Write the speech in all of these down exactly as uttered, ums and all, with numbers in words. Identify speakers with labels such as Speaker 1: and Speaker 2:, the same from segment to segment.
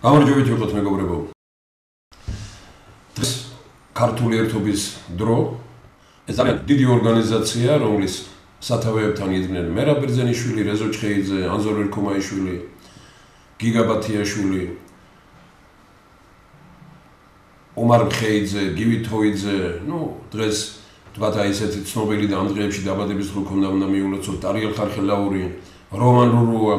Speaker 1: გამარჯვებით ვიყოთ მეგობრებო. დღეს ქართული ერთობის დრო ეს ძალიან დიდი ორგანიზაცია, რომლის სათავეებთან იდგნენ მერაბ ბერძენიშვილი, რეზო ჩხეიძე, ანზორ ერქომაიშვილი, გიგა ბათიაშვილი, ომარ მხეიძე, გივი თოიძე, ну, დღეს თქვათ აი ესეთი ცნობილი და ამ დღეებში დაბადების დრო ქონდა უნდა მიულოცოთ ტარიელ ხარხელაური, რომან რურუა,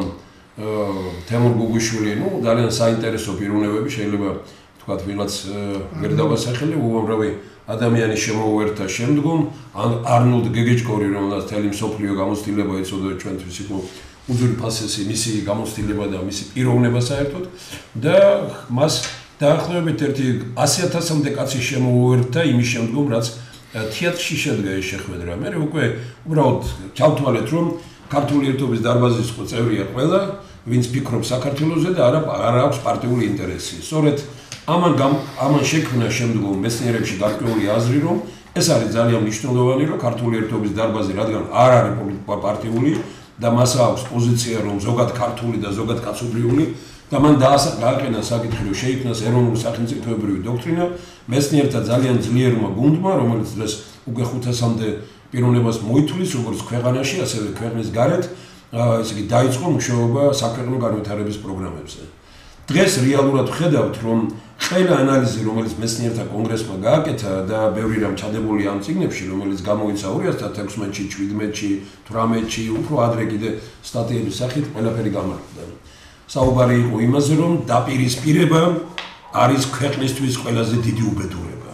Speaker 1: თემურ გუგუშვილი, ну, ძალიან საინტერესო პიროვნებები შეიძლება თქვათ ვიღაც ვერ დავასახელე, უამრავი ადამიანის შემოუერთა შემდგომ არნოლდ გეგეჭკორი, რომელსაც თელი მსოფლიო გამოცდილება ეწოდა ჩვენთვის იყო უძვირფასესი მისი გამოცდილება და მისი პიროვნება საერთოდ და მას დაახლოებით ერთი ასი ათასამდე კაცი შემოუერთა იმის შემდგომ, რაც თეატრში შედგა ეს შეხვედრა. მე უკვე უბრალოდ ჩავთვალეთ, რომ ქართული ერთობის დარბაზის ხო წევრია ყველა, ვინც ფიქრობს საქართველოზე და არა არა აქვს პარტიული ინტერესი. სწორედ ამან ამან შექმნა შემდგომ მეცნიერებში გარკვეული აზრი, რომ ეს არის ძალიან მნიშვნელოვანი, რომ ქართული ერთობის დარბაზი, რადგან არ არის პარტიული და მას აქვს პოზიცია, რომ ზოგად ქართული და ზოგად კაცობრიული და მან დააყენა საკითხი, რომ შეიქმნას ეროვნული სახელმწიფოებრივი დოქტრინა, მეცნიერთა ძალიან ძლიერმა გუნდმა, რომელიც დღეს უკვე ხუთასამდე პიროვნებას მოითვლის, როგორც ქვეყანაში, ასევე ქვეყნის გარეთ, ესე იგი დაიწყო მუშაობა საქვეყნო განვითარების პროგრამებზე. დღეს რეალურად ვხედავთ, რომ ყველა ანალიზი, რომელიც მეცნიერთა კონგრესმა გააკეთა და ბევრი რამ ჩადებული ამ წიგნებში, რომელიც გამოიცა ორი ათას თექვსმეტში, შვიდმეტში, თვრამეტში, უფრო ადრე კიდე სტატიების სახით ყველაფერი გამარჯვდა. საუბარი იყო იმაზე, რომ დაპირისპირება არის ქვეყნისთვის ყველაზე დიდი უბედურება.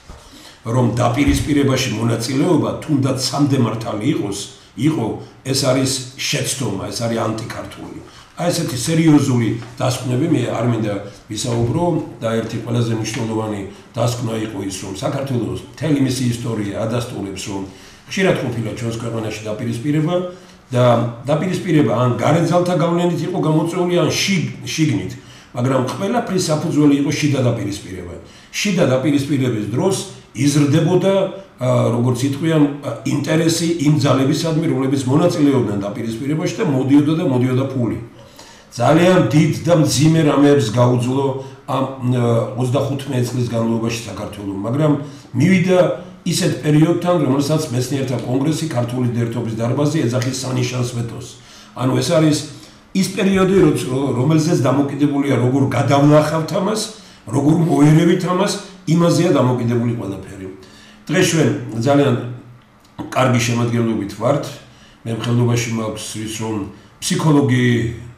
Speaker 1: რომ დაპირისპირებაში მონაწილეობა თუნდაც სამდე მართალი იყოს, იყო, ეს არის შეცდომა, ეს არის ანტიქართული. აი ესეთი სერიოზული დასკვნები მე არ მინდა ვისაუბრო და ერთი ყველაზე მნიშვნელოვანი დასკვნა იყო ის, რომ საქართველოს მთელი მისი ისტორია ადასტურებს, რომ ხშირად ყოფილა ჩვენს ქვეყანაში დაპირისპირება და დაპირისპირება ან გარეძალთა გავლენით იყო გამოწვეული, ან შიგნით, მაგრამ ყველაფრის საფუძველი იყო შიდა დაპირისპირება. შიდა დაპირისპირების დროს იზრდებოდა, როგორც იტყვიან, ინტერესი იმ ძალებისადმი, რომლებიც მონაწილეობდნენ დაპირისპირებაში და მოდიოდა და მოდიოდა ფული. ძალიან დიდ და მძიმე რამეებს გაუძლო ამ ოცდახუთმეტი წლის განმავლობაში საქართველოს, მაგრამ მივიდა ისეთ პერიოდთან, რომელსაც მეცნიერთა კონგრესი ქართული ერთობის დარბაზი ეძახის სანიშანს ვეტოს. ანუ ეს არის ის პერიოდი, რომელზეც დამოკიდებულია როგორ გადავნახავთ ამას, როგორ მოერევით ამას, იმაზეა დამოკიდებული ყველაფერი. დღეს ჩვენ ძალიან კარგი შემადგენლობით ვართ. მე მხედველობაში მაქვს ის, რომ ფსიქოლოგი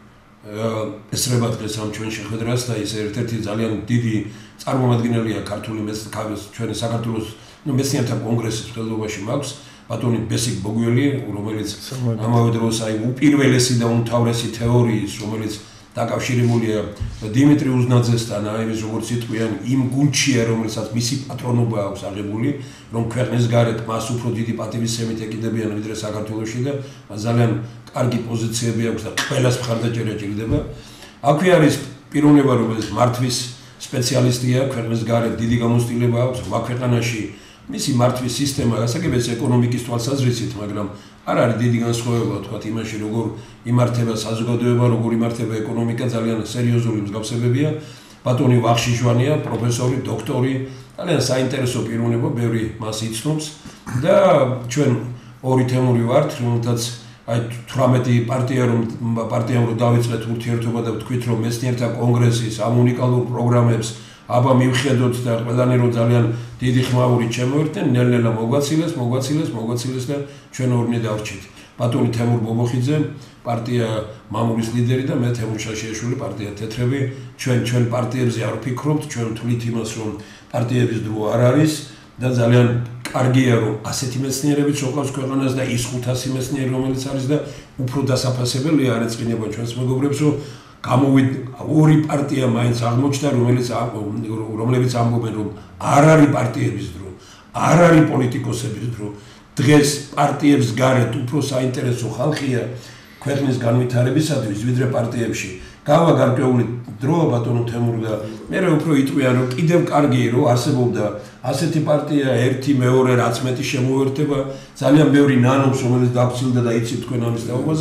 Speaker 1: ესრება დღეს ამ ჩვენ შეხვედრას და ის ერთ-ერთი ძალიან დიდი წარმომადგენელია ქართული ჩვენი საქართველოს მეცნიერთა კონგრესის მხედველობაში მაქვს ბატონი ბესიკ ბოგველი, რომელიც ამავე დროს აი უპირველესი და უმთავრესი თეორიის, რომელიც დაკავშირებულია დიმიტრი უზნაძესთან, აი ეს როგორც იტყვიან, იმ გუნდშია, რომელსაც მისი პატრონობა აქვს აღებული, რომ ქვეყნის გარეთ მას უფრო დიდი პატივისცემით ეკიდებიან ვიდრე საქართველოში და ძალიან კარგი პოზიციები აქვს და ყველას მხარდაჭერა ჭირდება. აქვე არის პიროვნება, რომელიც მართვის სპეციალისტია, ქვეყნის გარეთ დიდი გამოცდილება აქვს, სხვა ქვეყანაში მისი მართვის სისტემა გასაგებია ეკონომიკის თვალსაზრისით, მაგრამ არ არის დიდი განსხვავება თქვათ იმაში, როგორ იმართება საზოგადოება, როგორ იმართება ეკონომიკა, ძალიან სერიოზული მსგავსებებია. ბატონი ვახშიშვანია, პროფესორი, დოქტორი, ძალიან საინტერესო პიროვნება, ბევრი მას იცნობს და ჩვენ ორი თემური ვართ, რომელთაც აი თვრამეტი პარტია რომ პარტიამ რო დავიწყეთ ურთიერთობა და ვთქვით, რომ მეცნიერთა კონგრესის ამ უნიკალურ პროგრამებს აბა მივხედოთ და ყველანი რო ძალიან დიდი ხმაურით შემოერთდნენ, ნელ-ნელა მოგვაცილეს, მოგვაცილეს, მოგვაცილეს და ჩვენ ორნი დავრჩით. ბატონი თემურ ბობოხიძე, პარტია მამულის ლიდერი და მე თემურ შაშიაშვილი, პარტია თეთრები. ჩვენ ჩვენ პარტიებზე არ ვფიქრობთ, ჩვენ ვთვლით იმას, რომ პარტიების დრო არ არის და ძალიან კარგია, რომ ასეთი მეცნიერები წოყავს ქვეყანას და ის ხუთასი მეცნიერი, რომელიც არის და უფრო დასაფასებელია არ ეწყინება ჩვენს მეგობრებს, რომ გამოვიდა ორი პარტია მაინც აღმოჩნდა, რომელიც რომლებიც ამბობენ, რომ არ არის პარტიების დრო, არ არის პოლიტიკოსების დრო. დღეს პარტიებს გარეთ უფრო საინტერესო ხალხია ქვეყნის განვითარებისათვის, ვიდრე პარტიებში. გავა გარკვეული დრო ბატონო თემურ და მე უფრო იტყვიან, რომ კიდევ კარგი რომ არსებობდა ასეთი პარტია, ერთი, მეორე, რაც მეტი შემოერთება, ძალიან ბევრი ნანობს, რომელიც დაფცილდა და იცით თქვენ ამის დაობაზე.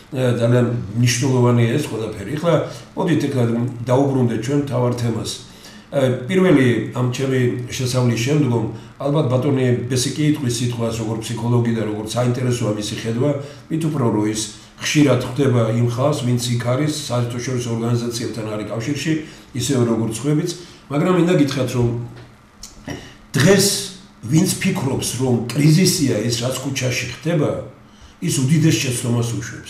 Speaker 1: ძალიან მნიშვნელოვანია ეს ყველაფერი. ეხლა მოდით ეხლა დაუბრუნდეთ ჩვენ მთავარ თემას. პირველი ამ ჩემი შესავლის შემდგომ ალბათ ბატონი ბესიკი იტყვის სიტყვას როგორც ფსიქოლოგი და როგორც საინტერესოა მისი ხედვა, მით უფრო რომ ის ხშირად ხდება იმ ხალხს, ვინც იქ არის საერთაშორისო ორგანიზაციებთან არის კავშირში, ისევე როგორც ხვებიც, მაგრამ მინდა გითხრათ რომ დღეს ვინც ფიქრობს რომ კრიზისია ეს რაც ქუჩაში ხდება, ის უდიდეს შეცდომას უშვებს.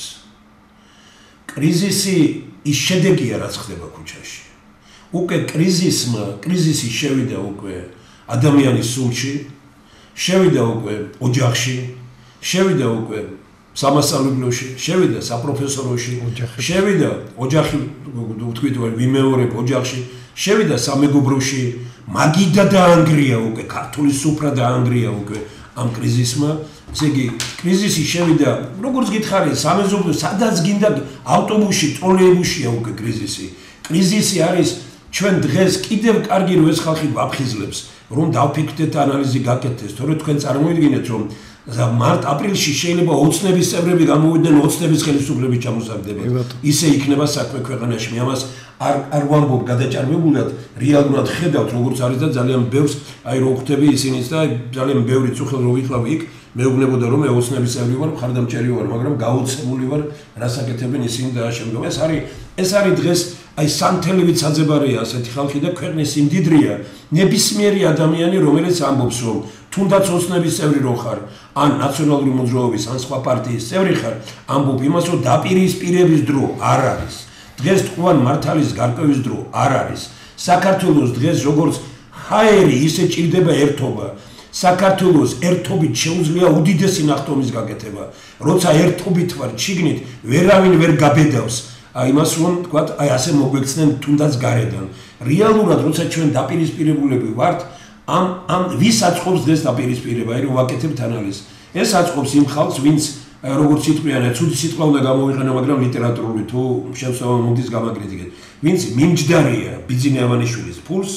Speaker 1: კრიზისი ის შედეგია რაც ხდება ქუჩაში. უკვე კრიზისმა, კრიზისი შევიდა უკვე ადამიანის სულში, შევიდა უკვე ოჯახში, შევიდა უკვე სამასწავლებლოში, შევიდა საპროფესოროში, შევიდა ოჯახი, ვთქვით, ვიმეორებ ოჯახში, შევიდა სამეგობროში, მაგიდა დაანგრია უკვე, ქართული სუფრა დაანგრია უკვე ამ კრიზისმა. ესე იგი, კრიზისი შევიდა, როგორც გითხარი, სამეზობლო, სადაც გინდა ავტობუსში, ტროლეიბუსშია უკვე კრიზისი. კრიზისი არის ჩვენ დღეს კიდევ კარგი რომ ეს ხალხი ვაფხიზლებს, რომ დავფიქრდეთ ანალიზი გაკეთდეს, თორემ თქვენ წარმოიდგინეთ რომ მარტ-აპრილში შეიძლება ოცნების წევრები გამოვიდნენ ოცნების ხელისუფლების ჩამოსაგდებად. ისე იქნება საქმე ქვეყანაში. მე ამას არ არ ვამბობ გადაჭარბებულად, რეალურად ხედავთ როგორც არის და ძალიან ბევრს აი რო ხვდები ისინიც და ძალიან ბევრი წუხელ რო ვიყავი იქ, მეუბნებოდა რომ მე ოცნების წევრი ვარ, მხარდამჭერი ვარ, მაგრამ გაოცებული ვარ, რას აკეთებენ ისინი და შემდგომ. ეს არის ეს არის დღეს აი სანთელივით საძებარია ასეთი ხალხი და ქვეყნის სიმდიდრეა ნებისმიერი ადამიანი რომელიც ამბობს რომ თუნდაც ოცნების წევრი რო ხარ ან ნაციონალური მოძრაობის ან სხვა პარტიის წევრი ხარ ამბობ იმას რომ დაპირისპირების დრო არ არის დღეს თქვენ მართალის გარკვევის დრო არ არის საქართველოს დღეს როგორც ჰაერი ისე ჭირდება ერთობა საქართველოს ერთობით შეუძლია უდიდესი ნახტომის გაკეთება როცა ერთობით ვარ ჩიგნით ვერავინ ვერ გაბედავს აი მას რომ თქვათ აი ასე მოგვექცნენ თუნდაც გარედან რეალურად როცა ჩვენ დაპირისპირებულები ვართ ამ ამ ვის აწყობს დღეს დაპირისპირება აი რომ ვაკეთებთ ანალიზს ეს აწყობს იმ ხალხს ვინც როგორც სიტყვიან ცუდი სიტყვა უნდა გამოვიყენო მაგრამ ლიტერატურული თუ შემსწავლელ მომდის გამაკრიტიკეთ ვინც მიმჯდარია ბიძინა ივანიშვილის ფულს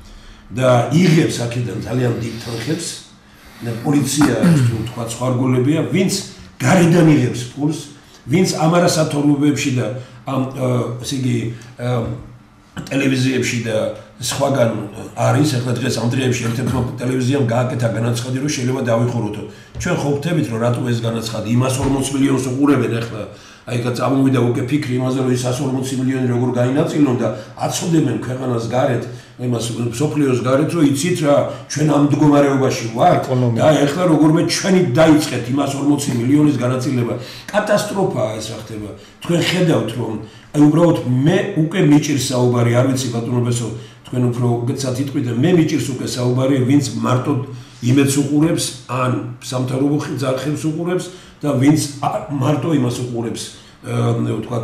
Speaker 1: და იღებს აქედან ძალიან დიდ თანხებს და პოლიცია თუ თქვათ სხვა რგოლებია ვინც გარედან იღებს ფულს ვინც ამარასათორლობებში და ამ ესე იგი ტელევიზიებში და სხვაგან არის ახლა დღეს ამ დღეებში ერთ-ერთმა ტელევიზიამ გააკეთა განაცხადი რომ შეიძლება დავიხუროთ ჩვენ ხო ვთქვით რომ რატო ეს განაცხადი იმას ორმოც მილიონს უყურებენ ახლა აი კაც ამოვიდა უკვე ფიქრი იმაზე რომ ის εκατი ორმოცი მილიონი როგორ გაინაწილონ და აწოდებენ ქვეყანას გარეთ იმას სოფლიოს გარეთ რომ იცით რა ჩვენ ამ მდგომარეობაში ვართ და ახლა როგორმე ჩვენი დაიწყეთ იმას ორმოცი მილიონის განაწილება კატასტროფაა ეს რა ხდება თქვენ ხედავთ რომ აი უბრალოდ მე უკვე მიჭირს საუბარი არ ვიცი ბატონო ბესო თქვენ უფრო უგეცად იტყვით და მე მიჭირს უკვე საუბარი ვინც მარტო იმედს უყურებს ან სამთავრობო ხალხებს უყურებს და ვინც მარტო იმას უყურებს ვთქვათ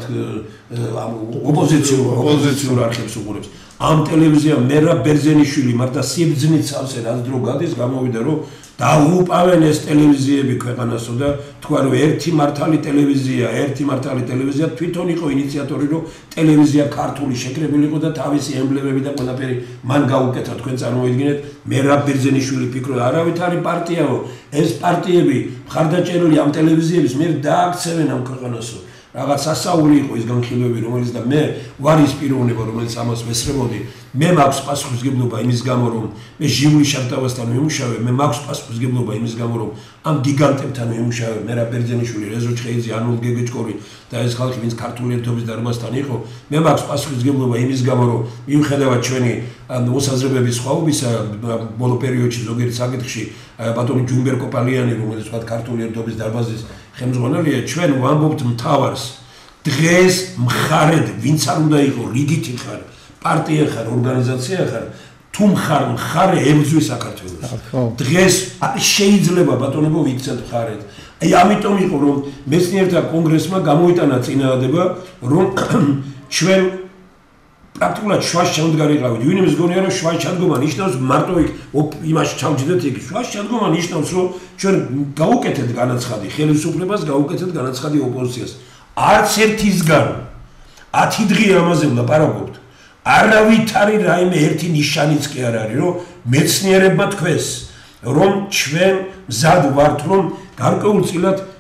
Speaker 1: ოპოზიციურ ოპოზიციურ არხებს უყურებს ამ ტელევიზიამ მერაბ ბერძენიშვილი მართა სიბძნით სავსე რაც დრო გადის გამოვიდა რომ დაუყავენ ეს ტელევიზიები ქვეყანასო და თქვა რომ ერთი მართალი ტელევიზია ერთი მართალი ტელევიზია თვითონ იყო ინიციატორი რომ ტელევიზია ქართული შეკრებილი იყო და თავისი ემბლემები და ყველაფერი მან გაუკეთა თქვენ წარმოიდგინეთ მერაბ ბერძენიშვილი ფიქრობდა არავით არის პარტიაო ეს პარტიები მხარდაჭერილი ამ ტელევიზიების მიერ დააქცევენ ამ ქვეყანასო რაღაც სასაული იყო ის განხილვები რომელიც და მე ვარ ის პიროვნება რომელიც ამას ვესწრებოდი მე მაქვს პასუხისგებლობა იმის გამო რომ მე ჟიული შარტავასთან ვიმუშავე მე მაქვს პასუხისგებლობა იმის გამო რომ ამ გიგანტებთან ვიმუშავე მე რა ბერძენიშვილი რეზო ჩხეიძე ანულ გეგეჭკორი და ეს ხალხი ვინც ქართული ერთობის დარბაზთან იყო მე მაქვს პასუხისგებლობა იმის გამო რომ მიუხედავად ჩვენი მოსაზრებების სხვაობისა ბოლო პერიოდში ზოგიერთ საკითხში ბატონი ჯუმბერ კოპალიანი რომელიც თქვა ქართული ერთობის დარბაზის ხელმძღვანელია ჩვენ ვამბობთ მთავარს დღეს მხარედ ვინც არ უნდა იყო რიგითი ხარ პარტია ხარ ორგანიზაცია ხარ თუ მხარ მხარე ებრძვის საქართველოს დღეს შეიძლება ბატონებო ვიქცეთ მხარედ აი ამიტომ იყო რომ მეცნიერთა კონგრესმა გამოიტანა წინააღმდება რომ ჩვენ პრაქტიკულად შუაში ჩამდგარიყავით ვინ იმის გონია რომ შუაში ჩადგომა ნიშნავს მარტო იქ იმაში ჩავჯდეთ იქ შუაში ჩადგომა ნიშნავს რომ ჩვენ გაუკეთეთ განაცხადი ხელისუფლებას გაუკეთეთ განაცხადი ოპოზიციას არც ერთისგან ათი დღე ამაზე ვლაპარაკობთ არავითარი რაიმე ერთი ნიშანიც კი არ არის რომ მეცნიერებმა თქვეს რომ ჩვენ მზად ვართ რომ გარკვეულწილად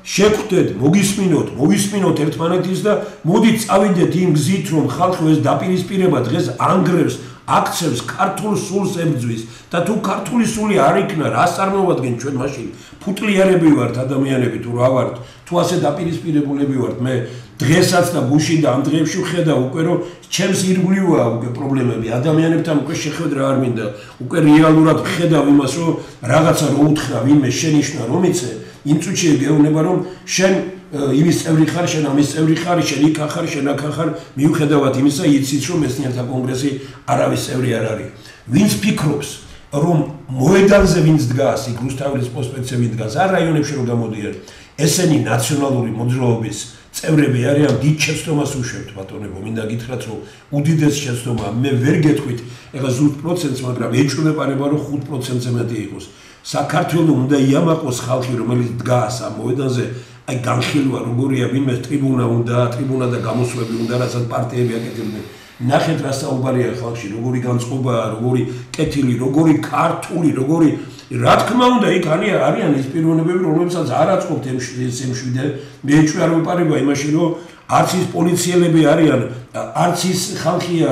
Speaker 1: შეხვდეთ, მოგისმინოთ, მოვისმინოთ ერთმანეთის და მოდით წავიდეთ იმ გზით, რომ ხალხი ეს დაპირისპირება დღეს ანგრევს, აქცევს ქართულ სულს ებრძვის და თუ ქართული სული არ იქნა, რას წარმოადგენს ჩვენ მაშინ? ფუტლიერები ვართ ადამიანები თუ რა ვართ? თუ ასე დაპირისპირებულები ვართ, მე დღესაც და გუშინ და ამ დღეებში ვხედავ უკვე რომ ჩემს ირგვლივაა უკვე პრობლემები, ადამიანებთან უკვე შეხვედრა არ მინდა, უკვე რეალურად ვხედავ იმას, რომ რაღაცა რო უთხრა ვინმე შენიშნა რომ იცე, იმ წუთში გეუბნება რომ შენ იმის წევრი ხარ, შენ ამის წევრი ხარ, შენ იქ ხარ, შენ აქ ხარ, მიუხედავად იმისა, იცით რომ მეცნიერთა კონგრესი არავის წევრი არ არის. ვინც ფიქრობს, რომ მოედანზე ვინც დგას, იქ რუსთაველის პროსპექტზე ვინც დგას, არ რაიონებში რომ გამოდიან, ესენი ნაციონალური მოძრაობის წევრები არიან, დიდ შეცდომას უშვებთ, ბატონებო, მინდა გითხრათ, რომ უდიდეს შეცდომა, მე ვერ გეტყვით, ეხლა ზუსტ პროცენტს, მაგრამ ეჭვმეპარება რომ ხუთ პროცენტზე მეტი იყოს. საქართველოს უნდა იამაყოს ხალხი, რომელიც დგას ამ მოედანზე, აი განხილვა როგორია, ვინმე ტრიბუნა უნდა, ტრიბუნა და გამოსვლები უნდა, რასაც პარტიები აკეთებდნენ. ნახეთ რა საუბარია ხალხში, როგორი განწყობაა, როგორი კეთილი, როგორი ქართული, როგორი რა თქმა უნდა, იქ არიან ის პიროვნებები, რომლებსაც არ აწყობთ ემშვიდე, მე ეჭვი არ ვეპარება იმაში, რომ არც ის პოლიციელები არიან, არც ის ხალხია,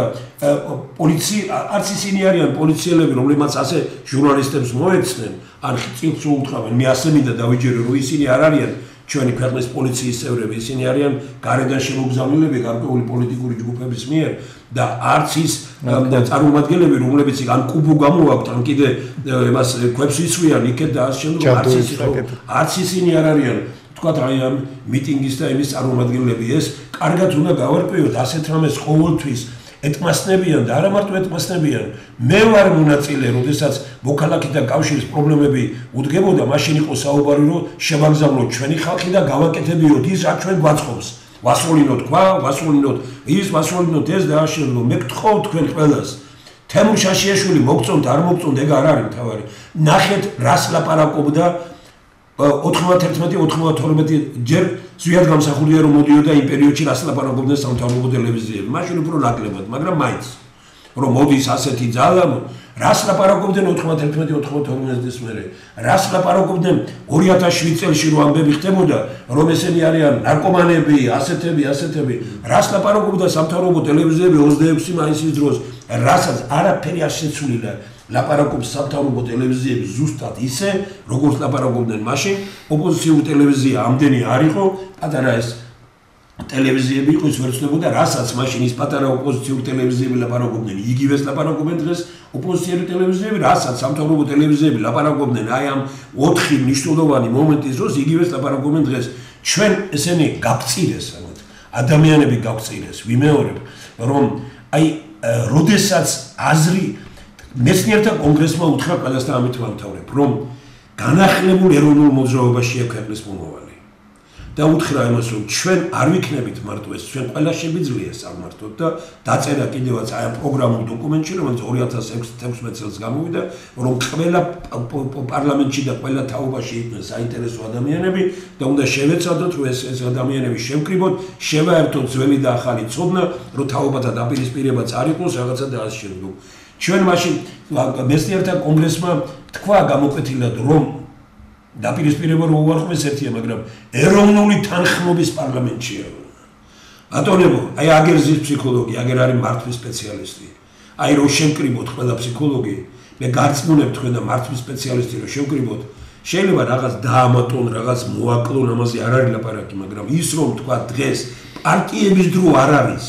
Speaker 1: პოლიცია, არც ისინი არიან პოლიციელები, რომლებმაც ასე ჟურნალისტებს მოეცნენ, ან წინს უთხრავენ, მე ასე მინდა დავიჯერო, რომ ისინი არ არიან ჩვენი ქვეყნის პოლიციის წევრები, ისინი არიან გარედან შემოგზავნილები გარკვეული პოლიტიკური ჯგუფების მიერ და არც ის წარმომადგენლები, რომლებიც ან კუბო გამოაქვთ, ან კიდე იმას ქვებს იცვიან იქეთ და ასე შემდეგ, არც ის არც ისინი არ არიან, თქვათ აი ამ მიტინგის და იმის წარმომადგენლები, ეს კარგად უნდა გავარკვიოთ, ასეთ რამეს ყოველთვის ეთმასნებიან და არა მარტო ეთმასნებიან, მე ვარ მონაწილე, როდესაც მოქალაქეთა კავშირის პრობლემები უდგებოდა, მაშინ იყო საუბარი, რომ შევაგზავნოთ ჩვენი ხალხი და გავაკეთებიოთ ის, რაც ჩვენ გვაწყობს. ვასრულინოთ თქვა, ვასრულინოთ ის, ვასრულინოთ ეს და ასე რომ მე გთხოვ თქვენ ყველას. თემურ შაშიაშვილი მოგწონთ, არ მოგწონთ, ეგ არ არის მთავარი. ნახეთ, რას ლაპარაკობდა ოთხმოცდაერთმეტი ოცდაათორმეტი ჯერ ზვიად გამსახურდია რომ მოდიოდა იმ პერიოდში რას ლაპარაკობდნენ სამთავრობო ტელევიზიები. მაშინ უფრო ნაკლებად, მაგრამ მაინც რომ მოდის ასეთი ძალა, რას ლაპარაკობდნენ ოთხმოცდაერთმეტი ოცდაათორმეტის მერე, რას ლაპარაკობდნენ ორი ათას შვიდ წელში რომ ამბები ხდებოდა, რომ ესენი არიან ნარკომანები, ასეთები, ასეთები, რას ლაპარაკობდა სამთავრობო ტელევიზიები ოცდაექვსი მაისის დროს, რასაც არაფერი არ შეცვლილა. ლაპარაკობს სამთავრობო ტელევიზიები ზუსტად ისე, როგორც ლაპარაკობდნენ მაშინ, ოპოზიციური ტელევიზია ამდენი არ იყო, პატარა ეს ტელევიზიები იყო, ის ვერ ცნობოდა, რასაც მაშინ ის პატარა ოპოზიციური ტელევიზიები ლაპარაკობდნენ, იგივეს ლაპარაკობენ დღეს ოპოზიციური ტელევიზიები, რასაც სამთავრობო ტელევიზიები ლაპარაკობდნენ აი ამ ოთხი მნიშვნელოვანი მომენტის დროს, იგივეს ლაპარაკობენ დღეს. ჩვენ ესენი გაგწირეს, ადამიანები გაგწირეს, ვიმეორებ, რომ აი როდესაც აზრი მეცნიერთა კონგრესმა უთხრა ყველასთან ამით ვამთავრებ, რომ განახლებულ ეროვნულ მოძრაობაშია ქვეყნის მომავალი. და უთხრა იმას, რომ ჩვენ არ ვიქნებით მარტო ეს, ჩვენ ყველა შეგვიძლია სამართოთ და დაწერა კიდევაც აი ამ პროგრამულ დოკუმენტში, რომელიც ორი ათას ათექვსმეტ წელს გამოვიდა, რომ ყველა პარლამენტში და ყველა თაობაში იყვნენ საინტერესო ადამიანები და უნდა შევეცადოთ, რომ ეს ეს ადამიანები შევკრიბოთ, შევაერთოთ ძველი და ახალი ცოდნა, რომ თაობათა დაპირისპირებაც არ იყოს რაღაცა და ასე შემდეგ. ჩვენ მაშინ მეცნიერთა კონგრესმა თქვა გამოკვეთილად, რომ დაპირისპირება რო უარყოფეს ერთია, მაგრამ ეროვნული თანხმობის პარლამენტშია. ბატონებო, აი აგერ ზის ფსიქოლოგი, აგერ არის მართვის სპეციალისტი. აი რო შევკრიბოთ ყველა ფსიქოლოგი, მე გარწმუნებ თქვენ და მართვის სპეციალისტი რო შევკრიბოთ, შეიძლება რაღაც დაამატონ, რაღაც მოაკლონ, ამაზე არ არის ლაპარაკი, მაგრამ ის რომ თქვა დღეს პარტიების დრო არ არის,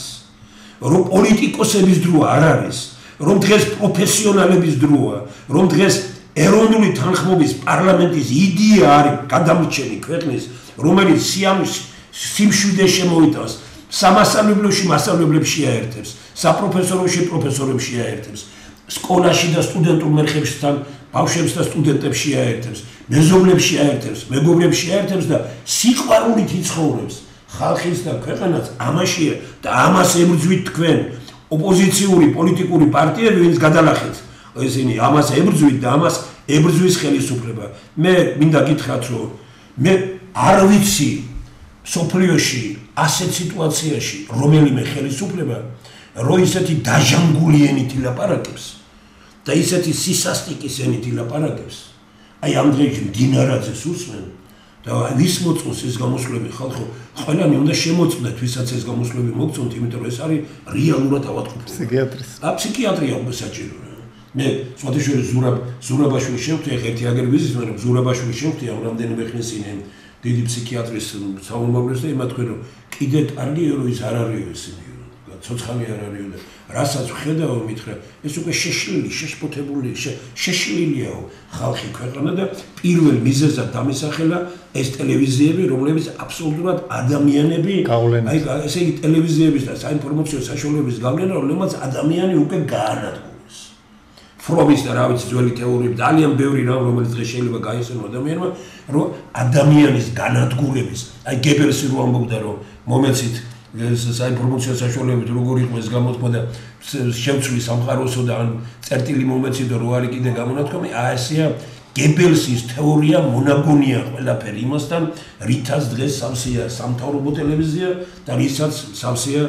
Speaker 1: რომ პოლიტიკოსების დრო არ არის, რომ დღეს პროფესიონალების დროა, რომ დღეს ეროვნული თანხმობის პარლამენტის იდეა არის გადამრჩენი ქვეყნის, რომელიც სიმშვიდე შემოიტანს, სამასწავლებლოში მასწავლებლებს შეაერთებს, საპროფესოროში პროფესორებს შეაერთებს, სკოლაში და სტუდენტურ მერხებთან ბავშვებს და სტუდენტებს შეაერთებს, მეზობლებს შეაერთებს, მეგობრებს შეაერთებს და სიყვარულით იცხოვრებს. ხალხის და ქვეყანას ამაშია და ამას ებრძვით თქვენ ოპოზიციური პოლიტიკური პარტიები, ვინც გადალახეთ. ესენი ამას ებრძვით და ამას ებრძვის ხელისუფლება. მე მინდა გითხრათ, რომ მე არ ვიცი სოფლიოში ასეთ სიტუაციაში რომელიმე ხელისუფლება, რო ისეთი დაჟანგული ენით ილაპარაკებს და ისეთი სისასტიკის ენით ილაპარაკებს. აი ამ დღეში მდინარაძეს უსმენ, და ვის მოწონს ეს გამოსვლები ხალხო ყველანი უნდა შემოწმდეთ ვისაც ეს გამოსვლები მოგწონთ იმიტომ რომ ეს არის რეალურად ავადმყოფობა
Speaker 2: ფსიქიატრის
Speaker 1: ა ფსიქიატრია უნდა საჭირო მე სხვადასხვა ზურაბ ზურაბაშვილი შევხვდი ხეთი აგერ ვიზის მაგრამ ზურაბაშვილი შევხვდი ამ რამდენიმე ხნის წინ დიდი ფსიქიატრის საუბარს და იმათ თქვენ რომ კიდე კარგია რომ ის არ არის ისინი ცოცხალი არ არისო და რასაც ვხედავ მითხრა ეს უკვე შეშლილი შეშფოთებული შეშლილია ხალხი ქვეყანა და პირველ მიზეზად დამისახელა ეს ტელევიზიები რომლებიც აბსოლუტურად ადამიანები აი ესე იგი ტელევიზიების და საინფორმაციო საშუალებების გავლენა რომლებიც ადამიანი უკვე გაანადგურეს ფრომის და რა ვიცი ძველი თეორიები ძალიან ბევრი რამ რომელიც დღეს შეიძლება გაიხსენო ადამიანმა რომ ადამიანის განადგურების აი გებელსი რო ამბობდა რომ მომეცით ეს საინფორმაციო საშუალებებით როგორ იყო ეს გამოთქმა და შევცვლი სამყაროსო და ან წერტილი მომეცი და რო არის კიდე გამონათქვამი აი ესეა გებელსის თეორია მონაგონია ყველაფერი იმასთან რითაც დღეს სავსეა სამთავრობო ტელევიზია და რითაც სავსეა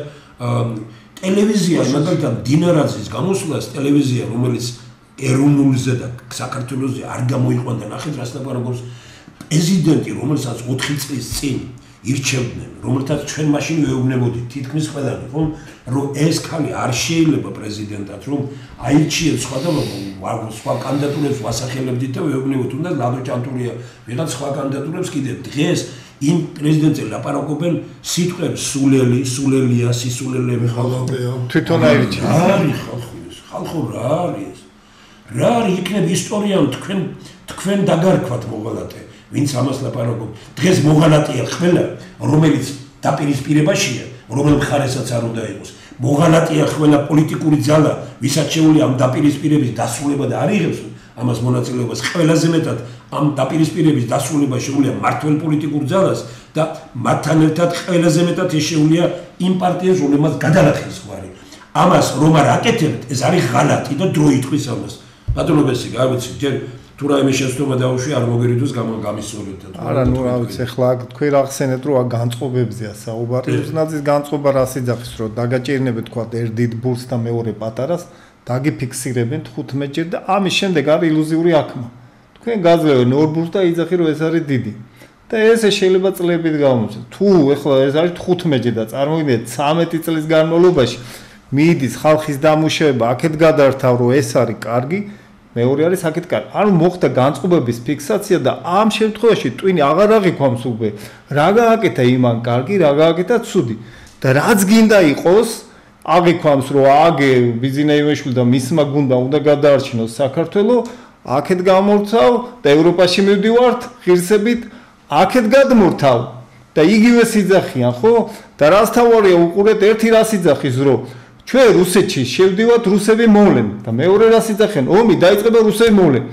Speaker 1: ტელევიზია მაგალითად დინარაძის გამოსვლას ტელევიზია რომელიც ეროვნულზე და საქართველოსზე არ გამოიყვანდა ნახეთ რას ლაპარაკობს პრეზიდენტი რომელსაც ოთხი წლის წინ ირჩევდნენ რომელთაც ჩვენ მაშინ ვეუბნებოდით თითქმის ყველანი ხო რომ ეს ხალი არ შეიძლება პრეზიდენტად რომ აირჩიეს სხვა და სხვა კანდიდატურებს ვასახელებდით და ვეუბნებოდით უნდა ლადო ჭანტურია ვიღაც სხვა კანდიდატურებს კიდე დღეს იმ პრეზიდენტზე ლაპარაკობენ სიტყვებს სულელი სულელია სისულელები ხალხო
Speaker 2: თვითონ აირჩიეს
Speaker 1: არის ხალხო ეს ხალხო რა არის რა არის იქნებ ისტორიამ თქვენ თქვენ დაგარქვათ მოღალატე ვინც ამას ლაპარაკობ დღეს მოღალატეა ყველა რომელიც დაპირისპირებაშია რომელ მხარესაც არ უნდა იყოს მოღალატეა ყველა პოლიტიკური ძალა ვისაც შეუძლია ამ დაპირისპირების დასრულება და არ იღებს ამას მონაწილეობას ყველაზე მეტად ამ დაპირისპირების დასრულება შეუძლია მართლ პოლიტიკურ ძალას და მათთან ერთად ყველაზე მეტად შეუძლია იმ პარტიას რომელმაც გადალახეს ხარი ამას რომ არ აკეთებთ ეს არის ღალატი და დრო იტყვის ამას ბატონობესი გავიცი ჯერ თუ რაიმე შეცდომა დაუშვი არ მოგერიდოს გამისწორებთ
Speaker 2: არა ნუ რა ვიცი ახლა თქვი რა ხსენეთ რომ განწყობებზეა საუბარი უზნაძის განწყობა რას იძახის რომ დაგაჭირნებთ თქვა ერთ დიდ ბურს და მეორე პატარას დაგიფიქსირებენ თხუთმეტჯერ და ამის შემდეგ არის ილუზიური აქმა თქვენ გაძლევენ ორ ბურს და იძახი რომ ეს არის დიდი და ესე შეიძლება წლებით გამოჩნდეს თუ ახლა ეს არის თხუთმეტჯერ და წარმოიდგინეთ ცამეტი წლის განმავლობაში მიდის ხალხის დამუშავება აქეთ გადართავ რომ ეს არის კარგი მეორე არის აქეთ კარგი. ანუ მოხდა განწყობების ფიქსაცია და ამ შემთხვევაში ტვინი აღარ აღიქვამს უკვე რა გააკეთა იმან კარგი, რა გააკეთა ცუდი. და რაც გინდა იყოს, აღიქვამს რომ აგე ბიზნეიმეშვილი და მისმა გუნდმა უნდა გადაარჩინოს საქართველო, აქეთ გამორთავ და ევროპაში მივდივართ ღირსებით, აქეთ გადმორთავ და იგივე სიძახიან, ხო? და რას თავარია უყურეთ ერთი რას იძახის რომ ჩვენ რუსეთში შევდივართ რუსები მოვლენ და მეორე რას იძახენ ომი დაიწყება რუსები მოვლენ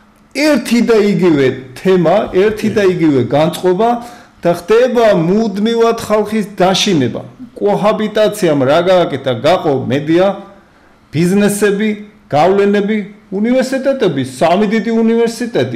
Speaker 2: ერთი და იგივე თემა ერთი და იგივე განწყობა და ხდება მუდმივად ხალხის დაშინება კოჰაბიტაციამ რა გააკეთა გაყო მედია ბიზნესები გავლენები უნივერსიტეტები სამი დიდი უნივერსიტეტი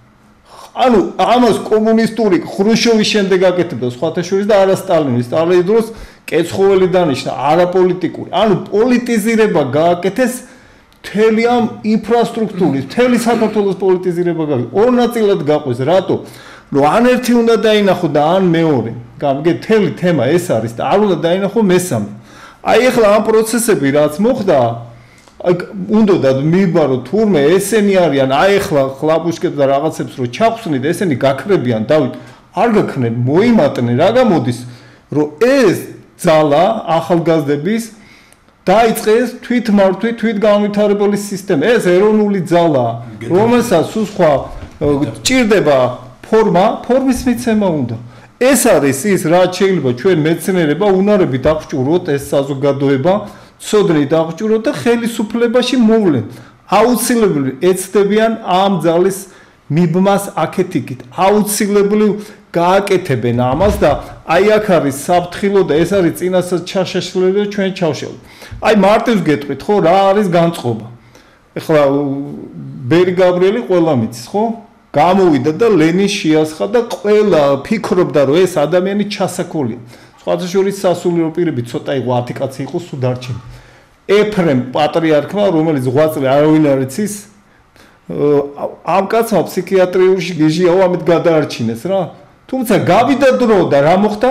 Speaker 2: ანუ ამას კომუნისტური ხრუშჩოვის შემდეგ აკეთებდა სხვათა შორის და არა სტალინის სტალინის დროს კეცხოველი დანიშნა არაპოლიტიკური ანუ პოლიტიზირება გააკეთეს მთელი ამ ინფრასტრუქტურის მთელი საქართველოს პოლიტიზირება გააკეთეს ორ ნაწილად გაყვეს რატო რომ ან ერთი უნდა დაინახო და ან მეორე გამგე მთელი თემა ეს არის და არ უნდა დაინახო მესამე აი ახლა ამ პროცესები რაც მოხდა აი უნდა და მიბარო თურმე ესენი არიან აი ახლა ხლაპუშკებს და რაღაცებს რო ჩახსნით ესენი გაქრებიან დავით არ გაქნენ მოიმატნენ რა გამოდის რომ ეს ძალა ახალგაზრდების დაიწყეს თვითმართვი თვითგანვითარებელი სისტემა ეს ეროვნული ძალა რომელსაც სულ სხვა ჭირდება ფორმა ფორმის მიცემა უნდა ეს არის ის რაც შეიძლება ჩვენ მეცნიერება უნარები დაგჭუროთ ეს საზოგადოება ცოდნი დაგჭუროთ და ხელისუფლებაში მოვლენ აუცილებლად ეცდებიან ამ ძალის მიბმას აქეთიკით აუცილებლად გააკეთებენ ამას და აი აქ არის საფრთხილო და ეს არის წინასაც ჩაშაშლილი და ჩვენ ჩავშალოთ. აი მარტივს გეტყვით ხო რა არის განწყობა. ეხლა ბერი გაბრიელი ყველა მიცის ხო? გამოვიდა და ლენინს შეასხა და ყველა ფიქრობდა რომ ეს ადამიანი ჩასაქოლია. სხვათა შორის სასულიერო პირები ცოტა იყო ათი კაცი იყო სულ დარჩენი. ეფრემ პატრიარქმა რომელიც ზღვა წელი არავინ არ იცის ამ კაცმა ფსიქიატრიულში გიჟიაო ამით გადაარჩინეს რა. თუმცა გავიდა დრო და რა მოხდა?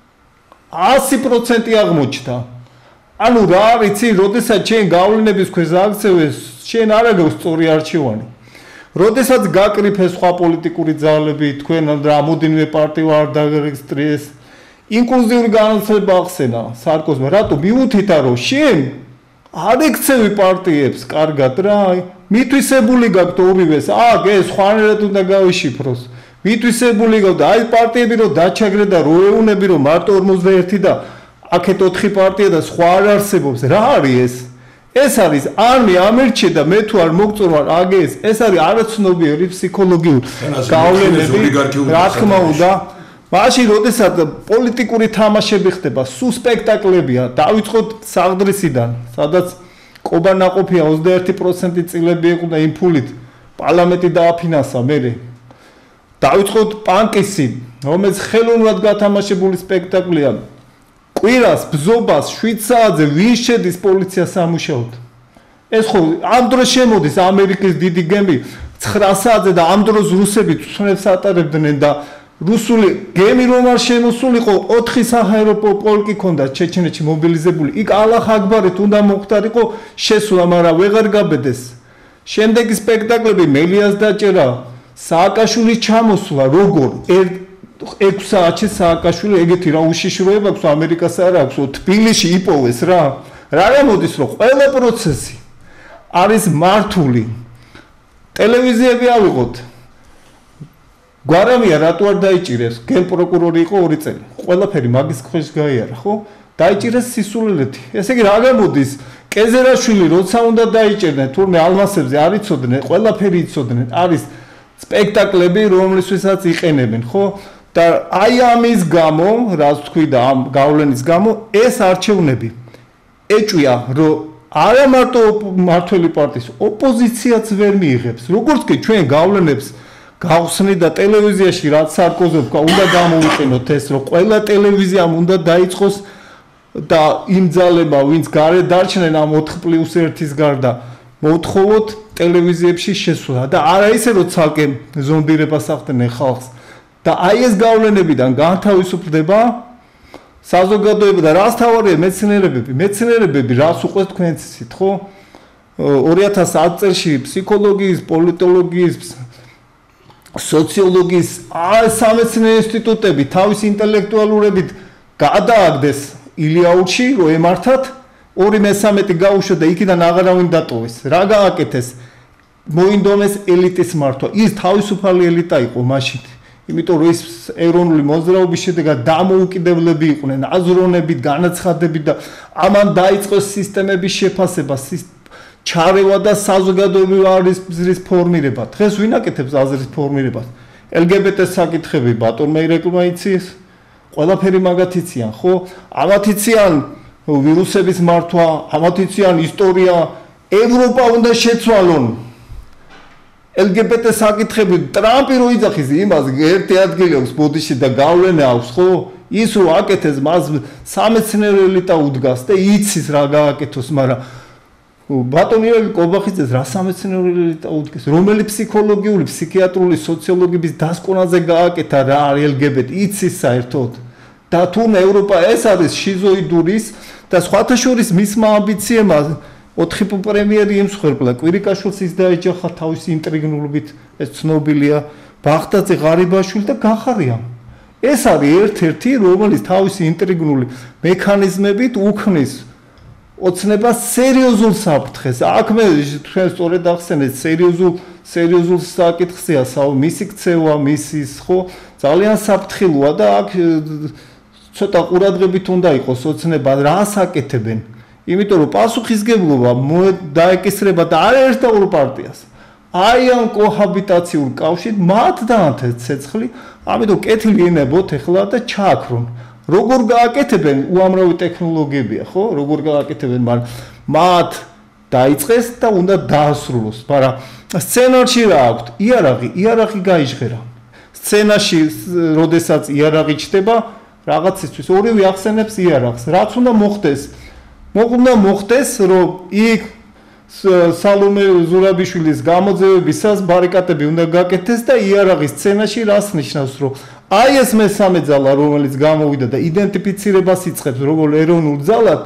Speaker 2: ასი პროცენტი აღმოჩნდა. ანუ რა ვიცი, როდესაც შენ გავლენების ქვეშ აღწევეს, შენ არ აგაქვს სწორი არჩევანი. როდესაც გაკრიფეს სხვა პოლიტიკური ძალები, თქვენ რამოდენიმე პარტია არ დაგრეგისტრირეს, ინკლუზიური განათლება ახსენა სარკოზმა, რატო მიუთითა რომ შენ არ ექცევი პარტიებს, კარგად რა, მითვისებული გაქვთ ორივეს, აქ ეს ხვანერად უნდა გავიშიფროს. მითვისებული გაქვთ აი პარტიები რომ დაჩაგრე და რო ეუნები რომ მარტო ორმოცდაერთი და აქეთ ოთხი პარტია და სხვა არ არსებობს. რა არის ეს? ეს არის არმი ამერჩე და მე თუ არ მოგწონვარ აგეს, ეს არის არაცნობიერი ფსიქოლოგიური გავლენები, რა თქმა უნდა. მაშინ როდესაც პოლიტიკური თამაშები ხდება, სულ სპექტაკლებია, დავიწყოთ საღდრისიდან, სადაც კობანაყოფია ოცდაერთი პროცენტი წილები ეყუდა იმ ფულით, პარლამენტი დააფინანსა მერე. დავიწყოთ პანკისი, რომელიც ხელოვნურად გათამაშებული სპექტაკლია. კვირას ბზობას შვიდ საათზე ვინ შედის პოლიცია სამუშაოდ. ეს ხო ამ დროს შემოდის ამერიკის დიდი გემი ცხრა საათზე და ამ დროს რუსები ცნებს ატარებდნენ და რუსული გემი რომ არ შემოსულიყო ოთხი საჰაერო პოლკი ქონდა ჩეჩენეთში მობილიზებული. იქ ალახ აკბარით უნდა მოხდარიყო შესვლა, მაგრამ ვეღარ გაბედეს. შემდეგი სპექტაკლები მელიას დაჭერა, სააკაშვილის ჩამოსვლა, როგორ ექვს საათში სააკაშვილი ეგეთი რა უშიშროება აქვს ამერიკას არ აქვს, თბილისში იპოვეს რა. რა გამოდის რომ ყველა პროცესი არის მართული. ტელევიზიები ავიღოთ. გვარამია რატო არ დაიჭირეს? გენპროკურორი იყო ორი წელი. ყველაფერი მაგის ქვეშ გაიარა, ხო? დაიჭირეს სისულელეთი. ესე იგი რა გამოდის? კეზერაშვილი როცა უნდა დაიჭერდნენ, თურმე ალმასებზე არ იცოდნენ, ყველაფერი იცოდნენ. არის სპექტაკლები, რომლისთვისაც იყენებენ, ხო? და აი ამის გამო, რაც თქვი და ამ გავლენის გამო, ეს არჩევნები ეჭვია, რომ არა მარტო მართველი პარტიის ოპოზიციაც ვერ მიიღებს. როგორც კი ჩვენ გავლენებს გავხსნით და ტელევიზიაში რაც სარკოზოვ უნდა გამოვიყენოთ ეს, რომ ყველა ტელევიზიამ უნდა დაიწყოს და იმ ძალებმა, ვინც გარეთ დარჩნენ ამ ოთხ პლუს ერთის გარდა, მოვთხოვოთ ტელევიზიებში შესვლა და არა ისე რომ ცალკე ზომბირებას ახდენენ ხალხს. და აი ეს გავლენებიდან განთავისუფლდება საზოგადოება და რას თავარია მეცნიერებები, მეცნიერებები რას უყვეს თქვენც იცით, ხო? ორი ათას ათი წელში ფსიქოლოგიის, პოლიტოლოგიის, სოციოლოგიის სამეცნიერო ინსტიტუტები თავის ინტელექტუალურებით გადააგდეს ილიაურში, რომ ემართათ, ორი მესამედი გაუშვა და იქიდან აღარავინ დატოვეს. რა გააკეთეს? მოინდომეს ელიტის მართვა. ის თავისუფალი ელიტა იყო მაშინ. იმიტომ რომ ის ეროვნული მოძრაობის შედეგად დამოუკიდებლები იყვნენ, აზროვნებით, განაცხადებით და ამან დაიწყოს სისტემების შეფასება, ჩარევა და საზოგადოებრივი აზრის ფორმირება. დღეს ვინ აკეთებს აზრის ფორმირებას? ელ გი ბი ტე საკითხები ბატონმა ირეკლმა იცის? ყველაფერი მაგათ იციან, ხო? ამათ იციან ვირუსების მართვა, ამათ იციან ისტორია, ევროპა უნდა შეცვალონ. ელ გი ბი ტე საკითხები ტრამპი რო იძახის იმას ერთი ადგილი აქვს ბოდიში და გავლენა აქვს, ხო? ის რო აკეთეს მას სამეცნიერო ელიტა უდგას და იცის რა გააკეთოს, მაგრამ ბატონი კობახიძეს რა სამეცნიერო ელიტა უდგეს, რომელი ფსიქოლოგიური, ფსიქიატრული, სოციოლოგების დასკვნაზე გააკეთა რა არის ელ გი ბი ტე, იცის საერთოდ. და თუნ ევროპა ეს არის შიზოიდურის და სხვათა შორის მისმა ამბიციებმა ოთხი პრემიერი იმსხვერპლა, კვირიკაშვილს ის დაეჯახა თავისი ინტრიგნულობით, ეს ცნობილია, ბაღდაძე, ღარიბაშვილი და გახარია. ეს არის ერთ-ერთი, რომელიც თავისი ინტრიგნული მექანიზმებით უქმნის ოცნებას სერიოზულ საფრთხეს. აქ მე თქვენ სწორედ ახსენეთ, სერიოზულ სერიოზულ საკითხია, მისი ქცევა, მისის, ხო, ძალიან საფრთხილოა და აქ ცოტა ყურადღებით უნდა იყოს ოცნება, რას აკეთებენ. იმიტომ რომ პასუხისგებლობა დაეკისრება და არაერთ ორ პარტიას. აი ამ კოჰაბიტაციურ კავშირით მათ დაანთეს ცეცხლი, ამიტომ კეთილი ენებოთ ეხლა და ჩააქრონ. როგორ გააკეთებენ უამრავი ტექნოლოგიებია, ხო? როგორ გააკეთებენ, მაგრამ მათ დაიწყეს და უნდა დაასრულოს. მაგრამ სცენარში რა აქვს? იარაღი, იარაღი გაიჟღერა. სცენაში, როდესაც იარაღი ჩდება, რაღაცისთვის ორივე ახსენებს იარაღს. რაც უნდა მოხდეს? მოგუნდა მოხდეს, რომ იქ სალომე ზურაბიშვილის გამოძევებისას ბარიკადები უნდა გაკეთდეს და იარაღის სცენაში რას ნიშნავს, რომ აი ეს მესამე ძალა, რომელიც გამოვიდა და იდენტიფიცირებას იწყებს როგორ ეროვნულ ძალად,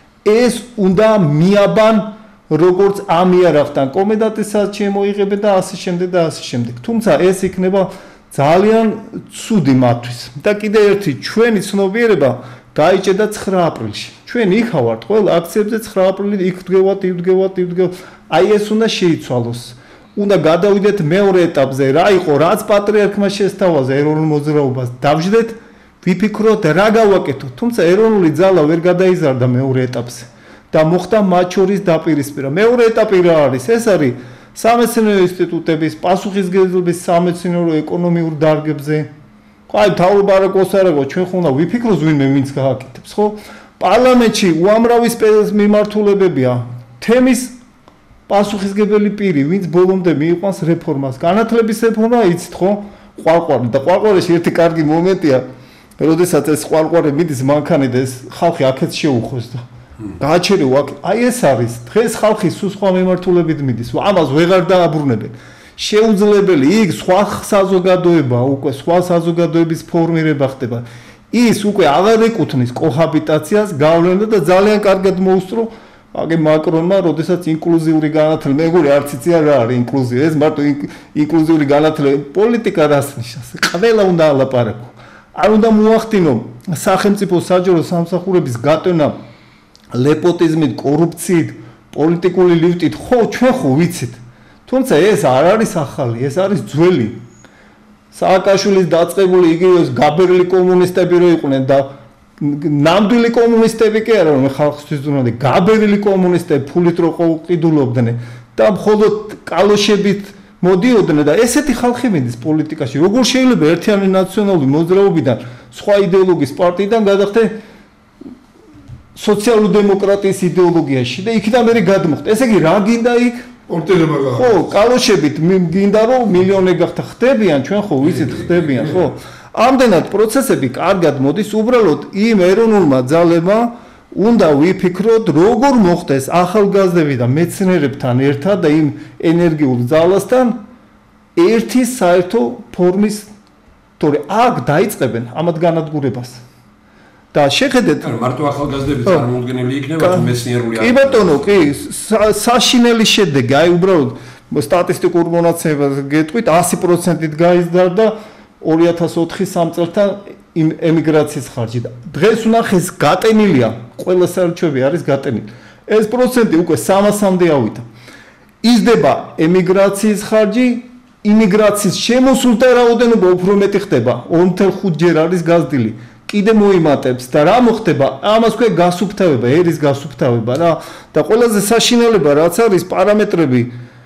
Speaker 2: ეს უნდა მიაბან როგორც ამიარახთან კომენდანტის საათში მოიღებენ და ასე შემდეგ და ასე შემდეგ. თუმცა ეს იქნება ძალიან ცუდი მათთვის. და კიდე ერთი ჩვენი ცნობიერება გაიჭედა ცხრა აპრილში. ჩვენ იქ ვართ ყველა აქციებზე ცხრა აპრილში იქ ვდგევათ, იქ ვდგევათ, იქ ვდგევათ. აი ეს უნდა შეიცვალოს. უნდა გადავიდეთ მეორე ეტაპზე, რა იყო, რაც პატრიარქმა შესთავაზა ეროვნულ მოძრაობას, დავждეთ, ვიფიქროთ რა გავაკეთოთ. თუმცა ეროვნული ძალა ვერ გადაიზარდა მეორე ეტაპზე და მოხდა მათ შორის დაპირისპირება. მეორე ეტაპი რა არის? ეს არის სამეცნიერო ინსტიტუტების, პასუხისმგებლობის სამეცნიერო ეკონომიურ დარგებზე. აი, თავრობა რა კოსარაგო, ჩვენ ხომ უნდა ვიფიქროს ვინმე ვინც გააკეთებს, ხო? პარლამენტში უამრავი მიმართულებებია. თემის პასუხისმგებელი პირი, ვინც ბოლომდე მიიყვანს რეფორმას. განათლების რეფორმა იცით, ხო? ყვარყვარი და ყვარყვარში ერთი კარგი მომენტია, როდესაც ეს ყვარყვარი მიდის მანქანით, ეს ხალხი აქეთ შეუხოს და გააჩერე აქ. აი ეს არის. დღეს ხალხი სულ სხვა მიმართულებით მიდის. ამას ვეღარ დააბრუნებენ. შეუძლებელი იქ სხვა საზოგადოება, უკვე სხვა საზოგადოების ფორმირება ხდება. ის უკვე აღარ ეკუთვნის კოჰაბიტაციას, გავლენას და ძალიან კარგად მოუსწრო აგე მაკრონმა, როდესაც ინკლუზიური განათლება, მეგორი არც იცი რა არის ინკლუზია, ეს მარტო ინკლუზიური განათლება, პოლიტიკა რას ნიშნავს? ყველა უნდა ალაპარაკო. არ უნდა მოახდინო სახელმწიფო საჯარო სამსახურების გატვენა ლეპოტიზმით, კორუფციით, პოლიტიკური ლიფტით, ხო, ჩვენ ხო ვიცით. თუმცა ეს არ არის ახალი, ეს არის ძველი. სააკაშვილის დაწყებული იგივე გაბერილი კომუნისტები რო იყვნენ და ნამდვილი კომუნისტები კი არა, რომ ხალხისთვის ზრუნავდნენ, გაბერილი კომუნისტები ფულით რო ყიდულობდნენ და მხოლოდ კალოშებით მოდიოდნენ და ესეთი ხალხი მიდის პოლიტიკაში. როგორ შეიძლება ერთიანი ნაციონალური მოძრაობიდან, სხვა იდეოლოგიის პარტიიდან გადახდე სოციალ-დემოკრატიის იდეოლოგიაში და იქიდან მე გადმოხდა. ესე იგი რა გინდა იქ?
Speaker 1: პორტერება გახდა.
Speaker 2: ხო, კალოშებით გინდა რომ მილიონი გახდა ხდებიან, ჩვენ ხო ვიცით ხდებიან, ხო? ამდენად პროცესები კარგად მოდის, უბრალოდ იმ ეროვნულმა ძალებმა უნდა ვიფიქროთ, როგორ მოხდეს ახალგაზრდები და მეცნიერებთან ერთად და იმ ენერგიულ ძალასთან ერთი საერთო ფორმის, თორე აქ დაიწყებენ ამათ განადგურებას. და შეხედეთ,
Speaker 1: მარტო ახალგაზრდები წარმოუდგენელი იქნება თუ მეცნიერული
Speaker 2: კი ბატონო, კი, საშინელი შედეგი, აი უბრალოდ სტატისტიკურ მონაცემებს გეტყვით, ასი პროცენტით გაიზარდა ორი ათას ოთხი წელთან ემიგრაციის ხარჯი და დღეს უნახეს გატენილია, ყველა საერთაშორისო არის გატენილი. ეს პროცენტი უკვე სამასამდე ავიდა. იზრდება ემიგრაციის ხარჯი, იმიგრაციის შემოსულთა რაოდენობა უფრო მეტი ხდება, ორი ნული ხუთი ჯერ არის გაზრდილი. კიდე მოიმატებს და რა მოხდება? ამას ქვია გასუფთავება, ერის გასუფთავება რა. და ყველაზე საშინელება რაც არის პარამეტრები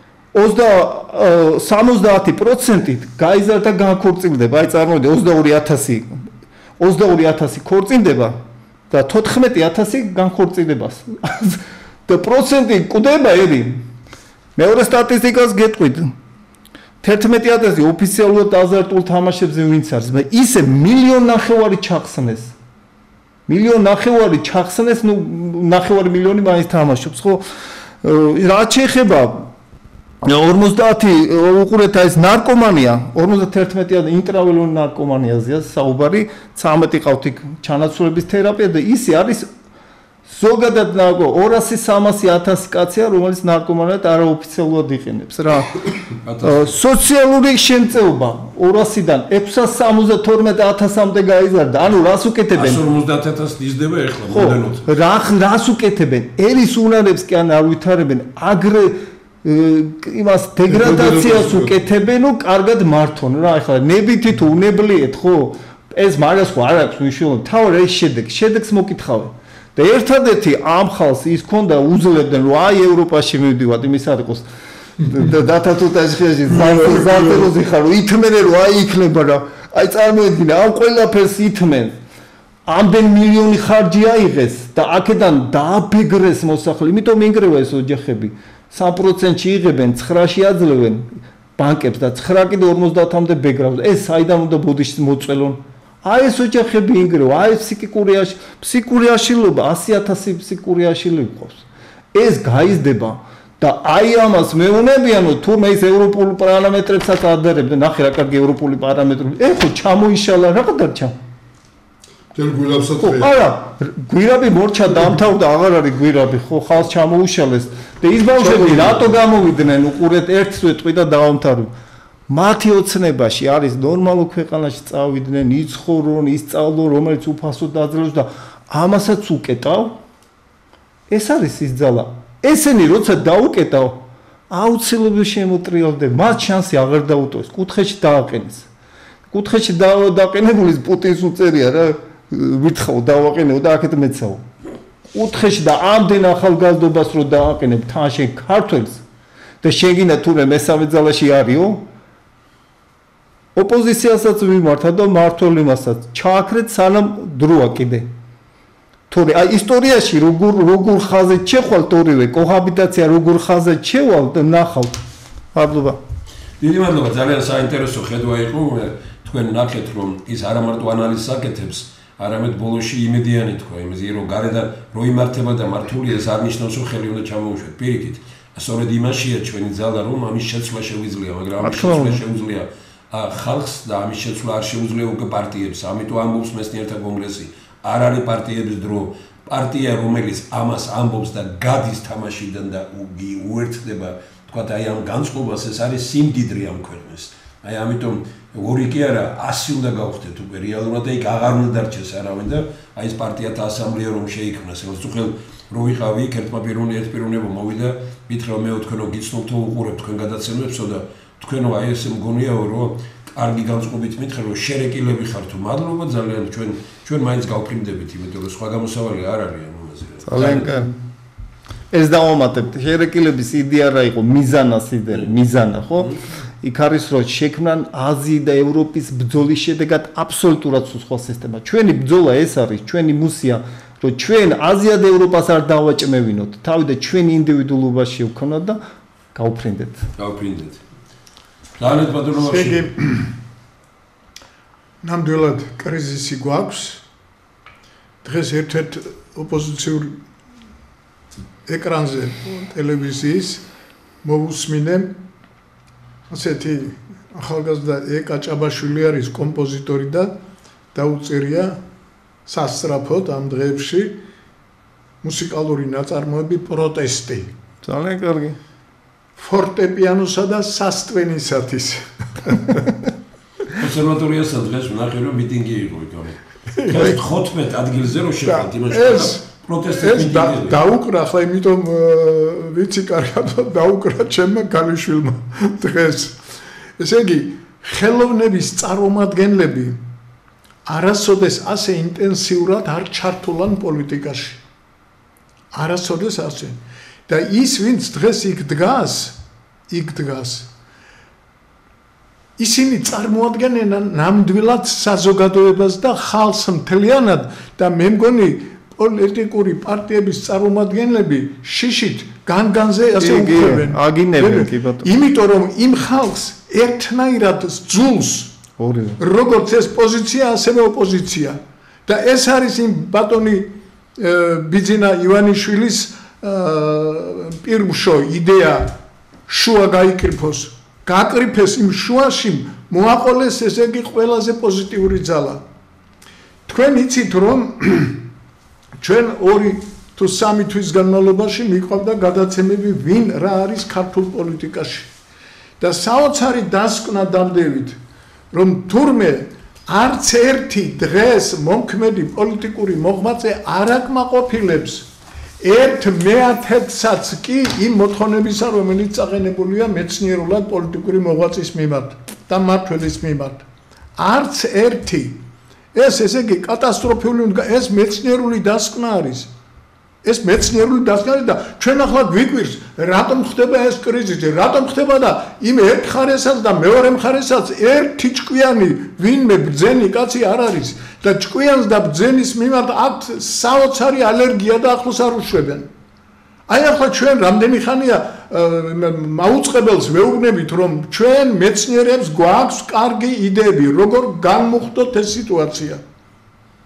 Speaker 2: სამოცდაათი პროცენტით გაიზარდა განქორწილდება. აი წარმოვიდე ოცდაორი ათასი ოცდაორი ათასი ქორწინდება და თოთხმეტი ათასი განქორწილებას. და პროცენტი კვდება ერი. მეორე სტატისტიკას გეტყვით. თერთმეტი ათასი ოფიციალურად აზარტულ თამაშებზე ვინც არის, ისე მილიონ ნახევარი ჩახსნეს. მილიონ ნახევარი ჩახსნეს, ნუ ნახევარი მილიონი მაინც თამაშობს, ხო? რაც შეეხება ორმოცდაათი უყურეთ ეს ნარკომანია, ორმოცდათერთმეტი ინტრავენული ნარკომანიაზეა საუბარი, ცამეტი ყავთ იქ ჩანაცვლების თერაპია და ისი არის ზოგადად ნარკო ორასი სამასი ათასი კაცია, რომელიც ნარკომანად არაოფიციალურად იყენებს რა. სოციალური შემწეობა ორასიდან ექვსას სამოცდათორმეტი ათასამდე გაიზარდა. ანუ რას უკეთებენ?
Speaker 1: ასი ორმოცდაათ ათასი იზრდება ეხლა მომდენოთ.
Speaker 2: რა რას უკეთებენ? ერის უნარებს კი ან არ ვითარებენ, აგრე იმას დეგრადაციას უკეთებენო, კარგად მართონ რა. ეხლა ნებითი თუ უნებლიეთ, ხო? ეს მაგას ხო არ აქვს მნიშვნელობა. თავი რა შედეგი? შედეგს მოკითხავენ. და ერთადერთი ამ ხალხს ის ქონდა უძლებდნენ რომ აი ევროპაში მივდივართ იმის არ იყოს დათათუთაშხეში ზარდელოზე ხარ რომ ითმენე რომ აი იქნება რა აი წარმოედგინე ამ ყველაფერს ითმენ ამდენ მილიონი ხარჯი აიღეს და აქედან დააბეგრეს მოსახლე იმიტომ ინგრევა ეს ოჯახები სამ პროცენტში იღებენ ცხრაში აძლევენ ბანკებს და ცხრა კიდე ორმოცდაათამდე ბეგრავს ეს საიდან უნდა ბოდიშს მოწელონ აი ეს ოჯახები ინგრევა, აი ფსიქიკური ფსიქიკური აშლილობა, ასი ათასი ფსიქიკური აშლილობა ყავს. ეს გაიზრდება და აი ამას მეუნებიან რომ თურმე ის ევროპულ პარამეტრებსაც ადარებდნენ ნახე რა კარგი ევროპული პარამეტრები ეხო ჩამოიშალა რა გადარჩა
Speaker 3: ჯერ გვირაბსაც
Speaker 2: ხო არა გვირაბი მორჩა დამთავრდა აღარ არის გვირაბი ხო ხალხს ჩამოუშალეს და ის ბავშვები რატო გამოვიდნენ უყურეთ ერთ სვეტყვი და დაამთავრა მათი ოცნებაში არის ნორმალურ ქვეყანაში წავიდნენ იცხოვრონ ისწავლონ რომელიც უფასო დაძლევს და ამასაც უკეტავ ეს არის ის ძალა ესენი როცა დაუკეტავ აუცილებლად შემოტრიალდება მათ შანსი აღარ დაუტოვეს კუთხეში დააყენეს კუთხეში დააყენებული პუტინს უწერია რა ვირთხავ დავაყენეო და აქეთ მეცაო კუთხეში და ამდენ ახალგაზრდობას რო დააყენებ თან შენ ქართველს და შენ გინდა თურმე მესამე ძალაში არისო ოპოზიციასაც მიმართა და მართულ იმასაც ჩააქრეთ სანამ დროა კიდე თორე აი ისტორიაში როგორ როგორ ხაზეთ შეხვალთ ორივე კოჰაბიტაცია როგორ ხაზეთ შევალთ და ნახავთ მადლობა
Speaker 1: დიდი მადლობა ძალიან საინტერესო ხედვა იყო თქვენ ნახეთ რომ ის არა მარტო ანალიზს აკეთებს არამედ ბოლოში იმედიანი თქვა იმაზე რომ გარედან რო იმართება და მართულია ეს არ ნიშნავს რომ ხელი უნდა ჩამოუშვათ პირიქით სწორედ იმაშია ჩვენი ძალა რომ ამის შეცვლა შეუძლია მაგრამ ამის შეცვლა შეუძლია ხალხს და ამის შეცვლა არ შეუძლია უკვე პარტიებს ამიტომ ამბობს მეცნიერთა კონგრესი არ არის პარტიების დრო პარტია რომელიც ამას ამბობს და გადის თამაშიდან და უერთდება თქვათ აი ამ განწყობას ეს არის სიმდიდრე ამ ქვეყნის აი ამიტომ ორი კი არა ასი უნდა გავხდეთ უკვე რეალურად და იქ აღარ უნდა დარჩეს არავინ და აი ეს პარტიათა ასამბლეა რომ შეიქმნას როგორც უხელ რო ვიყავი იქ ერთმა პიროვნი ერთ პიროვნებო მოვიდა მითხრა მე თქვენო გიცნობ თუ უყურებთ თქვენ გადაცემებსო და თქვენო აი ესე მგონიაო რომ კარგი განწყობით მითხრა რომ შერეკილები ხარ თუ მადლობა ძალიან ჩვენ ჩვენ მაინც გავფრინდებით იმიტომ რომ სხვა გამოსავალი არ არის ამ ამაზე
Speaker 2: ძალიან კარგი ეს დავამატებთ შერეკილების იდეა რა იყო მიზანა სიდერი მიზანა ხო იქ არის რომ შექმნან აზიის და ევროპის ბრძოლის შედეგად აბსოლუტურად სხვა სისტემა ჩვენი ბრძოლა ეს არის ჩვენი მუსია რომ ჩვენ აზია და ევროპას არ დავაჭმევინოთ თავი და ჩვენი ინდივიდუალობაში ვქონოთ და გავფრინდეთ
Speaker 1: გავფრინდეთ ძალიან პატრონობაში
Speaker 3: შეგი ნამდვილად კრიზისი გვაქვს დღეს ერთ-ერთ ოპოზიციურ ეკრანზე ტელევიზიის მოვუსმინე ასეთი ახალგაზრდა ეკა ჭაბაშვილი არის კომპოზიტორი და დაუწერია სასწრაფოდ ამ დღეებში მუსიკალური ნაწარმოები პროტესტი
Speaker 2: ძალიან კარგი
Speaker 3: ფორტეპიანოსა და სასტვენისათვის
Speaker 1: კონსერვატორიასთან დღეს ვნახე რომ მიტინგი იყო იქ დღეს ხუთმეტ ადგილზე რომ შევხვდით იმაში პროტესტები
Speaker 3: დაუკრა ხა იმიტომ ვიცი კარგად დაუკრა ჩემმა ქალიშვილმა დღეს ესე იგი ხელოვნების წარმომადგენლები არასოდეს ასე ინტენსიურად არ ჩართულან პოლიტიკაში არასოდეს ასე და ის ვინც დღეს იქ დგას იქ დგას ისინი წარმოადგენენ ნამდვილად საზოგადოებას და ხალხს მთლიანად და მე მგონი პოლიტიკური პარტიების წარმომადგენლები შიშით განგანზე ასე უყურებენ
Speaker 2: აგინებენ კი ბატონო
Speaker 3: იმიტომ რომ იმ ხალხს ერთნაირად ძულს როგორც ეს პოზიცია ასევე ოპოზიცია და ეს არის იმ ბატონი ბიძინა ივანიშვილის პირმშო იდეა შუა გაიკრიფოს გაკრიფეს იმ შუაში მოაყოლეს ესე იგი ყველაზე პოზიტიური ძალა თქვენ იცით რომ ჩვენ ორი თუ სამი თვის განმავლობაში მიყვავდა გადაცემები ვინ რა არის ქართულ პოლიტიკაში და საოცარი დასკვნა დამდევით რომ თურმე არც ერთი დღეს მომქმედი პოლიტიკური მოღვაწე არ აკმაყოფილებს ერთ მეათედსაც კი იმ მოთხოვნებისა რომელიც წაღენებულია მეცნიერულად პოლიტიკური მოღვაწის მიმართ და მმართველის მიმართ არც ერთი ეს ესე იგი კატასტროფული ეს მეცნიერული დასკვნა არის ეს მეცნიერული დასკვნა და ჩვენ ახლა გვიკვირს რატომ ხდება ეს კრიზისი რატომ ხდება და იმ ერთ მხარესაც და მეორე მხარესაც ერთი ჭკვიანი ვინმე ბძენი კაცი არ არის და ჭკვიანს და ბძენის მიმართ აქვთ საოცარი ალერგია და ახლოს არ უშვებენ აი ახლა ჩვენ რამდენი ხანია მაუწყებელს ვეუბნებით რომ ჩვენ მეცნიერებს გვაქვს კარგი იდეები როგორ განმუხტოთ ეს სიტუაცია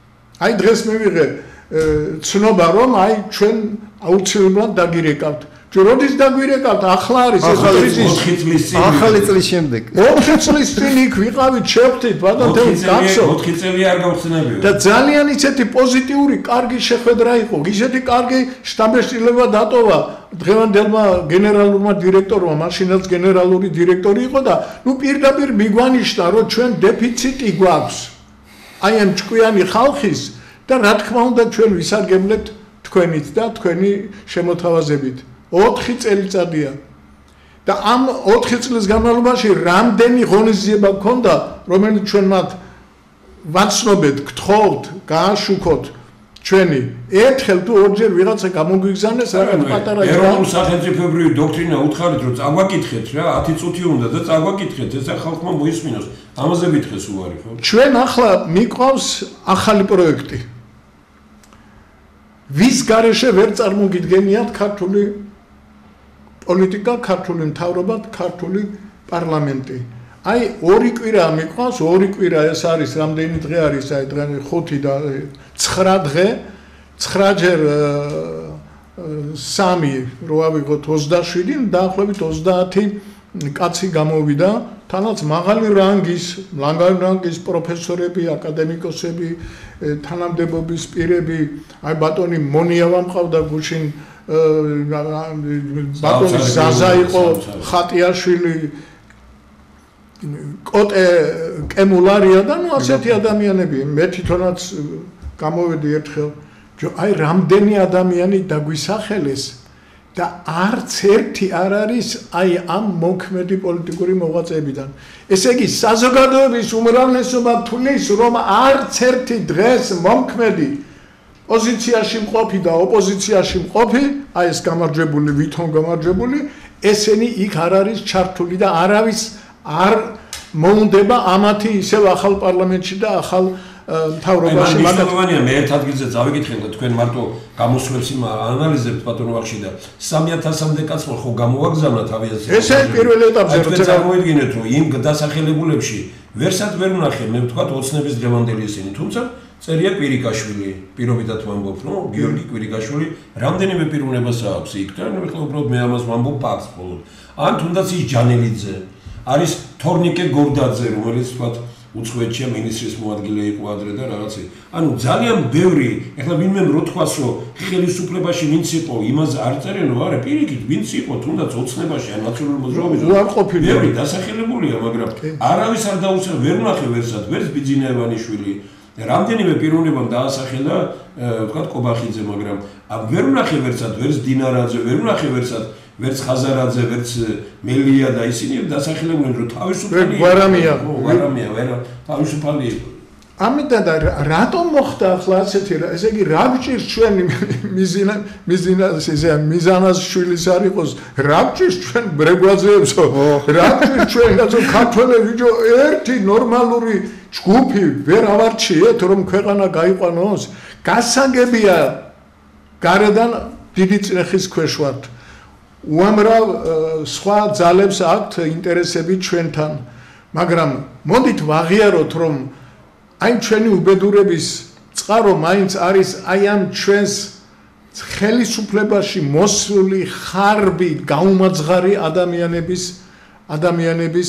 Speaker 3: აი დღეს მივიღე ცნობა რომ აი ჩვენ აუცილებლად დაგირეკავთ როდის დაგვირეკავთ ახლა არის ეს
Speaker 1: ოთხი წლის წინ
Speaker 2: ახალი წლის შემდეგ
Speaker 3: ოთხი წლის წინ იქ ვიყავით შევხვდით ბატონ თეოდორე
Speaker 1: ოთხი წელი არ გავხსნებია
Speaker 3: და ძალიან ისეთი პოზიტიური კარგი შეხვედრა იყო ისეთი კარგი შტაბ-შეშლილება დატოვა დღევანდელმა გენერალურმა დირექტორმა მაშინაც გენერალური დირექტორი იყო და ნუ პირდაპირ მიგვანიშნა რომ ჩვენ დეფიციტი გვაქვს აი ამ ჭკვიანი ხალხის და რა თქმა უნდა ჩვენ ვისარგებლეთ თქვენით და თქვენი შემოთავაზებით ოთხი წელიწადია და ამ ოთხი წლის განმავლობაში რამდენი ღონისძიება გქონდა რომელიც ჩვენ მათ ვაცნობეთ გთხოვთ გააშუქოთ ჩვენი ერთხელ თუ ორჯერ ვიღაცა გამოგვიგზავნეს რაღაც პატარა
Speaker 1: ეროვნულ სახელმწიფოებრივი დოქტრინა უთხარით რომ წაგვაკითხეთ რა ათი წუთი უნდა და წაგვაკითხეთ ესა ხალხმა მოისმინოს ამაზე მითხეს უარი ხო
Speaker 3: ჩვენ ახლა მიყვავს ახალი პროექტი ვის გარეშე ვერ წარმოგიდგენიათ ქართული პოლიტიკა ქართული მთავრობა ქართული პარლამენტი აი ორი კვირა მიყვავს ორი კვირა ეს არის რამდენი დღე არის აი დღე ხუთი და ცხრა დღე ცხრაჯერ სამი რო ავიღოთ ოცდაშვიდი დაახლოებით ოცდაათი კაცი გამოვიდა თანაც მაღალი რანგის მაღალი რანგის პროფესორები აკადემიკოსები თანამდებობის პირები აი ბატონი მონიავა მყავდა გუშინ ბატონი ზაზა იყო ხატიაშვილი კოტე კემულარია და ნუ ასეთი ადამიანები მე თვითონაც გამოვედი ერთხელ აი რამდენი ადამიანი დაგვისახელეს და არც ერთი არ არის აი ამ მოქმედი პოლიტიკური მოღვაწეებიდან ესე იგი საზოგადოების უმრავლესობა თulis რომ არც ერთი დღეს მოქმედი პოზიციაში მყოფი და ოპოზიციაში მყოფი აი ეს გამარჯვებული ვითომ გამარჯვებული ესენი იქ არ არის ჩართული და არავის არ მოუნდება ამათი ისევ ახალ პარლამენტში და ახალ მთავრობაში
Speaker 1: მაგათოვანია მე ერთ ადგილზე წავიკითხე და თქვენ მარტო გამოსვლებს იმ ანალიზებთ ბატონო ვახში და სამი ათასამდე კაცმა ხო გამოვაგზავნა თავიანთი
Speaker 3: ესე პირველ ეტაპზე
Speaker 1: როცა წარმოიდგინეთ რომ იმ დასახელებულებში ვერსად ვერ ვნახე მე ვთქვათ ოცნების დღევანდელი ისინი თუმცა წერია კვირიკაშვილი პირობითად ვამბობ რომ გიორგი კვირიკაშვილი რამდენიმე პიროვნებას აქვს იქ და ნუ ეხლა უბრალოდ მე ამას ვამბობ ფაქტს ბოლოდ ან თუნდაც ის ჯანელიძე არის თორნიკე გორდაძე რომელიც ვთქვათ უცხოეთშია მინისტრის მოადგილე იყო ადრე და რაღაცე. ანუ ძალიან ბევრი, ეხლა ვინმე რო თქვას რომ ხელისუფლებაში ვინც იყო, იმას არ წერენო, არა, პირიქით, ვინც იყო, თუნდაც ოცნებაში ან ნაციონალურ მოძრაობაში.
Speaker 3: უარ ყოფილი.
Speaker 1: ბევრი დასახელებულია, მაგრამ არავის არ დაუსახა, ვერ ვნახე ვერსად, ვერც ბიძინაევანიშვილი. რამდენიმე პიროვნებამ დაასახელა, ვთქვათ, კობახიძე, მაგრამ ვერ ვნახე ვერსად, ვერც დინარაძე, ვერ ვნახე ვერსად ვერც ხაზარაძე, ვერც მელია და ისინი დასახელებულნი რომ თავისუფალი
Speaker 3: გვარამია,
Speaker 1: გვარამია, ვერა თავისუფალი იყო.
Speaker 3: ამიტომ და რატომ მოხდა ახლა ასეთი რა, ესე იგი რა გჭირს ჩვენი მიზინა, მიზინა ესე მიზანას შვილის არ იყოს, რა გჭირს ჩვენ ბრეგვაძეებსო, რა გჭირს ჩვენ გაცო ქართველები ვიჯო ერთი ნორმალური ჯგუფი ვერ ავარჩიეთ რომ ქვეყანა გაიყვანოს, გასაგებია გარედან დიდი წნეხის ქვეშ ვართ. უამრავ სხვა ძალებს აქვთ ინტერესები ჩვენთან, მაგრამ მოდით ვაღიაროთ რომ აი ჩვენი უბედურების წყარო მაინც არის აი ამ ჩვენს ხელისუფლებაში მოსული ხარბი, გაუმაძღარი ადამიანების ადამიანების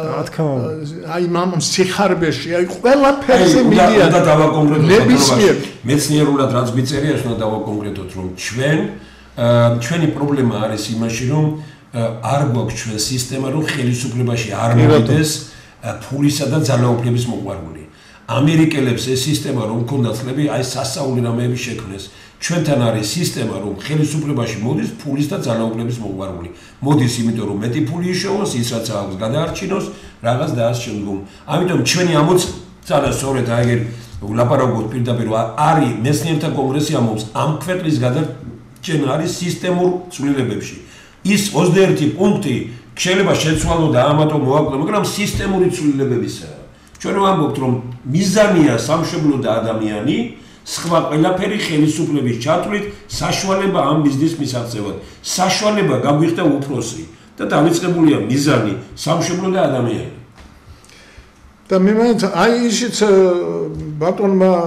Speaker 3: აი მამ სიხარბეში, აი ყველაფერზე მიდიან.
Speaker 1: და დავაკონკრეტოთ. მეცნიერულად რაც მიწერია, უნდა დავაკონკრეტოთ რომ ჩვენ ჩვენი პრობლემა არის იმაში, რომ არ გვაქვს ჩვენ სისტემა, რომ ხელისუფლებაში არ მოვიდეს ფულისა და ძალაუფლების მოყვარული. ამერიკელებს ეს სისტემა რომ ქონდათ წლები, აი სასწაული რამეები შექმნეს. ჩვენთან არის სისტემა, რომ ხელისუფლებაში მოდის ფულის და ძალაუფლების მოყვარული. მოდის იმიტომ, რომ მეტი ფული იშოვოს, ის რაც აქვს გადაარჩინოს, რაღაც და ამ შემდგომ. ამიტომ ჩვენი ამოცანა სწორედ აი ეგ ვლაპარაკობთ პირდაპირ არის მეცნიერთა კონგრესი ამბობს ამ ქვეყნის გადარჩენა არის სისტემურ ცვლილებებში. ის ოცდაერთი პუნქტი შეიძლება შეცვალო და ამათო მოაკლო, მაგრამ სისტემური ცვლილებებისაა. ჩვენ ვამბობთ, რომ მიზანია სამშობლო და ადამიანი, სხვა ყველაფერი ხელისუფლების ჩათვლით საშუალება ამ ბიზნეს მისაღწევად. საშუალება გაგვიხდა უფროსი და დავიწყებულია მიზანი სამშობლო და ადამიანი.
Speaker 3: და მე მაინც აი ისიც ბატონმა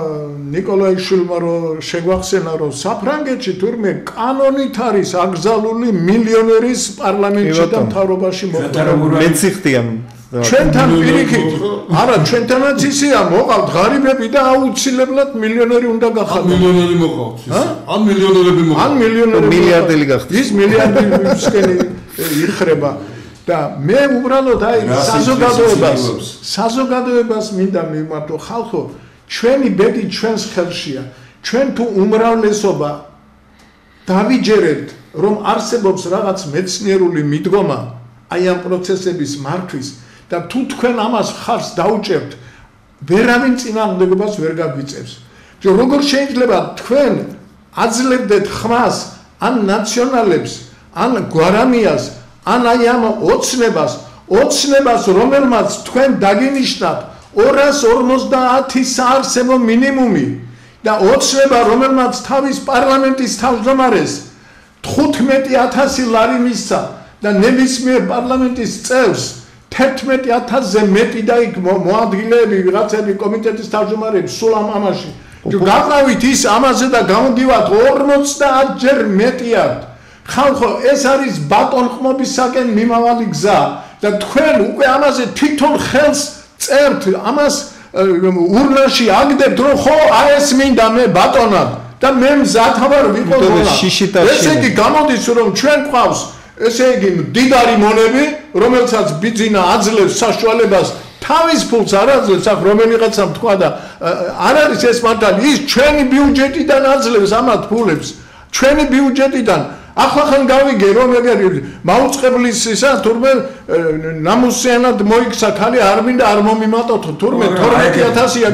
Speaker 3: ნიკოლაიშვილმა რო შეგვახსენა რომ საფრანგეთში თურმე კანონით არის აკრძალული მილიონერის პარლამენტში და მთავრობაში მოხდა.
Speaker 2: მეციხდიან
Speaker 3: ჩვენთან პირიქით არა ჩვენთანაც ისეა მოყავთ ღარიბები და აუცილებლად მილიონერი უნდა გახადოთ.
Speaker 4: მილიონერი მოყავთ. ან მილიონერები მოყავთ.
Speaker 3: ან მილიონერი
Speaker 2: მილიარდელი გახდეთ.
Speaker 3: ის მილიარდისკენ იხრება და მე უბრალოდ აი საზოგადოებას საზოგადოებას მინდა მივმართო ხალხო ჩვენი ბედი ჩვენს ხელშია. ჩვენ თუ უმრავლესობა დავიჯერებთ რომ არსებობს რაღაც მეცნიერული მიდგომა აი ამ პროცესების მართვის და თუ თქვენ ამას ხარს დაუჭერთ ვერავინ წინააღმდეგობას ვერ გაგვიწევს. როგორ შეიძლება თქვენ აძლევდეთ ხმას ან ნაციონალებს ან გვარამიას ან აი ამ ოცნებას ოცნებას რომელმაც თქვენ დაგინიშნათ ორას ორმოცდაათი საარსებო მინიმუმი და ოცნება რომელმაც თავის პარლამენტის თავმჯდომარეს თხუთმეტი ათასი ლარი მისცა და ნებისმიერ პარლამენტის წევრს თერთმეტი ათასზე მეტი და იქ მოადგილეები ვიღაცები კომიტეტის თავმჯდომარეები სულ ამ ამაში გავყავით ის ამაზე და გამოდივართ ორმოცდაათჯერ მეტიად. ხალხო ეს არის ბატონყმობისაკენ მიმავალი გზა და თქვენ უკვე ამაზე თვითონ ხელს წერთ ამას ურნაში აგდებთ რომ ხო აი ეს მინდა მე ბატონად და მე მზათავარ ვიყო ესე იგი გამოდის რომ ჩვენ ყავს ესე იგი დიდარი მონები რომელსაც ბიძინა აძლევს საშუალებას თავის ფულს არ აძლევს აქ რომელიღაცამ თქვა და არ არის ეს მართალი ის ჩვენი ბიუჯეტიდან აძლევს ამათ ფულებს ჩვენი ბიუჯეტიდან ახლა ხან გავიგე რომ ეგერ მაუწყებლის ისა თურმე ნამუსიანად მოიქცა ხალი არ მინდა არ მომიმატოთ თურმე თორმეტი ათასი აქ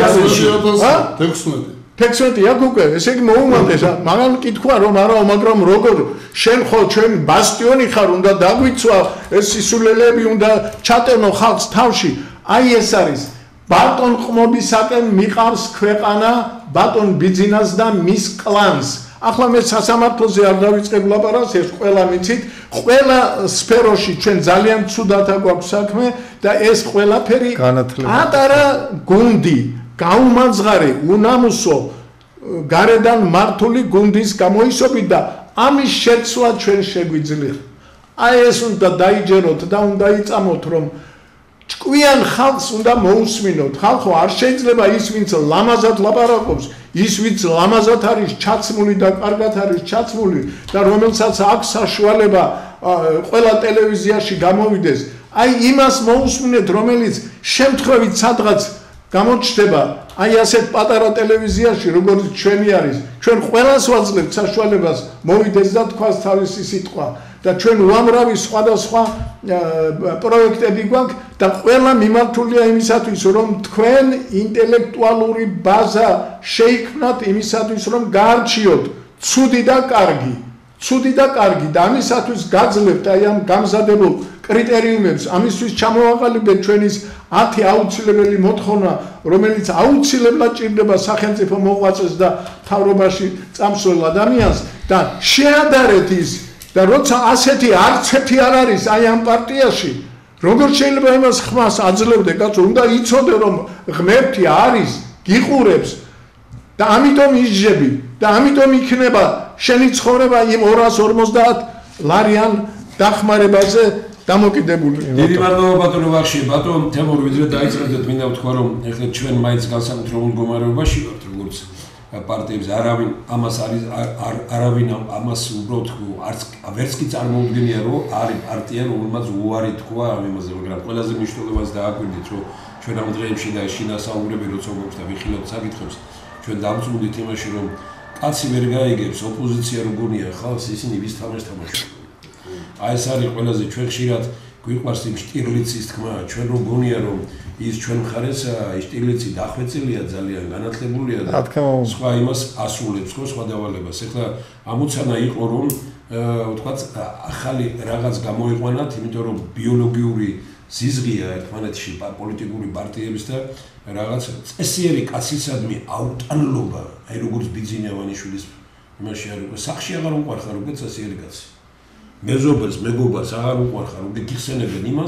Speaker 4: და
Speaker 3: თექვსმეტი აქ უკვე ესე იგი მოუმატეს მაგან კითხვა რომ არაო მაგრამ როგორ შენ ხო ჩვენ ბასტიონი ხარ უნდა დაგვიცვა ეს სისულელეები უნდა ჩატენო ხალხს თავში აი ეს არის ბატონყმობისაკენ მიყავს ქვეყანა ბატონ ბიძინას და მის კლანს ახლა მე სასამართლოზე არ დავიწყებ ლაპარაკს ეს ყველა მიცით ყველა სფეროში ჩვენ ძალიან ცუდად გვაქვს საქმე და ეს ყველაფერი პატარა გუნდი გაუმაძღარი უნამუსო გარედან მართული გუნდის გამოისობით და ამის შეცვლა ჩვენ შეგვიძლია აი ეს უნდა დაიჯეროთ და უნდა იწამოთ რომ ჭკვიან ხალხს უნდა მოусმინოთ ხალხო არ შეიძლება ის ვინც ლამაზად ლაპარაკობს ის ვინც ლამაზად არის ჩაცმული და კარგად არის ჩაცმული და რომელსაც აქვს საშუალება ყველა ტელევიზიაში გამოვიდეს აი იმას მოусმინეთ რომელიც შემთხვევით სადღაც გამოჩნდება აი ასეთ პატარა ტელევიზიაში როგორც ჩვენი არის ჩვენ ყველას ვაძლევთ საშუალებას მოვიდეს და თქვას თავისი სიტყვა და ჩვენ უამრავი სხვადასხვა პროექტები გვაქვს და ყველა მიმართულია იმისათვის რომ თქვენ ინტელექტუალური ბაზა შეიქმნათ იმისათვის რომ გაარჩიოთ ცუდი და კარგი ცუდი და კარგი და ამისათვის გაძლევთ აი ამ გამზადებულ კრიტერიუმებს ამისთვის ჩამოვაყალიბეთ ჩვენის ათი აუცილებელი მოთხოვნა რომელიც აუცილებლად ჭირდება სახელმწიფო მოღვაწეს და მთავრობაში წამსვლელ ადამიანს და შეადარეთ ის და როცა ასეთი არც ერთი არ არის აი ამ პარტიაში როგორ შეიძლება იმას ხმას აძლევდე კაცო უნდა იცოდე რომ ღმერთი არის გიყურებს და ამიტომ ისჯები და ამიტომ იქნება შენი ცხოვრება იმ ორას ორმოცდაათ ლარიან დახმარებაზე დამოკიდებული.
Speaker 1: დიდი მადლობა ბატონო ვახში ბატონ თემურ ვიდრე დაიწყებდეთ მინდა ვთქვა რომ ეხლა ჩვენ მაინც განსაკუთრებულ მდგომარეობაში ვართ როგორც პარტიებს არავინ ამას არის არავინ ამას უბრალოდ არც ვერც კი წარმოუდგენია რომ არის პარტია რომელმაც უარი თქვა ამ იმაზე მაგრამ ყველაზე მნიშვნელოვანს დააკვირდით რომ ჩვენ ამ დღეებში და შინასაუბრები როცა გვაქვს და ვიხილავთ საკითხებს ჩვენ დავწუნდით იმაში რომ კაცი ვერ გაიგებს ოპოზიცია როგორია ხალხს ისინი ვის თამაშს თამაშობენ აი ეს არის ყველაზე ჩვენ ხშირად გვიყვარს იმ შტირლიცის თქმა ჩვენ რო გონია რომ ის ჩვენ მხარეს შტირლიცი დახვეწილია ძალიან განათლებულია და სხვა იმას ასრულებს ხო სხვა დავალებას ეხლა ამოცანა იყო რომ ვთქვათ ახალი რაღაც გამოიყვანათ იმიტომ რომ ბიოლოგიური ზიზღია ერთმანეთში პოლიტიკური პარტიების და რაღაც წესიერი კაცისადმი აუტანლობა აი როგორც ბიძინა ვანიშვილის იმაში არის უკვე სახში აღარ უყარხარ უკვე წესიერი კაცი მეზობელს მეგობარს აღარ უყარხარ უკვე გიხსენებენ იმას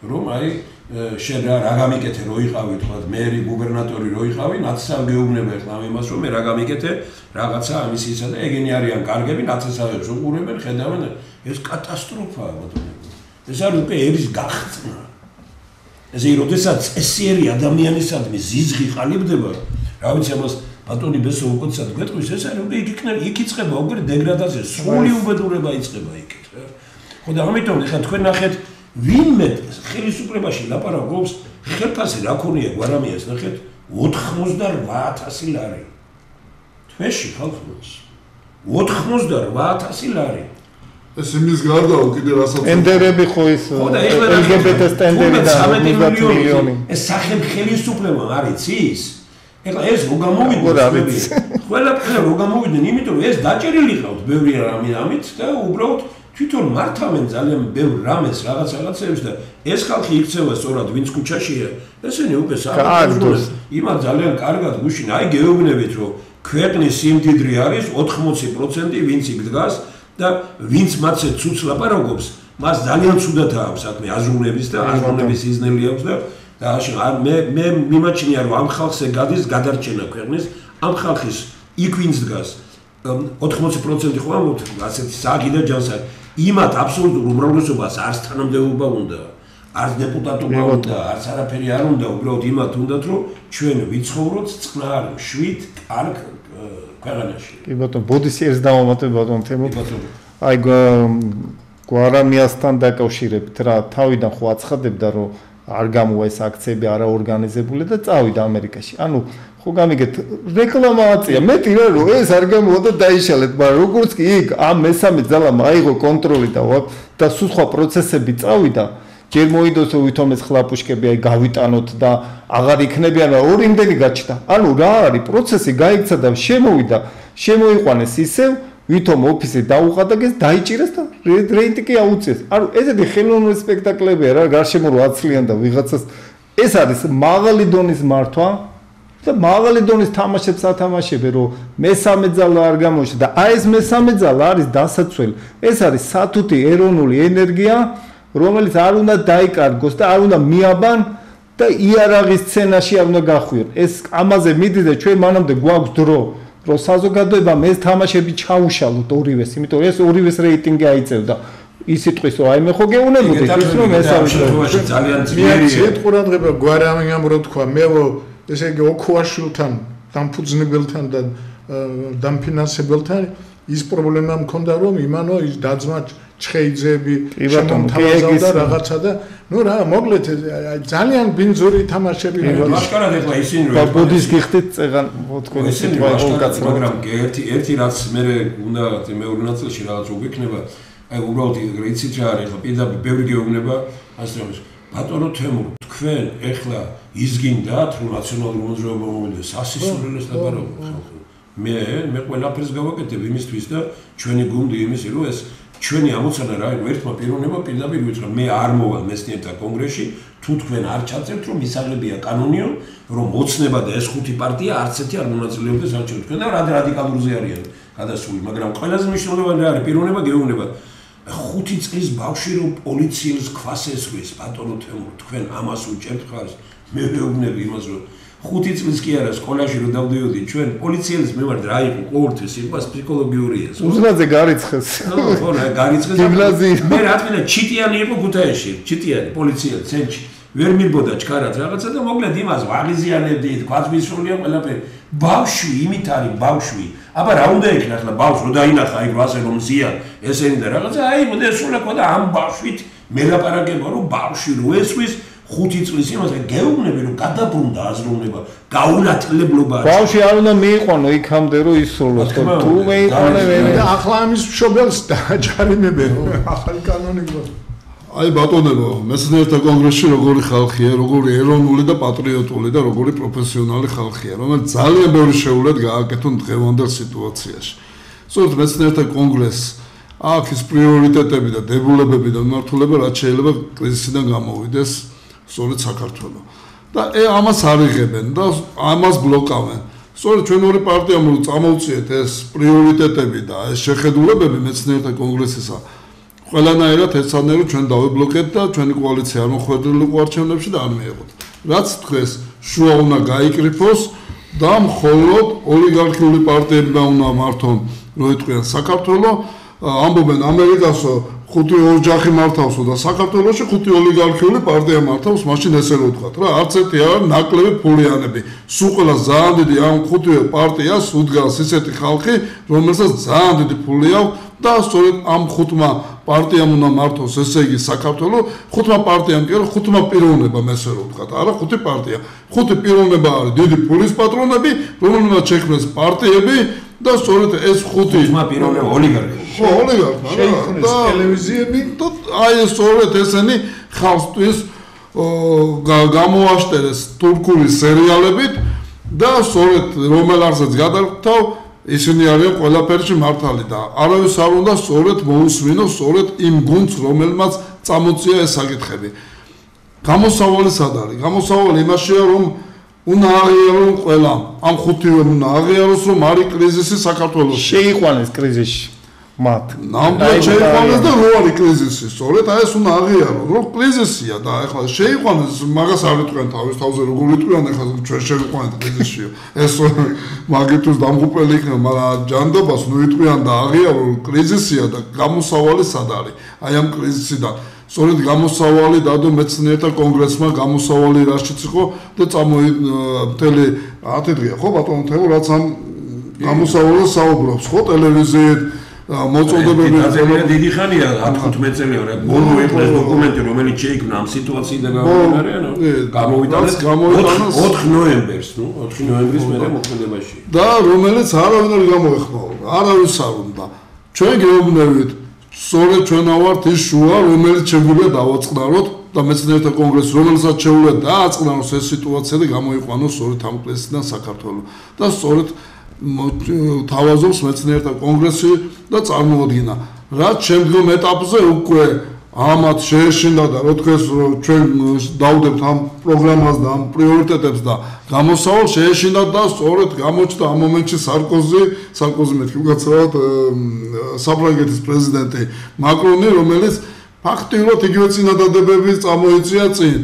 Speaker 1: რომ აი შენ რა რა გამიკეთე რო იყავი თქვა მერი გუბერნატორი რო იყავი ნაცსავ გეუბნება ახლა იმას რომ მე რა გამიკეთე რაღაცა ამის ისა და ეგენი არიან კარგები ნაცსავებს უყურებენ ხედავენ ეს კატასტროფაა ბატონო ეს არ უკვე ერის გახსნა ეს როდესაც წესიერი ადამიანისადმი ზიზღი ყალიბდება რა ვიცი ამას ბატონი ბესო უკეთესად გვეტყვის ეს არის უკვე იქ იქნება იქ იწყება უკვე დეგრადაცია სრული უბედურება იწყება იქით რა ხო და ამიტომ ეხლა თქვენ ნახეთ ვინმე ხელისუფლებაში ლაპარაკობს ხელფასი რა ქონია გვარამიას ნახეთ ოთხმოცდაოთხ ათასი ლარი თვეში ხალხს ოთხმოცდაოთხ ათასი ლარი
Speaker 4: ეს იმის გარდაო კიდე რასაც
Speaker 2: ტენდერები ხო ის ელ ჯი ბი ტი-ს ტენდერი და ოცდაათი მილიონი
Speaker 1: ეს სახელმხელისუფლება არის ის ეხლა ეს რო გამოვიდეს ყველაფერი რო გამოვიდნენ იმიტომ რომ ეს დაჭერილი ყავთ ბევრი რამე ამით და უბრალოდ თვითონ მართავენ ძალიან ბევრ რამეს რაღაც რაღაცებს და ეს ხალხი იქცევა სწორად ვინც ქუჩაშია ესენი უკვე საერთოდ იმათ ძალიან კარგად გუშინ აი გეუბნებით რომ ქვეყნის სიმდიდრე არის ოთხმოცი პროცენტი ვინც იქ დგას და ვინც მათზე ცუც ლაპარაკობს მას ძალიან ცუდად აქვს საქმე აზროვნების და აზროვნების სიზნელი აქვს და და მე მე მიმაჩნია რომ ამ ხალხზე გადის გადარჩენა ქვეყნის ამ ხალხის იქ ვინც დგას ოთხმოცი პროცენტი ხო ამბობთ ასეთი საგი და ჯანსაღი იმათ აბსოლუტურ უმრავლესობას არც თანამდებობა უნდა არც დეპუტატობა უნდა არც არაფერი არ უნდა უბრალოდ იმათ უნდათ რომ ჩვენ ვიცხოვროთ წყნარ მშვიდ კარგ ქვეყანაში
Speaker 2: კი ბატონო ბოდისიერს დავამატებ ბატონო თემო აი გვარამიასთან დაკავშირებით რა თავიდან ხო აცხადებდა რომ არ გამოვა ეს აქციები არაორგანიზებული და წავიდა ამერიკაში ანუ ხო გამიგეთ რეკლამაცია მეტი რა რომ ეს არ გამოვა და დაიშალეთ მაგრამ როგორც კი იქ ამ მესამე ძალამ აიღო კონტროლი და და სულ სხვა პროცესები წავიდა ჯერ მოიდოს ვითომ ეს ხლაპუშკები აი გავიტანოთ და აღარ იქნებიან რა ორი იმდენი გაჩნდა ანუ რა არის პროცესი გაიქცა და შემოვიდა შემოიყვანეს ისევ ვითომ ოფისი დაუყადაგეს დაიჭირეს და რეიტინგი აუწიეს ანუ ესეთი ხელოვნური სპექტაკლებია რა გარშემო რო აცლიან და ვიღაცას ეს არის მაღალი დონის მართვა და მაღალი დონის თამაშებს ათამაშებენ რომ მესამე ძალა არ გამოიშვა და აი ეს მესამე ძალა არის დასაცველი ეს არის სათუთი ეროვნული ენერგია რომელიც არ უნდა დაიკარგოს და არ უნდა მიაბან და იარაღის სცენაში არ უნდა გახვიერ ეს ამაზე მიდის და ჩვენ მანამდე გვაქვს დრო რომ საზოგადოებამ ეს თამაშები ჩაუშალოთ ორივეს იმიტომ ეს ორივეს რეიტინგი აიწევდა ის იტყვის რომ აი მე ხო გეუნებოდი ის რომ მესამე
Speaker 1: ძალიან ძლიერი
Speaker 3: ეს ყურადღება გვარამიამ რო თქვა მე ესე იგი ოქუაშვილთან დამფუძნებელთან და დამფინანსებელთან ის პრობლემა მქონდა რომ იმანო ის დაძმა ჩხეიძეები შემოთავაზავდა რაღაცა და ნუ რა მოკლედ ძალიან ბინძური თამაშები
Speaker 1: ლაშქარად ეხლა ისინი
Speaker 2: რომ ბუდის გიხდით წეღან თქვენ
Speaker 1: ისინი ლაშქარად მაგრამ ერთი ერთი რაც მე უნდა მეორე ნაწილში რაღაც უგიქნება აი უბრალოდ იცით რა არის ეხლა პირდაპირ ბევრი გეუბნება ასე რომ ბატონო თემურ თქვენ ეხლა იზგინდათ რომ ნაციონალური მოძრაობა მომიდეს სასისულელს ლაპარაკობთ მე მე ყველაფერს გავაკეთებ იმისთვის და ჩვენი გუნდი იმისი რომ ეს ჩვენი ამოცანა რა არის ერთმა პიროვნება პირდაპირ ვიწყებ მე არ მოვალ მეცნიერთა კონგრესში თუ თქვენ არ ჩაწერთ რომ მისაღებია კანონიო რომ მოცნება და ეს ხუთი პარტია არც ერთი არ მონაწილეობდეს საჩვენო თქვენ და რადიკალურზე არიან გადასული მაგრამ ყველაზე მნიშვნელოვანი რა არის პიროვნება გეუბნება ხუთი წლის ბავშვი რომ პოლიციელს ქვას ესვრის ბატონო თემურ თქვენ ამას უჭერთ ხარს მე ვეუბნები იმას რომ ხუთი წლის კი არა სკოლაში რომ დავდიოდი ჩვენ პოლიციელს მე ვარ რა იყო ყოველთვის იყო ფსიქოლოგიურია
Speaker 2: უზნაძე გარიცხეს
Speaker 1: ხო რა გარიცხეს მე რა თქმა უნდა ჩიტიანი იყო ქუთაისში ჩიტიანი პოლიციელი ცენტრში ვერ მიბოდა ჩქარად რაღაცა და მოკლედ იმას ვაღიზიანებდი თქვაც მისრულია ყველაფერი ბავშვი იმით არის ბავშვი აბა რა უნდა იქნა ახლა ბავშვი რომ დაინახა აი რვაზე რომ ზიან ესენი და რაღაცა აი მოდი სულ ეკვა და ამ ბავშვით მე ლაპარაკება რომ ბავშვი რო ესვის ხუთი წლის იმაზე გეუბნები რომ გადაბრუნდა აზროვნება გაუნათლებლობა
Speaker 2: ბავშვი არ უნდა მიიყვანო იქამდე რომ ისოლოს თუ მეიყვანე
Speaker 3: და ახლა ამის მშობელს დააჯარიმებენ ახალი კანონი გვაქვს
Speaker 4: აი ბატონებო მეცნიერთა კონგრესში როგორი ხალხია როგორი ეროვნული და პატრიოტული და როგორი პროფესიონალი ხალხია რომელიც ძალიან ბევრი შეუძლია გააკეთონ დღევანდელ სიტუაციაში სწორედ მეცნიერთა კონგრესს აქ ის პრიორიტეტები და დებულებები და მმართველობა რაც შეიძლება კრიზისიდან გამოვიდეს სწორედ საქართველოს და ამას არიღებენ და ამას ბლოკავენ სწორედ ჩვენ ორი პარტიამ რომ წამოვწიეთ ეს პრიორიტეტები და ეს შეხედულებები მეცნიერთა კონგრესისა ყველანაირად ეცანერო ჩვენ დავიბლოკეთ და ჩვენი კოალიცია არ მოხვედრილიყო არჩევნებში და არ მიიღოთ. რაც თქვეს, შუა უნდა გაიკრიფოს და მხოლოდ ოლიგარქიული პარტიებმა უნდა მართონ, რო იტყვიან საქართველოს, ამბობენ ამერიკასო ხუთი ორჯახი მართავსო და საქართველოში ხუთი ოლიგარქიული პარტია მართავს, მაშინ ესე რო ვთქვათ რა, არც ერთი არ ნაკლები ფულიანები. სულ ყველა ძალიან დიდი ამ ხუთი პარტიას უდგას ისეთი ხალხი, რომელსაც ძალიან დიდი ფული აქვს და სწორედ ამ ხუთმა პარტიამ უნდა მართოს, ესე იგი საქართველოს, ხუთმა პარტიამ კი არა, ხუთმა პიროვნებამ ესე რო ვთქვათ, არა ხუთი პარტია. ხუთი პიროვნება არის დიდი ფულის პატრონები, რომელმაც შექმნეს პარტიები და სწორედ ეს ხუთი
Speaker 1: ხუთმა პიროვნება ოლიგარქი.
Speaker 4: ხო, ოლიგარქი.
Speaker 3: შეიქმნეს ტელევიზიები
Speaker 4: და აი სწორედ ესენი ხალხთვის გამოაშტერეს თურქული სერიალებით და სწორედ რომელ არსაც გადავთავ ისინი არიან ყველაფერში მართალი და არავის არ უნდა სწორედ მოусმინოს სწორედ იმ გუნდს, რომელმაც წამოწია ეს საკითხები. გამოსავალი სად არის? გამოსავალი იმაშია, რომ უნდა აღიარონ ყველა. ამ ხუთივემ უნდა აღიაროს, რომ არის კრიზისი საქართველოში.
Speaker 2: შეიყვანეს კრიზისში მათ.
Speaker 4: ნამდვილად შეიყვანეს და რო არის კრიზისი, სწორედ აი ეს უნდა აღიარონ, რომ კრიზისია და ეხლა შეიყვანეს, მაგას არ იტყვიან თავის თავზე, როგორ იტყვიან ეხლა ჩვენ შევიყვანეთ კრიზისში. ეს მაგითაც დამღუპელი იქნება, მაგრამ ჯანდაბას ნუ იტყვიან და აღიარონ, კრიზისია და გამოსავალი სად არის? აი ამ კრიზისიდან სწორედ გამოსავალი დადო მეცნიერთა კონგრესმა გამოსავალი რაშიც იყო და წამოი მთელი ათი დღეა ხო ბატონო თეო რაც ამ გამოსავალს საუბრობს ხო ტელევიზიით მოწოდებები
Speaker 1: დიდი ხანია ათი-ხუთმეტი წელი არა ბოლო იყო ეს დოკუმენტი რომელიც შეიქმნა ამ სიტუაციიდან გამოვიტანეს გამოვიტანეს ოთხი ნოემბერს ნუ ოთხი ნოემბრის მერე მოქმედებაში
Speaker 4: და რომელიც არავინ არ გამოეხმაო არავის არ უნდა ჩვენ გეუბნებით სწორედ ჩვენა ვართ ის შუა რომელიც შეგვიძლია დავაწყნაროთ და მეცნიერთა კონგრესი რომელსაც შეუძლია დააწყნაროს ეს სიტუაცია და გამოიყვანოს სწორედ ამ კრიზისიდან საქართველოს და სწორედ თავაზობს მეცნიერთა კონგრესი და წარმოადგინა რაც შემდგომ ეტაპზე უკვე ამათ შეეშინდა და რო თქვეს ჩვენ დავდებთ ამ პროგრამას და ამ პრიორიტეტებს და გამოსავალ შეეშინდა და სწორედ გამოჩნდა ამ მომენტში სარკოზი სარკოზი მეთქი უკაცრავად საფრანგეთის პრეზიდენტი მაკრონი რომელიც ფაქტიურად იგივე წინადადებები წამოიწია წინ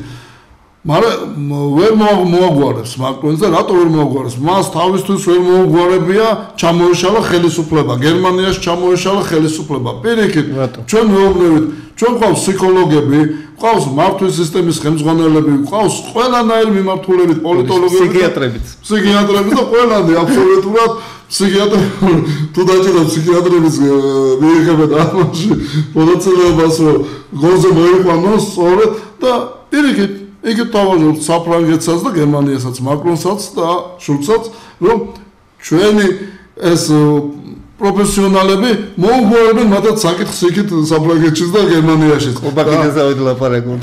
Speaker 4: მაგრამ ვერ მოაგვარებს მაკრონს და რატო ვერ მოაგვარებს მას თავისთვის ვერ მოუგვარებია ჩამოეშალა ხელისუფლება გერმანიაში ჩამოეშალა ხელისუფლება პირიქით ჩვენ მეუბნებით ჩვენ ყავს ფსიქოლოგები ყავს მართვის სისტემის ხელმძღვანელები ყავს ყველანაირი მიმართულებით პოლიტოლოგები
Speaker 2: ფსიქიატრებიც
Speaker 4: ფსიქიატრები და ყველანი აბსოლუტურად ფსიქიატრ თუ დაჭირდა ფსიქიატრების მიიღებდა ამაში მონაწილეობას რომ გონზე მოიყვანოს სწორედ და პირიქით იგი თავაზობს საფრანგეთსაც და გერმანიასაც მაკრონსაც და შულცსაც რომ ჩვენი ეს პროფესიონალები მოუგვარებენ მათაც საკითხს იქით საფრანგეთშიც და გერმანიაშიც.
Speaker 2: ყოფაკიდე ზავით ლაპარაკობთ.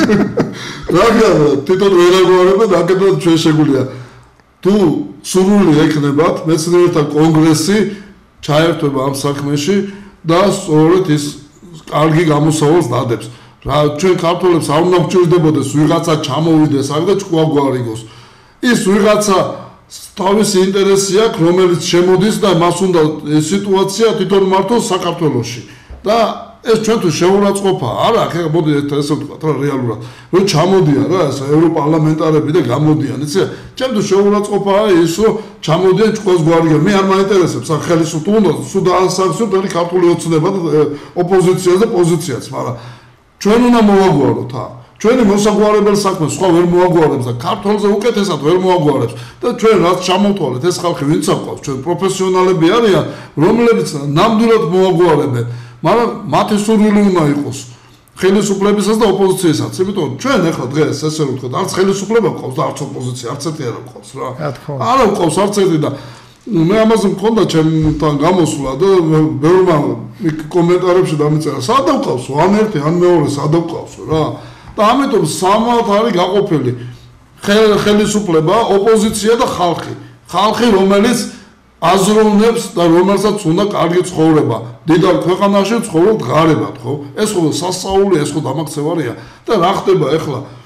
Speaker 4: რადგან თვითონ ვერ აგვარებენ, აკეთებთ ჩვენ შეგვიძლია. თუ სურვილი ექნებათ მეცნიერთა კონგრესი ჩაერთვება ამ საქმეში და სწორედ ის კარგი გამოსავალს დადებს. რა ჩვენ ქართველებს არ უნდა გვჭირდებოდეს ვიღაცა ჩამოვიდეს აქ და ჭკვაგვარიგოს. ის ვიღაცა თავისი ინტერესი აქვს, რომელიც შემოდის და მას უნდა სიტუაცია თვითონ მართოს საქართველოში. და ეს ჩვენთვის შეურაცხყოფაა. არა, ახლა მოდი ესე ვთქვათ რა რეალურად. რომ ჩამოდიან რა ეს ევროპარლამენტარები და გამოდიან, იცი? ჩემთვის შეურაცხყოფაა ის, რომ ჩამოდიან ჭკვას გვარიგან. მე არ მაინტერესებს ახლა ხელისუფლება უნდა სულ დაასახსო და ქართული ოცნება და ოპოზიციას და პოზიციას, მაგრამ ჩვენ უნდა მოვაგვაროთ ა ჩვენი მოსაგვარებელ საქმეს სხვა ვერ მოაგვარებს და ქართულზე უკეთესად ვერ მოაგვარებს და ჩვენ რაც ჩამოვთვალეთ ეს ხალხი ვინც აყვავს ჩვენ პროფესიონალები არიან რომლებიც ნამდვილად მოაგვარებენ მაგრამ მათი სურვილი უნდა იყოს ხელისუფლებისას და ოპოზიციასაც იმიტომ ჩვენ ახლა დღეს ესე ვთქვათ არც ხელისუფლება გვყავს და არც ოპოზიცია არც ერთი არ გვყავს რა არა გვყავს არც ერთი და მე ამაზე მქონდა ჩემთან გამოსვლა და ბევრმა კომენტარებში დამიწერა სად დავყავს ან ერთი ან მეორე სად დავყავს რა და ამიტომ სამად არის გაყოფილი ხელისუფლება, ოპოზიცია და ხალხი. ხალხი რომელიც აზროვნებს და რომელსაც უნდა კარგი ცხოვრება. დიდარ ქვეყანაში ცხოვრობ ღარებად, ხო? ეს ხო სასწაულია, ეს ხო დამაქცევარია და რა ხდება ახლა?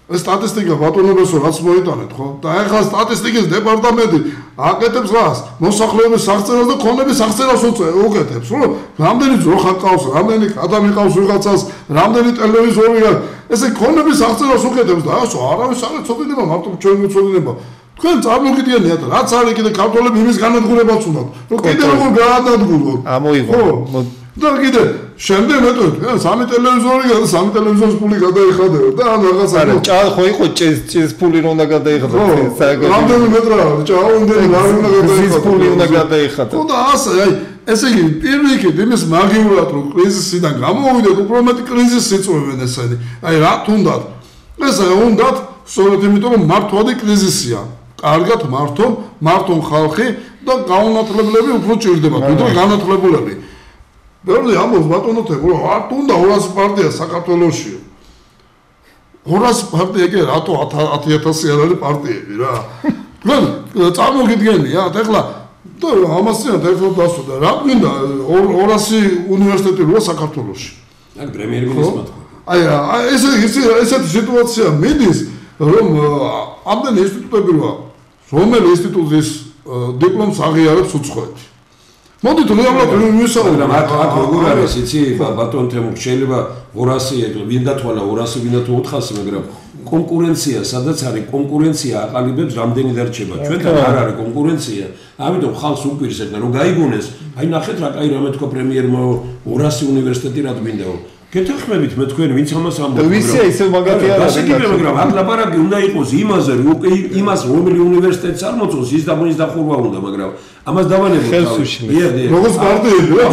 Speaker 4: ეს სტატისტიკა ბატონობასო რაც მოიტანეთ ხო? და ეხლა სტატისტიკის დეპარტამენტი აკეთებს რას? მოსახლეობის აღწერას და ქონების აღწერას უკეთებს, რომ რამდენი ძროხა ყავს, რამდენი ადამიანი ყავს ვიღაცას, რამდენი ტელევიზორია, ესე ქონების აღწერას უკეთებს და ასო არავის არ ეცოდინება, მარტო ჩვენ გვეცოდინება. თქვენ წარმოგიდგენიათ, რაც არის კიდე ქართველები იმის განადგურებაც უნდათ, რომ კიდე როგორ გაანადგუროთ.
Speaker 2: ამოიღო.
Speaker 4: და კიდე შემდეგ მეტყვით, სამი ტელევიზორი და სამი ტელევიზორის პული გადაიხადა და ან რაღაცა.
Speaker 2: არა, ჭა ხო იყო ჭის ჭის პული რომ უნდა გადაიხადა.
Speaker 4: რამდენი მეტრა ჭა უნდა გადაიხადა.
Speaker 2: ჭის პული უნდა გადაიხადა.
Speaker 4: ხო და ასე, აი, ესე იგი პირიქით იმის მაგივრად რომ კრიზისიდან გამოვიდეთ, უფრო მეტი კრიზისს იწვევენ ესენი. აი, რა თუნდაც. ესე უნდათ, სწორედ იმიტომ რომ მართვადი კრიზისია. კარგად მართონ, მართონ ხალხი და გაუნათლებლები უფრო ჭირდება, ვიდრე განათლებულები. ბევრი ამბობს ბატონოთებო, რომ არ თუნდა ორასი პარტია საქართველოში. ორასი პარტია კი რატო ათი ათასი არ არის პარტიები რა. თქვენ წარმოგიდგენიათ, ეხლა და ამასთან ერთად დასვდა, რა გვინდა ორასი უნივერსიტეტი როა საქართველოში.
Speaker 1: აი პრემიერ-მინისტრმა თქვა.
Speaker 4: აი ესე ესეთი სიტუაცია მიდის, რომ ამდენი ინსტიტუტები როა, რომელი ინსტიტუტის დიპლომს აღიარებს უცხოეთი. მოდით რეალურად ვისაუბროთ.
Speaker 1: აქ აქ როგორ არის, იცი, ბატონ თემურ, შეიძლება ორასი ვინ დათვალა ორასი ვინ თუ ოთხასი, მაგრამ კონკურენცია, სადაც არის კონკურენცია აყალიბებს რამდენი დარჩება. ჩვენთან არ არის კონკურენცია. ამიტომ ხალხს უპირისპირდა რომ გაიგონეს, აი ნახეთ რა კაი რამე თქვა პრემიერმა ორასი უნივერსიტეტი რა გვინდაო. გეთახმებით მე თქვენ ვინც ამას ამბობთ.
Speaker 2: ვისია ისე მაგათი არ არის.
Speaker 1: გასაგებია, მაგრამ აქ ლაპარაკი უნდა იყოს იმაზე, რომ იმას რომელი უნივერსიტეტს არ მოწონს, ის და მოის დახურვა უნდა, მაგრამ ამას დავანებოთ თავი.
Speaker 4: როგორც პარტიები რა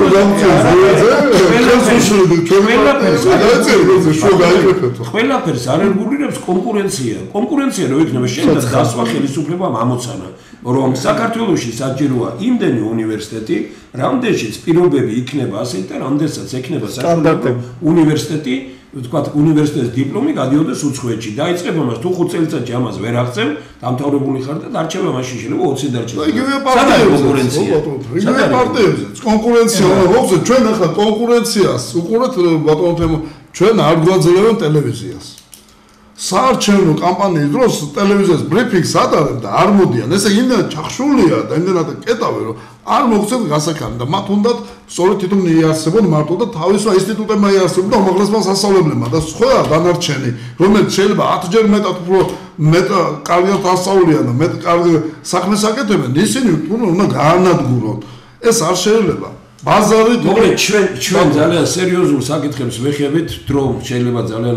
Speaker 4: გავუწევთ.
Speaker 1: ყველაფერს არეგულირებს კონკურენცია. კონკურენცია რო იქნება შეიძლება დასვა ხელისუფლებამ ამოცანა, რომ საქართველოში საჭიროა იმდენი უნივერსიტეტი, რამდენშიც პირობები იქნება ასეთი და რამდენსაც ექნება
Speaker 2: სტანდარტები.
Speaker 1: უნივერსიტეტი, ვთქვათ, უნივერსიტეტის დიპლომი გადიოდეს უცხოეთში. დაიწყება მას თუ ხუთ წელიწადში ამას ვერ აღწევ, დამთავრებული ხარ და დარჩება მაშინ შეიძლება ოცი დარჩება.
Speaker 4: იგივე პარტიებზე, იგივე პარტიებზე. კონკურენცია უნდა მოხდეს. ჩვენ ახლა კონკურენციას უყურეთ ბატონო თემო, ჩვენ არ გვაძლევენ ტელევიზიას. საარჩევნო კამპანიის დროს ტელევიზიას ბრიფინგს ატარებ და არ მოდიან. ესე იმდენად ჩახშულია და იმდენად კეტავენ, რომ არ მოხდეთ გასაქანი და მათ უნდათ სწორედ თვითონ იარსებონ მარტო და თავისმა ინსტიტუტებმა იარსებონ და უმაღლესმა სასწავლებლებმა და სხვა დანარჩენი, რომელიც შეიძლება ათჯერ მეტად უფრო მეტ კარგად ასწავლიან და მეტ კარგ საქმეს აკეთებენ, ისინი უნდა გაანადგურონ. ეს არ შეიძლება. ბაზარი
Speaker 1: მოკლედ ჩვენ ჩვენ ძალიან სერიოზულ საკითხებს ვეხებით, რომ შეიძლება ძალიან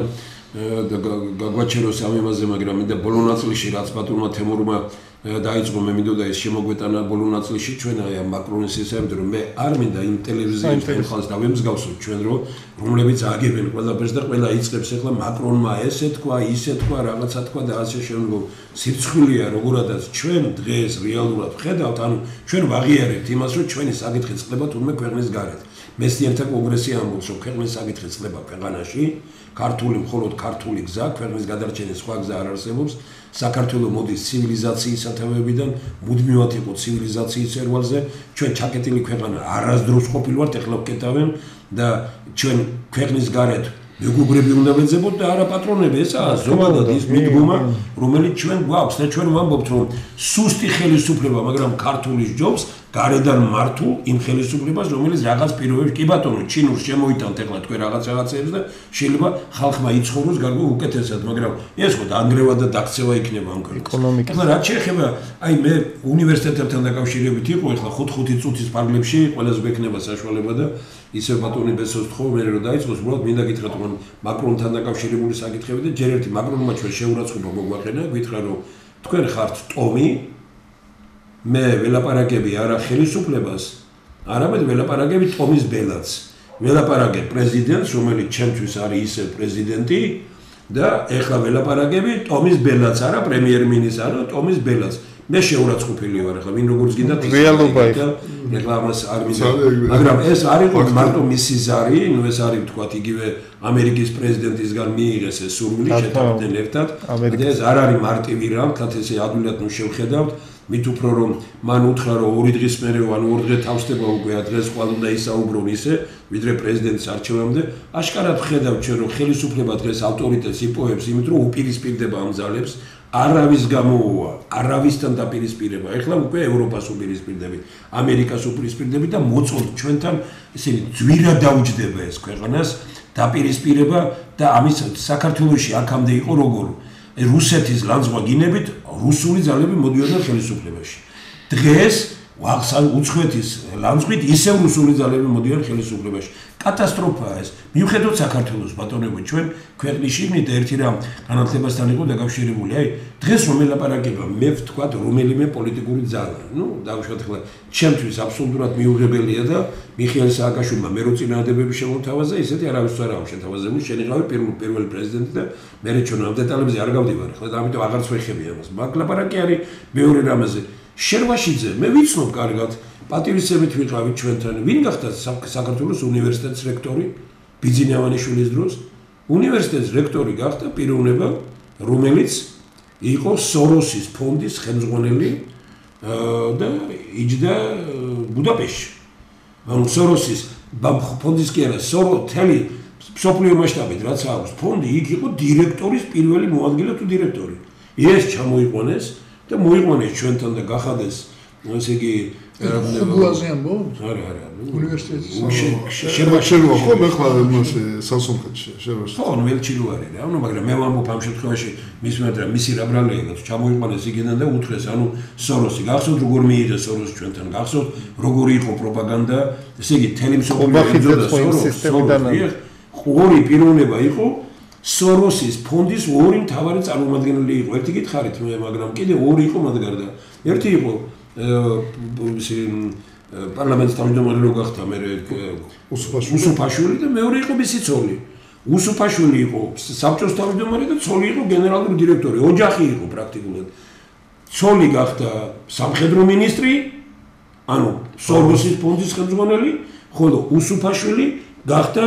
Speaker 1: გაგვაჩეროს ამ იმაზე, მაგრამ მინდა ბოლო ნაწილში რაც ბატონმა თემურმა დაიწყო, მე მინდოდა ეს შემოგვეტანა ბოლო ნაწილში ჩვენ აი ამ მაკრონის ისევ რომ მე არ მინდა იმ ტელევიზიებს ხალხს დავემსგავსოთ ჩვენ რომ რომლებიც აგებენ ყველაფერს და ყველა იწყებს ახლა მაკრონმა ესე თქვა, ისე თქვა, რაღაცა თქვა და ასე შემდგომ. სირცხვილია როგორადაც ჩვენ დღეს რეალურად ვხედავთ, ანუ ჩვენ ვაღიარებთ იმას, რომ ჩვენი საკითხი წყდება თურმე ქვეყნის გარეთ. მეცნიერთა კონგრესი ამბობს, რომ ქვეყნის საკითხი წყდება ქვეყანაში, ქართული მხოლოდ ქართული გზა, ქვეყნის გადარჩენის სხვა გზა არ არსებობს. საქართველო მოდის ცივილიზაციის სათავეებიდან, მუდმივად იყო ცივილიზაციის ერვალზე. ჩვენ ჩაკეტილი ქვეყანა არასდროს ყოფილვართ, ეხლა ვკეტავენ და ჩვენ ქვეყნის გარეთ მეგობრები უნდა ვეძებოთ და არა პატრონები. ესაა ზოგადად ის მიდგომა, რომელიც ჩვენ გვაქვს და ჩვენ ვამბობთ, რომ სუსტი ხელისუფლება, მაგრამ ქართული ჯობს გარედან მართულ იმ ხელისუფლებას, რომელიც რაღაც პირობებს კი ბატონო, ჩინურს შემოიტანთ ეხლა თქვენ რაღაც რაღაცებს და შეიძლება ხალხმა იცხოვროს გარკვეულ უკეთესად, მაგრამ ეს ხო დაანგრევა და დაქცევა იქნება ამ ქვეყანაში. ეხლა რაც შეეხება, აი მე უნივერსიტეტებთან დაკავშირებით იყო ეხლა ხუთ-ხუთი წუთის პარლებში, ყველას გვექნება საშუალება და ისე ბატონი ბესოს თხოვ მე რომ დაიწყოს, უბრალოდ მინდა გითხრათ, რომ მაკრონთან დაკავშირებული საკითხები და ჯერ ერთი მაკრონმა ჩვენ შეურაცხყოფა მოგვაყენა, გითხრა რომ თქვენ ხართ ტომი, მე ველაპარაკები არა ხელისუფლებას, არამედ ველაპარაკები ტომის ბელადს. ველაპარაკებ პრეზიდენტს, რომელიც ჩემთვის არის ისევ პრეზიდენტი და ეხლა ველაპარაკები ტომის ბელადს, არა პრემიერ-მინისტრს, არა ტომის ბელადს. მე შეურაცხყოფილი ვარ, ახლა ვინ როგორც გინდა
Speaker 2: რეალობა
Speaker 1: ეხლა ამას არ მინდა, მაგრამ ეს არ იყო მარტო მისი ზარი, ნუ ეს არის თქვათ იგივე ამერიკის პრეზიდენტისგან მიიღეს ეს სურვილი შეთავდნენ ერთად და ეს არ არის მარტივი რამ, თათ ესე ადვილად ნუ შევხედავთ მით უფრო რომ მან უთხრა რომ ორი დღის მერე ან ორ დღე თავსდება უკვე დღეს ყველა უნდა ისაუბრონ ისე ვიდრე პრეზიდენტის არჩევამდე აშკარად ხედავთ ჩვენ რომ ხელისუფლება დღეს ავტორიტეტს იპოვებს იმით რომ უპირისპირდება ამ ძალებს არავის გამოუვა არავისთან დაპირისპირება ეხლა უკვე ევროპას უპირისპირდებით ამერიკას უპირისპირდებით და მოწონთ ჩვენთან ისინი ძვირად დაუჯდება ეს ქვეყანას დაპირისპირება და ამის საქართველოში აქამდე იყო როგორ რუსეთის ლანძღვა გინებით რუსული ძალები მოდიოდნენ ხელისუფლებაში. დღეს ვახსან უცხოეთის ლანძღვით ისევ რუსული ძალები მოდიან ხელისუფლებაში. კატასტროფაა ეს. მიუხედავად საქართველოს ბატონებო ჩვენ ქვეყნის შიგნით ერთი რამ განათლებასთან იყო დაკავშირებული. აი დღეს რომ ელაპარაკება მე ვთქვა რომელიმე პოლიტიკური ძალა. ნუ დავუშვათ ახლა ჩემთვის აბსოლუტურად მიუღებელია და მიხეილ სააკაშვილმა მე რო წინააღმდეგები შემოთავაზა ისეთი არავის არ აქვს შეთავაზებული შენიღავი პირველი პრეზიდენტი და მე ჩვენ ამ დეტალებზე არ გავდივარ ხო და ამიტომ აღარც ვეხები ამას. მაგ ლაპარაკი არის მეორე რამაზე. შერვაშიძე მე ვიცნობ კარგად პატივისცემით ვიყავით ჩვენთან ვინ გახდა საქართველოს უნივერსიტეტის რექტორი ბიძინავანიშვილის დროს უნივერსიტეტის რექტორი გახდა პიროვნება რომელიც იყო სოროსის ფონდის ხელმძღვანელი და იჯდა ბუდაპეშტში ანუ სოროსის ფონდის კი არა სორო თელი მსოფლიო მასშტაბით რაც აქვს ფონდი იქ იყო დირექტორის პირველი მოადგილე თუ დირექტორი ეს ჩამოიყვანეს და მოიყვანეს ჩვენთან და გახადეს ესე იგი
Speaker 3: ხუბლაზე ამბობთ?
Speaker 1: არა, არა.
Speaker 3: უნივერსიტეტის
Speaker 4: შერვა ხო მე ხარ მასე სასონხეთში შერვა.
Speaker 1: ხო, ველჩილო არის რა, ანუ მაგრამ მე ვამბობ ამ შემთხვევაში მის მეტრა მისი რა ბრალია, ჩამოიყვანეს იქიდან და უთხრეს, ანუ სოროსი გახსოვთ როგორ მიიღეს სოროსი ჩვენთან, გახსოვთ როგორი იყო პროპაგანდა, ესე იგი თელი მსოფლიო ებრძოდა სოროსს. ორი პიროვნება იყო სოროსის ფონდის ორი მთავარი წარმომადგენელი იყო. ერთი გითხარით მე, მაგრამ კიდე ორი იყო მათ გარდა. ერთი იყო პარლამენტის თავმჯდომარე რო გახდა მე უსუფაშვილი და მეორე იყო მისი ცოლი. უსუფაშვილი იყო საბჭოს თავმჯდომარე და ცოლი იყო გენერალური დირექტორი. ოჯახი იყო პრაქტიკულად. ცოლი გახდა სამხედრო მინისტრი, ანუ სოროსის ფონდის ხელმძღვანელი, ხოლო უსუფაშვილი გახდა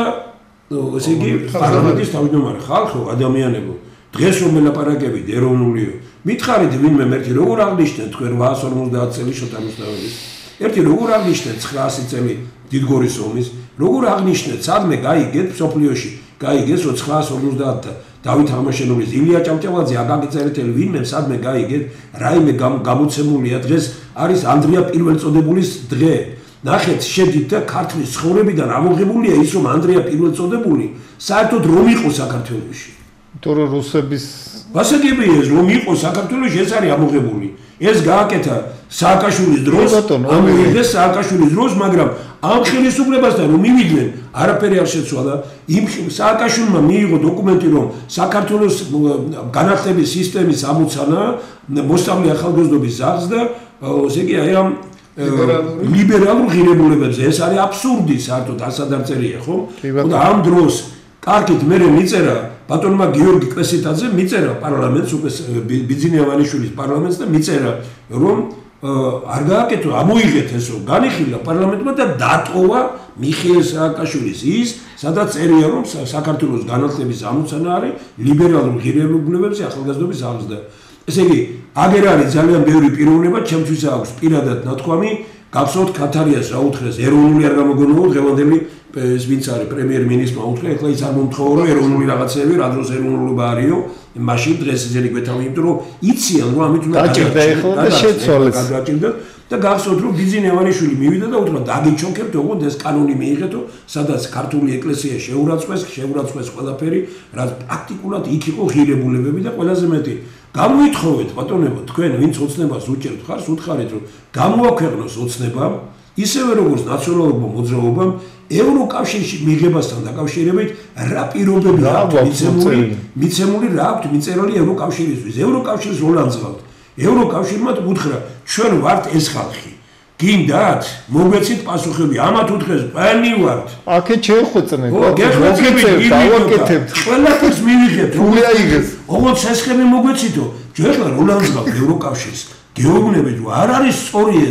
Speaker 1: ესე იგი პარლამენტის თავმჯდომარე. ხალხო, ადამიანებო, დღეს რომ ელაპარაკებით ეროვნულიო მითხარით ვინმე ერთი როგორ აღნიშნეთ თქვენ რვაას ორმოცდაათ წელი შოთა რუსთაველის ერთი როგორ აღნიშნეთ ცხრაასი წელი დიდგორის ომის როგორ აღნიშნეთ სადმე გაიგეთ მსოფლიოში გაიგეს რომ ცხრაას ორმოცდაათ დავით აღმაშენებლის ილია ჭავჭავაძე აკაკი წერეთელი ვინმე სადმე გაიგეთ რაიმე გამოცემულია დღეს არის ანდრია პირველწოდებულის დღე ნახეთ შედით და ქართლის ცხოვრებიდან ამოღებულია ის რომ ანდრია პირველწოდებული საერთოდ რომ იყო საქართველოში
Speaker 2: თორე რუსების
Speaker 1: გასაგებია ეს რომ იყო საქართველოში ეს არის ამოღებული ეს გააკეთა სააკაშვილის დროს ამოიღეს სააკაშვილის დროს მაგრამ ამ ხელისუფლებასთან რომ მივიდნენ არაფერი არ შეცვალა იმ სააკაშვილმა მიიღო დოკუმენტი რომ საქართველოს განათლების სისტემის ამოცანა მოსწავლე ახალგაზრდობის ზარს და ესე იგი აი ამ ლიბერალურ ღირებულებებზე ეს არის აბსურდი საერთოდ ასად არ წერია ხო და ამ დროს კარგით მე მიწერა ბატონმა გიორგი კვესიტაძე მიწერა პარლამენტს უკვე ბიძინავანიშვილის პარლამენტს და მიწერა რომ არ გააკეთო ამოიღეთ ესო განიხილა პარლამენტმა და დატოვა მიხეილ სააკაშვილის ის სადაც წერია რომ საქართველოს განათლების ამოცანა არის ლიბერალურ ღირებულებებზე ახალგაზრდობის ზარს და ესე იგი აგერ არის ძალიან ბევრი პიროვნება ჩემთვის აქვს პირადად ნათქვამი გახსოვთ ქათარიას რა უთხრეს ეროვნული არ გამოგონებო დღევანდელი ეს ვინც არის პრემიერ-მინისტრმა უთხრა ეხლა ის არ მომთხოვო რომ ερოვნული რაღაცეები რა დროს ეროვნულობა არისო მაშინ დღეს ისინი გვეთავი იმიტომ რომ იციან რომ ამით უნდა
Speaker 2: დაჭირდა ეხლა და შეცვალეს
Speaker 1: გადაჭირდა და გახსოვთ რომ ბიძინავანიშვილი მივიდა და უთხრა დაგიჩოქებთ ოღონდ ეს კანონი მიიღეთო სადაც ქართული ეკლესია შეურაცხყვეს შეურაცხყვეს ყველაფერი რაც პრაქტიკულად იქ იყო ღირებულებები და ყველაზე მეტი გამოითხოვეთ ბატონებო თქვენ ვინც ოცნებას უჭერთ ხარს უთხარით რომ გამოაქვეყნოს ოცნება ისევე როგორც ნაციონალურმა მოძრაობამ ევროკავშირში მიღებასთან დაკავშირებით რა პირობები აქვს მიცემული მიცემული რა აქვს მიწერილი ევროკავშირისთვის ევროკავშირის როლანძღავთ ევროკავშირმა უთხრა ჩვენ ვართ ეს ხალხი გინდათ მოგვეცით პასუხები ამათ უთხრეს ყველი ვართ
Speaker 2: აქეთ შეხვეწნენ
Speaker 1: გეხვეწებით დავაკეთებთ ყველაფერს მივიღებთ
Speaker 2: რული აიღეს
Speaker 1: ოღონდ სესხები მოგვეცითო ჩვენ ახლა როლანძღავთ ევროკავშირს გეუბნებით რომ არ არის სწორი ეს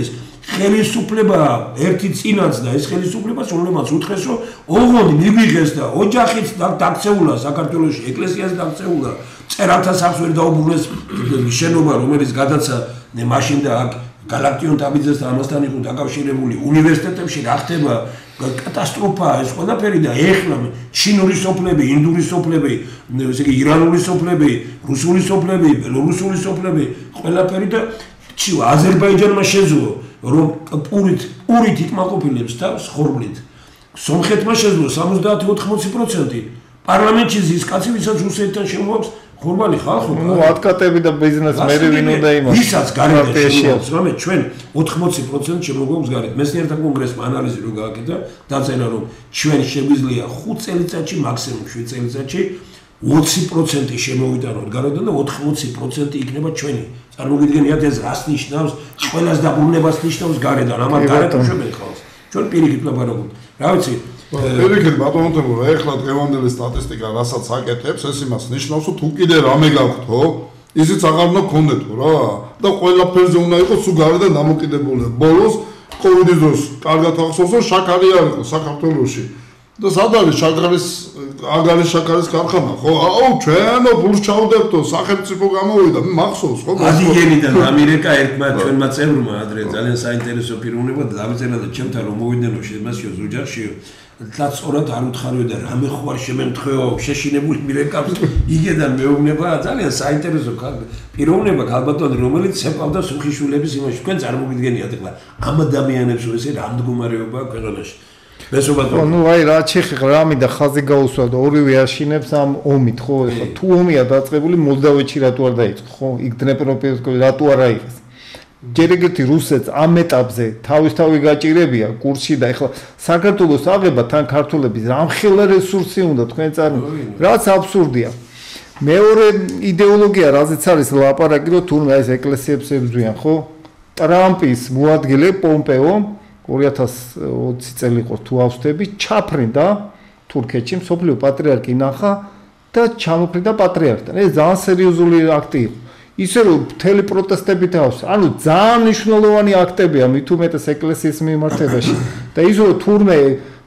Speaker 1: ხელისუფლება ერთი წინაც და ეს ხელისუფლება სულემაც უთხრეს რომ ოღონდ მიგვიღეს და ოჯახიც დაქცეულა საქართველოში ეკლესიას დაქცეულა წერალთა სახლს ვერ დაუბრუნეს შენობა რომელიც გადაცა მაშინ და აქ გალაქტიონ ტაბიძესთან ამასთან იყო დაკავშირებული უნივერსიტეტებში რა ხდება კატასტროფაა ეს ყველაფერი და ეხლა ჩინური სოფლები, ინდური სოფლები, ესე იგი ირანული სოფლები, რუსული სოფლები, ბელორუსული სოფლები ყველაფერი და ჩივა აზერბაიჯანმა შეძლო რომ პურით პურით იკმაყოფილებს თავს ხორბლით. სომხეთმა შეძლო სამოცდაათი ოთხმოცი პროცენტი პარლამენტში ზის კაცი ვისაც რუსეთთან შემოაქვს ხორბალი ხალხო.
Speaker 2: ნუ ადკატები და ბიზნესმენი ვინ უნდა იმას.
Speaker 1: ვისაც გარეთ შემოაქვს, რომ ჩვენ ოთხმოცი პროცენტი შემოგვაქვს გარეთ. მეცნიერთა კონგრესმა ანალიზი რო გააკეთა, დაწერა რომ ჩვენ შეგვიძლია ხუთ წელიწადში მაქსიმუმ შვიდ წელიწადში ოცი პროცენტი შემოვიტანოთ გარედან და ოთხმოცი პროცენტი იქნება ჩვენი. წარმოგიდგენიათ ეს რას ნიშნავს? ყველას დაბრუნებას ნიშნავს გარედან. ამან გარეთ უშვებენ ხალხს. ჩვენ პირიქით ლაპარაკობთ. რა ვიცი,
Speaker 4: პირიქით ბატონო თემურ, ეხლა დღევანდელი სტატისტიკა რასაც აკეთებს, ეს იმას ნიშნავს, რომ თუ კიდე რამე გაქვთო, ისიც აღარ უნდა გქონდეთო რა. და ყველაფერზე უნდა იყოს თუ გარედან დამოკიდებული. ბოლოს კოვიდის დროს კარგად ახსოვს, რომ შაქარი არ იყო საქართველოში. და სად არის შაქარის აგარის შაქარის ქარხანა ხო? აუ ჩვენო ბურს ჩავდებთო სახელმწიფო გამოვიდა მახსოვს ხო?
Speaker 1: ადიგენიდან ამერიკა ერთმა ჩვენმა წევრმა ადრე ძალიან საინტერესო პიროვნება დავწერა და ჩემთან რომ მოვიდნენო შემასიო ოჯახშიო და სწორად არ უთხარიო და რამე ხوار შემემთხვეო შეშინებული მირეკავს იგედან მეუბნება ძალიან საინტერესო პიროვნება ქალბატონი რომელიც შეყავდა სუხიშვილების იმაში თქვენ წარმოგიდგენიათ ახლა ამ ადამიანებს ესე რა მდგომარეობაა ქვეყანაში
Speaker 2: ხო, ну აი რა ჩეხი რამი და ხაზი გაუსვა და ორივე აშინებს ამ ომით ხო ეხლა თუ ომია დაწყებული მოლდავეთში რატო არ დაიწყო ხო იქ დნეპროპეტროვსკი რატო არ აიღეს ჯერ ეგეთი რუსეთს ამ ეტაპზე თავისთავი გაჭირებია კურსში და ეხლა საქართველოს აღება თან ქართულების რამხელა რესურსი უნდა თქვენ წარმოგიდგენთ რაც აბსურდია მეორე იდეოლოგია რაზეც არის ლაპარაკი რომ თურმე ეს ეკლესიებს ებრძვიან ხო ტრამპის მოადგილე პომპეო ორი ათას ოცი წელი იყო თუ ავსდები ჩაფრინდა თურქეთში მსოფლიო პატრიარქი ნახა და ჩამოფრინდა პატრიარქთან ეს ძალიან სერიოზული აქტი იყო ისე რომ მთელი პროტესტებით ავს ანუ ძალიან მნიშვნელოვანი აქტებია მით უმეტეს ეკლესიის მიმართებაში და ის რომ თურმე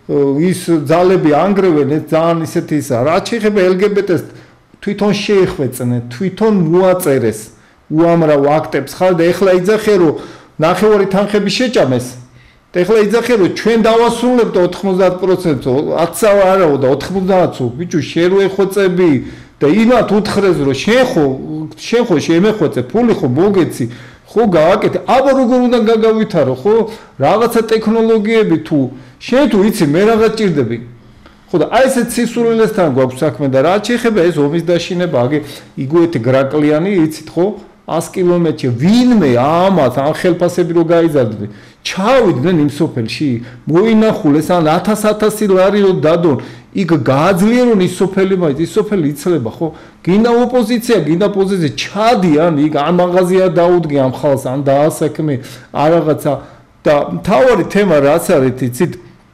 Speaker 2: ის ძალები ანგრევენ ეს ძალიან ისეთი ისა რა შეიძლება ელ გი ბი ტეს თვითონ შეეხვეწნენ თვითონ მოაწერეს უამრავ აქტებს ხარ და ეხლა იძახე რომ ნახევარი თანხები შეჭამეს და ეხლა იძახე რომ ჩვენ დავასრულებთ ოთხმოცდაათ პროცენტს ათსა არაო და ოთხმოცდაათს ბიჭო შენ რო ეხვეწები და იმათ უთხრეს რომ შენ ხო შენ ხო შემეხვეწე ფული ხო მოგეცი ხო გააკეთე აბა როგორ უნდა გაგავითარო ხო რაღაცა ტექნოლოგიები თუ შენ თუ იცი მე რაღაც ჭირდები ხო და აი ესეც სისულელესთან გვაქვს საქმე და რა შეიძლება ეს ომის დაშინება აგი იგივეთი გრაკლიანი იცით ხო ას კილომეტრში ვინმე ამათ ამ ხელფასები რო გაიზარდები ჩავიდნენ იმ სოფელში მოინახულეს ან ათას ათასი ლარი რო დადონ იქ გააძლიერონ ის სოფელი მაინც ის სოფელი იცლება ხო გინდა ოპოზიცია გინდა პოზიცია ჩადიან იქ ამ მაღაზია დაუდგე ამ ხალხს ან დაასაქმე არ რაღაცა და თავარი თემა რაც არის იცით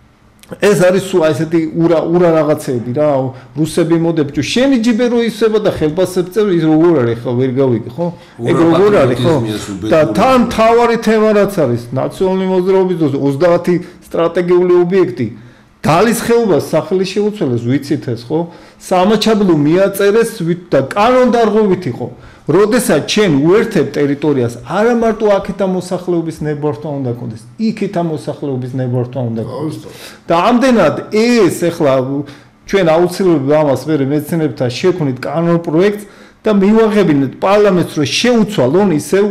Speaker 2: ეს არის სულ ესეთი ურა ურა რაღაცები რა რუსები მოდებჭო შენი ჯიბე რო ისება და ხელფასებს წევ ის როგორ არის ხო ვერ გავიგე ხო ეგ როგორ არის ხო და თან თავარი თემა რაც არის ნაციონალური მოძრაობის დროს ოცდაათი სტრატეგიული ობიექტი დალის ხეობას სახელი შეუცვალეს ვიცით ეს ხო სამაჩაბლო მიაწერეს და კანონდარღვევით იყო როდესაც ჩვენ უერთებ ტერიტორიას არა მარტო აქეთა მოსახლეობის ნებართვა უნდა გქონდეს იქეთა მოსახლეობის ნებართვა უნდა გქონდეს და ამდენად ეს ახლა ჩვენ აუცილებლად ამას ვერ მეცნიერებთან შექმნით კანონ პროექტს და მივაღებინეთ პარლამენტს რომ შეუცვალონ ისევ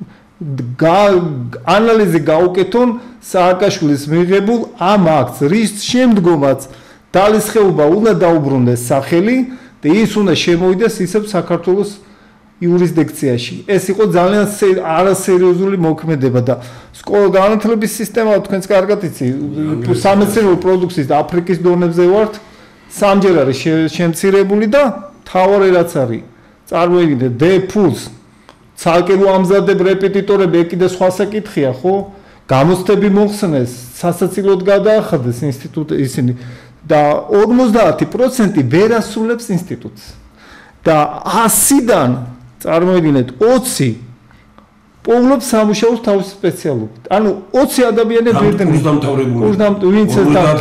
Speaker 2: ანალიზი გაუკეთონ სააკაშვილის მიღებულ ამ აქტს რის შემდგომაც დალის ხეობა უნდა დაუბრუნდეს სახელი და ის უნდა შემოვიდეს ისევ საქართველოს იურისდიქციაში ეს იყო ძალიან არასერიოზული მოქმედება და სკოლა განათლების სისტემა თქვენს კარგად იცი სამეცნიერო პროდუქციის აფრიკის დონეზე ვართ სამჯერ არის შემცირებული და თავარი რაც არის წარმოიდგინეთ დე ფულს ცალკე რო ამზადებ რეპეტიტორები ეკიდე სხვა საკითხია ხო გამოცდები მოხსნეს სასაცილოდ გადაახადეს ინსტიტუტი ისინი და ორმოცდაათი პროცენტი ვერ ასრულებს ინსტიტუტს და ასიდან წარმოიდგინეთ ოცი პოულობს სამუშაოს თავის სპეციალობით. ანუ ოცი ადამიანები ერთად
Speaker 1: კურსდამთავრებული.
Speaker 2: კურსდამთავრებული ვინც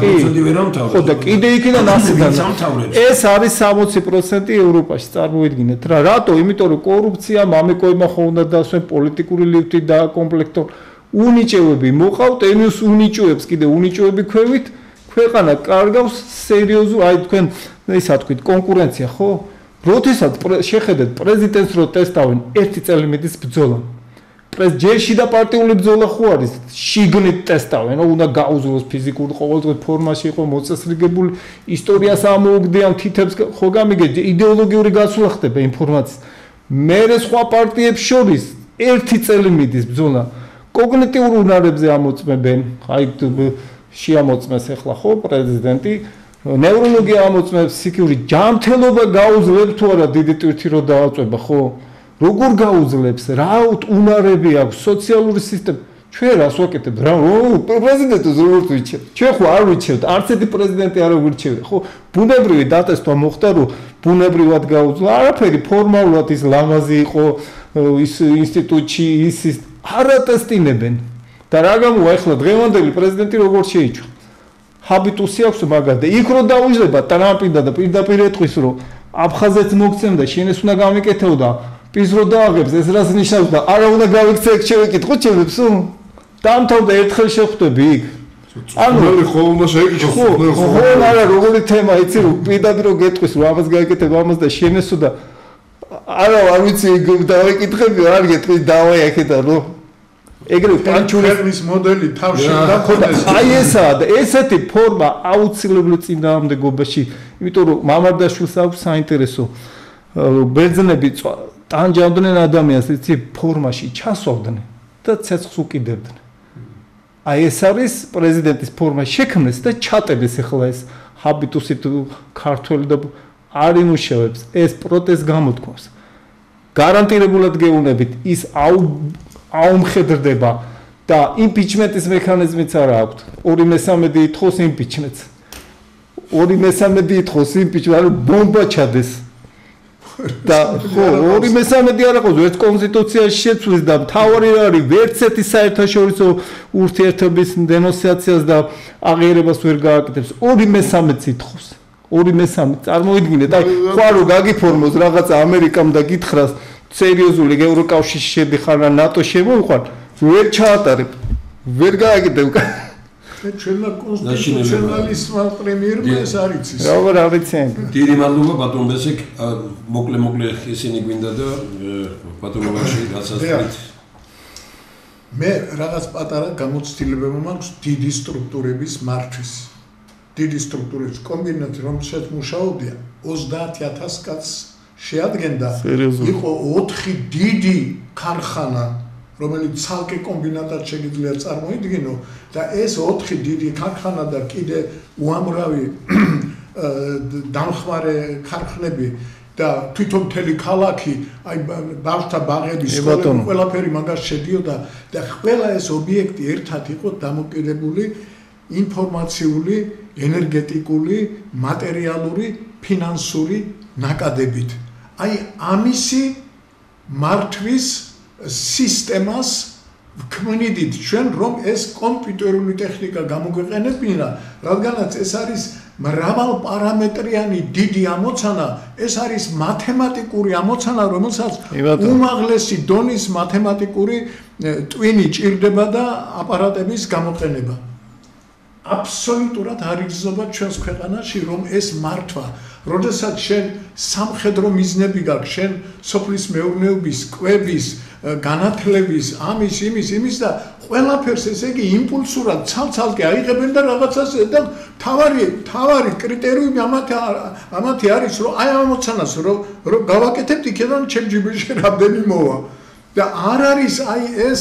Speaker 2: და ხო და კიდე იქიდან ასიდან. ეს არის სამოცი პროცენტი ევროპაში წარმოიდგინეთ რა. რატო? იმიტომ რომ კორუფცია მამეკოებმა ხო უნდა დასვენ პოლიტიკური ლიფტი და კომპლექტო უნიჭევები მოყავთ, ემის უნიჭოებს კიდე უნიჭოები ქვევით, ქვეყანა კარგავს სერიოზულ, აი თქვენ ისა თქვით კონკურენცია ხო? როდესაც შეხედეთ პრეზიდენტს რო ტესტავენ ერთი წელი მიდის ბრძოლა. პრეზიდენტში და პარტიული ბრძოლა ხო არის? შიგნით ტესტავენ, უნდა გაუძლოს ფიზიკურ ყოველდღე ფორმაში იყო მოწესრიგებული, ისტორიას ამოუგდიან, თითებს ხო გამიგეთ, იდეოლოგიური გასვლა ხდება ინფორმაციის. მერე სხვა პარტიებს შორის ერთი წელი მიდის ბრძოლა. კოგნიტიურ უნარებზე ამოწმებენ, აი შეამოწმეს ახლა ხო პრეზიდენტი, ნევროლოგია ამოწმებს, სიქიური ჯანმრთელობა გაუძლებს თუ არა დიდი ტვირთი რო დააწვება ხო? როგორ გაუძლებს? რა უნარები აქვს სოციალური სისტემა? ჩვენ რას ვაკეთებთ? რა პრეზიდენტს როგორ ვიჩევთ? ჩვენ ხო არ ვიჩევთ, არც ერთი პრეზიდენტი არ ვირჩევდა, ხო? ბუნებრივი დატესტვა მოხდა, რომ ბუნებრივად გაუძლა, არაფერი ფორმალურად ის ლამაზი იყო ის ინსტიტუტში, ის ის არატესტინებენ. და რა გამოვა ახლა დღევანდელი პრეზიდენტი როგორ შეიჭრა? ჰაბიტუსი აქვს მაგაზე. იქ რო დაუჟდება ტრამპინდა და პირდაპირ ეთქვის, რომ აფხაზეთს მოგცემდა, შენ ეს უნდა გამიკეთებდა. ის რო დააღებს ეს რას ნიშნავს და არა უნდა გავიქცე ეგ შევიკითხო ჩემებს დამთავრდა ერთხელ შეხვდები იქ
Speaker 4: ანუ ხო უნდა შეიკითხო
Speaker 2: ხო არა როგორი თემა იცი რომ პირდაპირ რო გეტყვის რომ ამას გაიკეთებ ამას და შენესო და არა არ ვიცი დავიკითხები არ გეტყვის დავაიახე და რომ ეგრე
Speaker 3: პანჩურის მოდელი თავში დახოდეს
Speaker 2: აი ესაა და ესეთი ფორმა აუცილებლად წინააღმდეგობაში იმიტომ რომ მამარდაშვილს აქვს საინტერესო ბერძნები ტანჯავდნენ ადამიანს იცი ფორმაში ჩასვავდნენ და ცეცხლს უკიდებდნენ. აი ეს არის პრეზიდენტის ფორმა შექმნეს და ჩატებეს ახლა ეს ჰაბიტუსით ქართველი და არ იმუშავებს ეს პროტესტ გამოთქვამს. გარანტირებულად გეუბნებით ის აუმხედრდება და იმპიჩმენტის მექანიზმიც არა აქვს. ორი მესამედი ითხოვს იმპიჩმენტს. ორი მესამედი ითხოვს იმპიჩმენტს, ანუ ბომბა ჩადეს. და ხო ორი მესამედი არ აქვს ერთ კონსტიტუციაში შეცვლის და მთავარი არის ვერც ერთი საერთაშორისო ურთიერთობის დენონსაციას და აღიარებას ვერ გააკეთებს ორი მესამედს ითხოვს ორი მესამედი წარმოიდგინეთ აი ხო რო გაგიფორმოს რაღაცა ამერიკამ და გითხრას სერიოზული ევროკავშირში შედიხარ და ნატო შემოვიყარ ვერ ჩაატარებ ვერ გააკეთებ
Speaker 3: ჩვენმა კონსტიტუციონალისტმა პრემიერმა ეს არ იცის.
Speaker 2: როგორ არ იციან?
Speaker 1: დიდი მადლობა ბატონ ბესიკ, მოკლე მოკლე ისინი გვინდა და ბატონ ბაში გასასწრით.
Speaker 3: მე რაღაც პატარა გამოცდილებები მაქვს დიდი სტრუქტურების მართვის. დიდი სტრუქტურების კომბინაცია რომელსაც მუშაობდია ოცდაათი ათასი კაცს შეადგენდა. იყო ოთხი დიდი ქარხანა რომელიც ცალკე კომბინატად შეიძლება წარმოიდგინო და ეს ოთხი დიდი ქარხანა და კიდე უამრავი დამხმარე ქარხნები და თვითონ მთელი ქალაქი აი ბავშვთა ბაღები სკოლები ყველაფერი მაგას შედიოდა და ყველა ეს ობიექტი ერთად იყო დამოკიდებული ინფორმაციული, ენერგეტიკული, მატერიალური, ფინანსური ნაკადებით. აი ამისი მართვის სისტემას ვქმნიდით ჩვენ რომ ეს კომპიუტერული ტექნიკა გამოგვეყენებინა, რადგანაც ეს არის მრავალპარამეტრიანი დიდი ამოცანა, ეს არის მათემატიკური ამოცანა, რომელსაც უმაღლესი დონის მათემატიკური ტვინი ჭირდება და აპარატების გამოყენება. აბსოლუტურად არ იგრძნობა ჩვენს ქვეყანაში რომ ეს მართვა როდესაც შენ სამხედრო მიზნები გაქვს შენ სოფლის მეურნეობის კვების განათლების ამის იმის იმის და ყველაფერს ესე იგი იმპულსურად ცალ-ცალკე აიღებენ და რაღაცას და თავარი თავარი კრიტერიუმი ამათი ამათი არის რომ აი ამოცანას რომ რომ გავაკეთებთ იქიდან ჩემ ჯიბეში რამდენი მოვა და არ არის აი ეს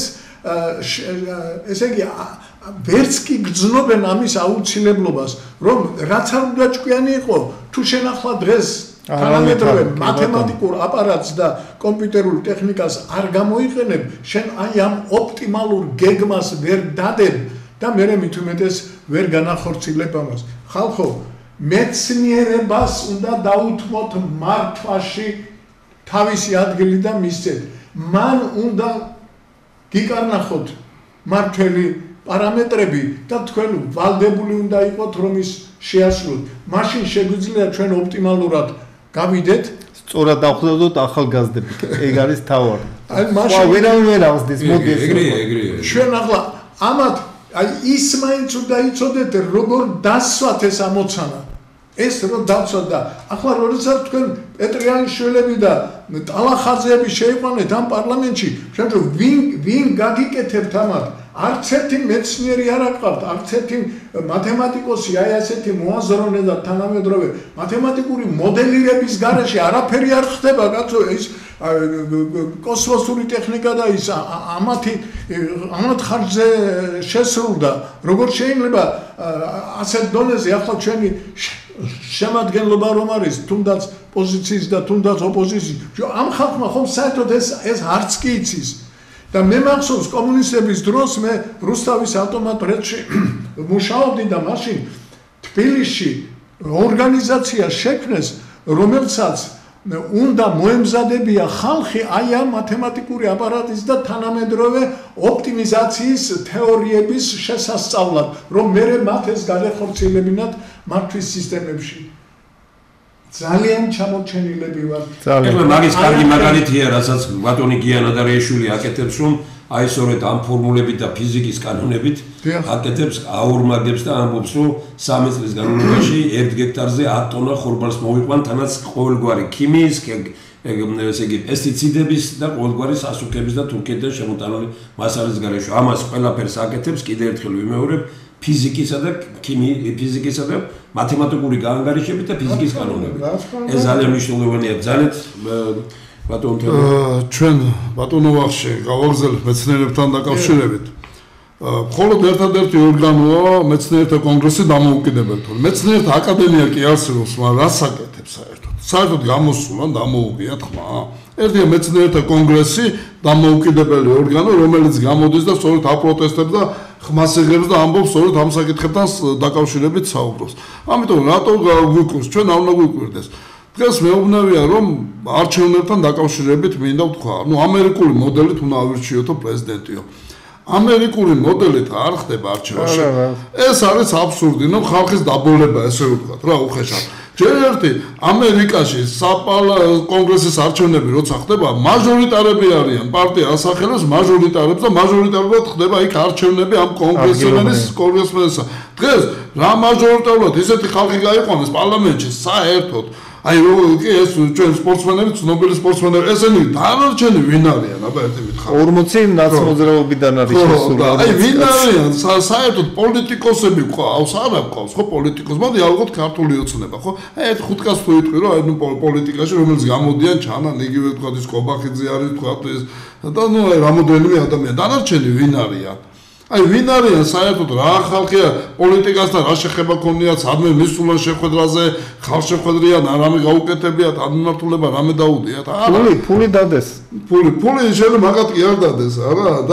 Speaker 3: ესე იგი ვერც კი გრძნობენ ამის აუცილებლობას რომ რაც არ უნდა ჭკვიანი იყო თუ შენ ახლა დღეს თანამედროვე მათემატიკურ აპარატს და კომპიუტერულ ტექნიკას არ გამოიყენებ შენ აი ამ ოპტიმალურ გეგმას ვერ დადებ და მე მithumetes ვერ განახორციელებ ამას ხალხო მეცნიერებას უნდა დაუთმოთ მართვაში თავისი ადგილი და მისცეთ მან უნდა გიკარნახოთ მართველი პარამეტრები და თქვენ ვალდებული უნდა იყოთ რომ ის შეასრულოთ. მაშინ შეგვიძლია ჩვენ ოპტიმალურად გავიდეთ.
Speaker 2: სწორად დავხვდებით ახალგაზრდებით. ეგ არის თავარი.
Speaker 3: აი მაშინ
Speaker 2: ვერავინ ვერ აღზრდის მოდი.
Speaker 1: ეგრეა, ეგრეა.
Speaker 3: ჩვენ ახლა ამათ აი ის მაინც უნდა იცოდეთ როგორ დასვათ ეს ამოცანა. ეს რო დავცვათ და ახლა როდესაც თქვენ პეტრიანიშვილები და ტალახაძეები შეიყვანეთ ამ პარლამენტში, შეიძლება ვინ ვინ გაგიკეთებთ ამათ? არც ერთი მეცნიერი არ აყავთ, არც ერთი მათემატიკოსი, აი ასეთი მოაზროვნე და თანამედროვე მათემატიკური მოდელირების გარეშე არაფერი არ ხდება, კაცო, ის კოსმოსური ტექნიკა და ის ამათი ამათ ხარჯზე შესრულდა. როგორ შეიძლება ასეთ დონეზე ახლა ჩვენი შემადგენლობა რომ არის, თუნდაც პოზიციის და თუნდაც ოპოზიციის, ამ ხალხმა ხომ საერთოდ ეს ეს არც კი იცის. და მე მახსოვს კომუნისტების დროს მე რუსთავის ავტომატ რედში მუშაობდი და მაშინ თბილისში ორგანიზაცია შექმნეს, რომელსაც უნდა მოემზადებია ხალხი აი ამ მათემატიკური აპარატის და თანამედროვე ოპტიმიზაციის თეორიების შესასწავლად, რომ მერე მათ ეს გადახორციელებინათ მართვის სისტემებში. ძალიან ჩამოჩენილები ვარ.
Speaker 1: ეხლა მაგის კარგი მაგალითია, რასაც ბატონი გია ნადარიაშვილი აკეთებს, რომ აი სწორედ ამ ფორმულებით და ფიზიკის კანონებით აკეთებს, აორმაგებს და ამბობს, რომ სამი წლის განმავლობაში ერთ გექტარზე ათი ტონა ხორბალს მოვიყვან, თანაც ყოველგვარი ქიმიის, ესე იგი პესტიციდების და ყოველგვარი სასუქების და თურქეთიდან შემოტანილი მასალის გარეშე. ამას ყველაფერს აკეთებს, კიდევ ერთხელ ვიმეორებ, ფიზიკისა და ქიმიის, ფიზიკისა და მათემატიკური გაანგარიშებით და ფიზიკის კანონებით. ეს ძალიან მნიშვნელოვანია, ძალიან ბატონო
Speaker 4: ჩვენ ბატონო ვახში გავაგზავნეთ მეცნიერებთან დაკავშირებით. მხოლოდ ერთადერთი ორგანოა მეცნიერთა კონგრესი დამოუკიდებელთან. მეცნიერთა აკადემია კი არსებობს, მაგრამ რას აკეთებს საერთოდ? საერთოდ გამოსულან დამოუგია თქმა. ერთია მეცნიერთა კონგრესი, დამოუკიდებელი ორგანო, რომელიც გამოდის და სწორედ აპროტესტებს და ხმას იღებს და ამბობს სწორედ ამ საკითხებთან დაკავშირებით საუბრობს. ამიტომ რატო გვიკვირს? ჩვენ არ უნდა გვიკვირდეს. დღეს მეუბნებია, რომ არჩევნებთან დაკავშირებით მინდა ვთქვა, ნუ ამერიკული მოდელით უნდა ავირჩიოთო პრეზიდენტიო. ამერიკული მოდელით არ ხდება არჩევნებში. ეს არის აბსურდი, ნუ ხალხის დაბოლება, ესე ვთქვათ, რა უხეშად. ჯერ ერთი ამერიკაში საპალა კონგრესის არჩევნები როცა ხდება, მაჟორიტარები არიან, პარტია ასახელებს მაჟორიტარებს და მაჟორიტარულად ხდება იქ არჩევნები ამ კონგრესმენის კონგრესმენსა. დღეს რა მაჟორიტარულად ისეთი ხალხი გაიყვანეს პარლამენტში საერთოდ. აი კი ეს ჩვენ სპორტსმენები, ცნობილი სპორტსმენები, ესენი დანარჩენი ვინ არიან? აბა ერთი მითხარ.
Speaker 2: ორმოცი ნაცნობრობიდან არის შესული.
Speaker 4: აი ვინ არიან? საერთოდ პოლიტიკოსები ყავს, არა ყავს, ხო პოლიტიკოსი. მოდი ავიღოთ ქართული ოცნება, ხო? აი ერთ ხუთკაც თუ იტყვი, რომ აი ნუ პოლიტიკაში რომელიც გამოდიან ჩანან, იგივე თქვა ის კობახიძე არის, თქვა ის და ნუ აი რამოდენიმე ადამიანი. დანარჩენი ვინ არიან? აი ვინ არიან საერთოდ რა ხალხია პოლიტიკასთან რა შეხება ქონიათ სადმე მისულან შეხვედრაზე ხალხშეხვედრიან რამე გაუკეთებიათ ადმმართველობა რამე დაუდიათ
Speaker 2: ფული ფული დადეს
Speaker 4: ფული ფული შეიძლება მაგათ კი არ დადეს არა და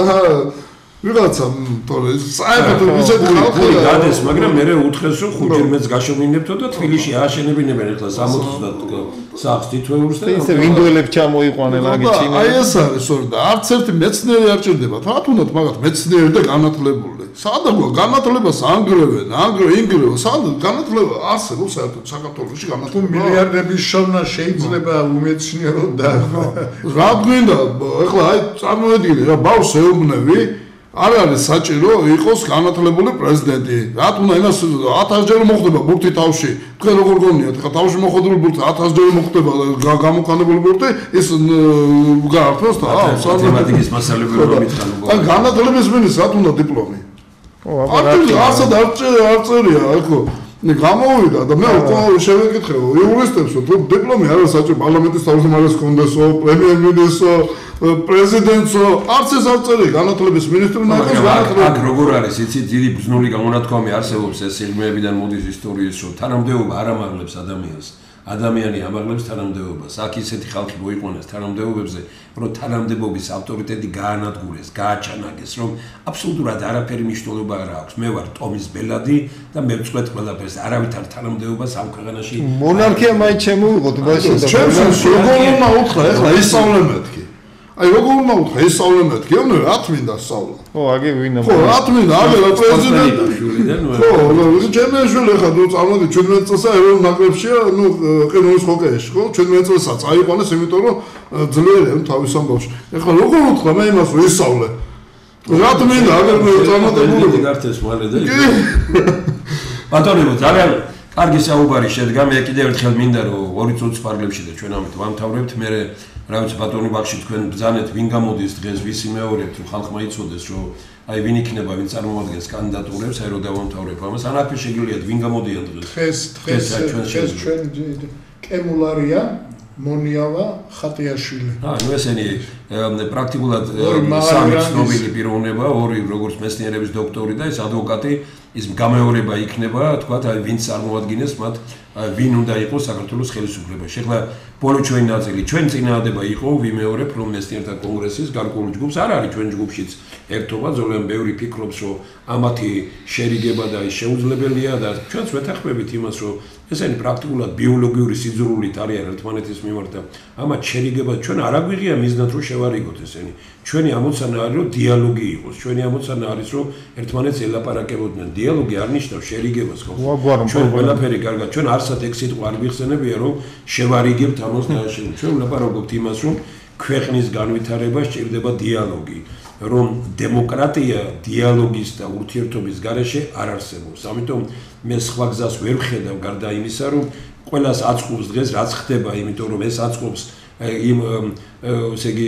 Speaker 4: ვიღაცა თორე საერთოდ ისეთი ხალხია
Speaker 1: დადეს მაგრამ მე უთხრეს რომ ხუჯერ მეც გაშოვინებთო და თბილისში ააშენებინებენ ახლა სამოცდაათ სახლს თითოეულს და
Speaker 2: ისე ვინდოელებს ჩამოიყვანენ მაგით ჩინელი
Speaker 4: აი ეს არის სწორედ და არც ერთი მეცნიერი არ ჭირდება რა თუნდაც მაგათ მეცნიერი და განათლებული სადაგო განათლებას ანგრევენ ანგრევ ინგრევ სად განათლება არსებობს საერთოდ საქართველოში განათლება
Speaker 3: მილიარდების შოვნა შეიძლება უმეცნიერო და
Speaker 4: რა გვინდა ახლა აი წარმოედგინე რა ბავშვს ეუბნები არ არის საჭირო იყოს განათლებული პრეზიდენტი. რა თქმა უნდა, იმას ათასჯერ მოხდება ბურთი თავში. თქვენ როგორ გონიათ, ხა თავში მოხდებული ბურთი ათასჯერ მოხდება გამოქანებული ბურთი, ის გაართოს და აა,
Speaker 1: მათემატიკის მასალები რომ მითხარ უკვე.
Speaker 4: ან განათლების მინის რა თქმა უნდა დიპლომი. ო, აბა რა ასად არ წერია, ხო. გამოვიდა და მე უკვე შევეკითხე იურისტებს თუ დიპლომი არ არის საჭირო პარლამენტის თავმჯდომარეს კონდესო, პრემიერ-მინისტრო პრეზიდენტო არც ეს არ წერია განათლების მინისტრი უნდა იყოს განათლება
Speaker 1: აქ როგორ არის იცი დიდი ბრძნული გამონათქვამი არსებობს ეს ფილმებიდან მოდის ისტორიის რომ თანამდებობა არ ამაღლებს ადამიანს ადამიანი ამაღლებს თანამდებობას აქ ისეთი ხალხი მოიყვანეს თანამდებობებზე რომ თანამდებობის ავტორიტეტი გაანადგურეს გააჩანაგეს რომ აბსოლუტურად არაფერი მნიშვნელობა არ აქვს მე ვარ ტომის ბელადი და მე ვწყვეტ ყველაფერს არავითარ თანამდებობას ამ ქვეყანაში
Speaker 2: მონარქია მაინც შემოვიღოთ მაშინ და
Speaker 4: ჩვენ როგორ უნდა უთხრა ეხლა ისწავლე მეთქი აი როგორ უნდა უთხრა ეს სწავლე მეთქი, ანუ რა თმინდა სწავლა?
Speaker 2: ხო, აგი ვინა.
Speaker 4: ხო, რა თმინდა, აგერა პრეზიდენტი. ხო, ჩემეშვილი ხა ნუ წარმოდი ჩვენმეტ წელსა ეროვნულ ნაკრებშია, ნუ ყინულის ჰოკეიში, ხო? ჩვენმეტ წელსაც აიყვანეს, იმიტომ რომ ძლიერია თავის ამბავში. ეხლა როგორ უთხრა მე იმას რომ ისწავლე? რა თმინდა, აგერ მე წარმოდებული
Speaker 1: გართეს მალე და ბატონო ძალიან კარგი საუბარი შედგა, მე კიდევ ერთხელ მინდა რომ ორი წუთის პარლებში და ჩვენ ამით ვამთავრებთ, მე რა ვიცი ბატონი ბახში თქვენ ბრძანეთ ვინ გამოდის დღეს ვისი მეორებთ რომ ხალხმა იცოდეს რომ აი ვინ იქნება ვინ წარმოადგენს კანდიდატურებს აი რომ დავამთავრებ ამას ან აფი შეგიძლიათ ვინ გამოდიან დღეს
Speaker 3: დღეს დღეს დღეს ჩვენ კემულარია მონიავა ხატიაშვილი
Speaker 1: აა ნუ ესენი პრაქტიკულად სამი ცნობილი პიროვნება ორი როგორც მეცნიერების დოქტორი და ეს ადვოკატი ის გამეორება იქნება თქვა აი ვინ წარმოადგენს მათ ვინ უნდა იყოს საქართველოს ხელისუფლებაში. ეხლა ბოლო ჩვენი ნაწილი ჩვენ წინააღმდება იყო ვიმეორებ რომ მეცნიერთა კონგრესის გარკვეულ ჯგუფს არ არის ჩვენ ჯგუფშიც ერთობა ზოლიან ბევრი ფიქრობს რომ ამათი შერიგება და შეუძლებელია და ჩვენც ვეთანხმებით იმას რომ ესენი პრაქტიკულად ბიოლოგიური სიძულვილით არიან ერთმანეთის მიმართ და ამათ შერიგება ჩვენ არ აგვიღია მიზნად რომ შევარიგოთ ესენი ჩვენი ამოცანა არის რომ დიალოგი იყოს ჩვენი ამოცანა არის რომ ერთმანეთს ელაპარაკებოდნენ დიალოგი არ ნიშნავს შერიგებას ხო ჩვენ ყველაფერი კარგად ჩვენ არსად ეგ სიტყვა არ მიხსენებია რომ შევარიგებთ ამას და ჩვენ ვლაპარაკობთ იმას რომ ქვეყნის განვითარება სჭირდება დიალოგი რომ დემოკრატია დიალოგის და ურთიერთობის გარეშე არ არსებობს ამიტომ მე სხვა გზას ვერ ვხედავ გარდა იმისა რომ ყველას აწყობს დღეს რაც ხდება იმიტომ რომ ეს აწყობს იმ ესე იგი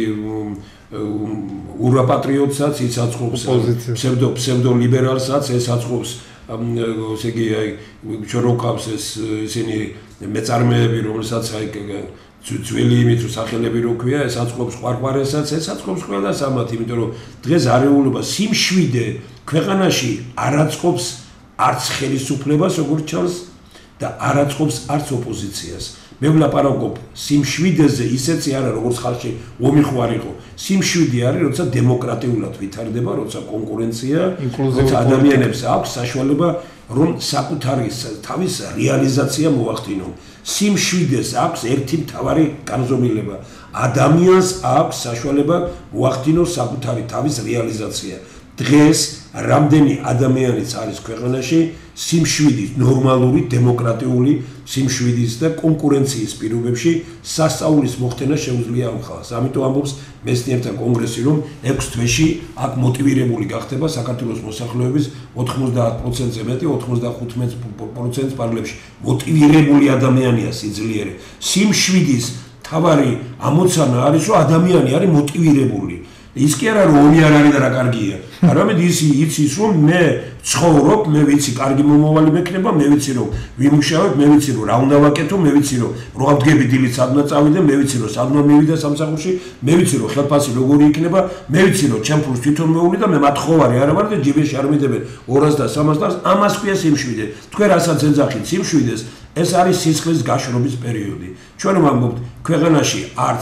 Speaker 1: ურაპატრიოტსაც ის აწყობს ფსევდო ფსევდო ლიბერალსაც ეს აწყობს ესე იგი აი ჩოროკავს ეს ისინი მეწარმეები რომელსაც აი ძველი იმით რომ სახელები რო ქვია ეს აწყობს ყვარყვარესაც ეს აწყობს ყველას ამათ იმიტომ რომ დღეს არეულობა სიმშვიდე ქვეყანაში არ აწყობს არც ხელისუფლებას როგორც ჩანს და არ აწყობს არც ოპოზიციას მე ვლაპარაკობ სიმშვიდეზე ისეთი არა როგორც ხალხი ომი ხო არ იყო სიმშვიდე არის როცა დემოკრატიულად ვითარდება როცა კონკურენცია როცა ადამიანებს აქვს საშუალება რომ საკუთარი თავის რეალიზაცია მოახდინონ სიმშვიდეს აქვს ერთი მთავარი განზომილება ადამიანს აქვს საშუალება მოახდინოს საკუთარი თავის რეალიზაცია დღეს რამდენი ადამიანიც არის ქვეყანაში სიმშვიდის ნორმალური დემოკრატიული სიმშვიდის და კონკურენციის პირობებში სასწაულის მოხდენა შეუძლია ამ ხალხს ამიტომ ამბობს მეცნიერთა კონგრესი რომ ექვს თვეში აქ მოტივირებული გახდება საქართველოს მოსახლეობის ოთხმოცდაათ პროცენტზე მეტი ოთხმოცდახუთ პროცენტს პარლებში მოტივირებული ადამიანია სიძლიერე სიმშვიდის თავარი ამოცანა არის რომ ადამიანი არის მოტივირებული ის კი არა რომ ომი არ არის და რა კარგია არამედ ის იცის რომ მე ცხოვრობ მე ვიცი კარგი მომავალი მექნება მე ვიცი რომ ვიმუშავებ მე ვიცი რომ რა უნდა ვაკეთო მე ვიცი რომ რო ავდგები დილით სადღაც წავიდე მე ვიცი რომ სადღაც მივიდე სამსახურში მე ვიცი რომ ხელფასი როგორი იქნება მე ვიცი რომ ჩემ ფულს თვითონ მეუვლი და მე მათხოვარი არა ვარ და ჯიბეში არ მიდებენ ორასი და სამას და ამას ქვია სიმშვიდე თქვენ რასაც ეძახით სიმშვიდეს ეს არის სისხლის გაშრობის პერიოდი ჩვენ ვამბობთ ქვეყანაში არც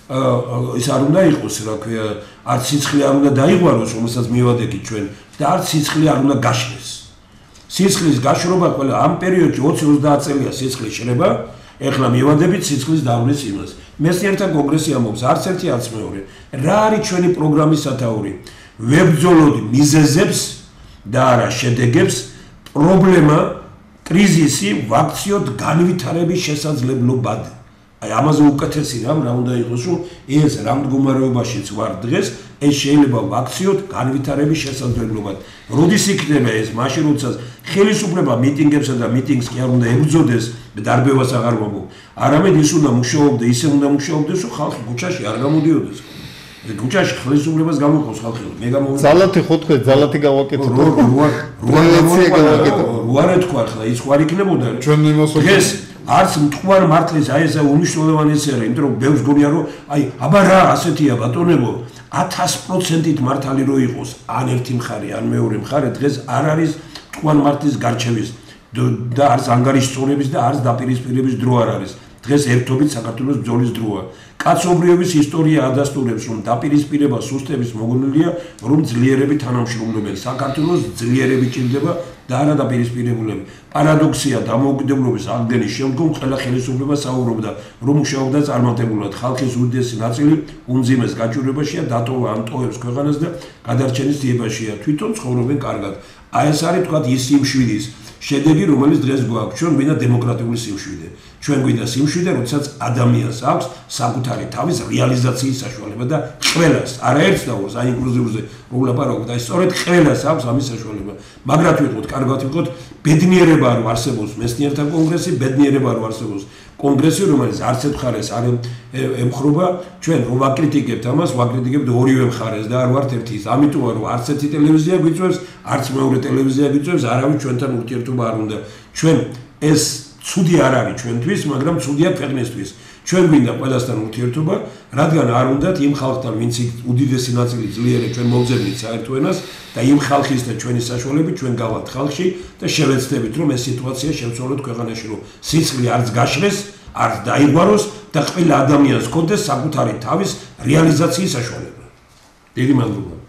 Speaker 1: ის არ უნდა იყოს რა ქვია არც სიცხლე არ უნდა დაიღვაროს რომელსაც მივადექით ჩვენ და არც სიცხლე არ უნდა გაშლეს სიცხლის გაშრობა ყველა ამ პერიოდში ოცი ოცდაათ წელია სიცხლის შრება ეხლა მივადებით სიცხლის დავლეს იმას მეცნიერთა კონგრესი ამბობს არც ერთი არც მეორე რა არის ჩვენი პროგრამის სათაური ვებრძოლოთ მიზეზებს და არა შედეგებს პრობლემა კრიზისი ვაქციოთ განვითარების შესაძლებლობად აი ამაზე უკეთესი რამ რა უნდა იყოს რომ ეს რამ მდგომარეობაშიც ვარ დღეს ეს შეიძლება ვაქციოთ განვითარების შესაძლებლობად როდის იქნება ეს მაშინ როცა ხელისუფლება მიტინგებსა და მიტინგს კი არ უნდა ებრძოდეს დარბევას აღარ ვამბობ არამედ ის უნდა მუშაობდეს ისე უნდა მუშაობდეს რომ ხალხი ქუჩაში არ გამოდიოდეს ქუჩაში ხელისუფლებას გამოყავს ხალხი მე გამოვიდა
Speaker 2: ზალათი ხო თქვენ ზალათი გავაკეთოთ
Speaker 1: რო რო რო რო თქვა ხლა ის ხوار იქნებოდა
Speaker 4: ჩვენ იმას
Speaker 1: დღეს არც მტყუარ მართლის აი ეს უნიშნულოვანი ისერა იმიტომ რომ ბევრს გონია რომ აი აბა რა ასეთია ბატონებო ათას პროცენტით მართალი რო იყოს ან ერთი მხარე ან მეორე მხარე დღეს არ არის მტყუარ მართლის გარჩევის და არც ანგარიშწორების და არც დაპირისპირების დრო არ არის დღეს ერთობით საქართველოს ბრძოლის დროა კაცობრიობის ისტორია ადასტურებს რომ დაპირისპირება სუსტების მოგონილია რომ ძლიერები თანამშრომლობენ საქართველოს ძლიერები ჭირდება და არა დაპირისპირებულები. პარადოქსია დამოუკიდებლობის აღდგენის შემდგომ ყველა ხელისუფლება საუბრობდა, რომ მუშაობდა წარმატებულად. ხალხის უდიდესი ნაწილი უმძიმეს გაჭირვებაშია, დატოვა ამ ტოვებს ქვეყანას და გადარჩენის ძიებაშია. თვითონ ცხოვრობენ კარგად. აი ეს არის თქვა ის სიმშვიდის შედეგი, რომელიც დღეს გვაქვს. ჩვენ გვინდა დემოკრატიული სიმშვიდე. ჩვენ გვინდა სიმშვიდე, როდესაც ადამიანს აქვს საკუთარი თავის რეალიზაციის საშუალება და ყველას, არა ერთს და ორს, აი ინკლუზიურზე ვლაპარაკობ და სწორედ ყველას აქვს ამის საშუალება. მაგრად ვიყოთ, კარგად ვიყოთ, ბედნიერება რომ არსებობს მეცნიერთა კონგრესი, ბედნიერება რომ არსებობს კონგრესი, რომელიც არც ერთ მხარეს არ ემხრობა, ჩვენ რომ ვაკრიტიკებთ ამას, ვაკრიტიკებთ ორივე მხარეს და არ ვართ ერთი. ამიტომ რომ არც ერთი ტელევიზია გვიწევს, არც მეორე ტელევიზია გვიწევს, არავის ჩვენთან ურთიერთობა არ უნდა. ჩვენ ეს ცუდი არ არის ჩვენთვის, მაგრამ ცუდია ქვეყნისთვის. ჩვენ გვინდა ყველასთან ურთიერთობა, რადგან არ უნდათ იმ ხალხთან, ვინც უდიდესი ნაწილი ძლიერად ჩვენ მოვძებნით საერთო ენას და იმ ხალხის და ჩვენი საშუალებით ჩვენ გავალთ ხალხში და შევეცდებით, რომ ეს სიტუაცია შევცვალოთ ქვეყანაში, რომ სიცხლე არც გაშრეს, არც დაიგვაროს და ყველა ადამიანს ჰქონდეს საკუთარი თავის რეალიზაციის საშუალება. დიდი მადლობა.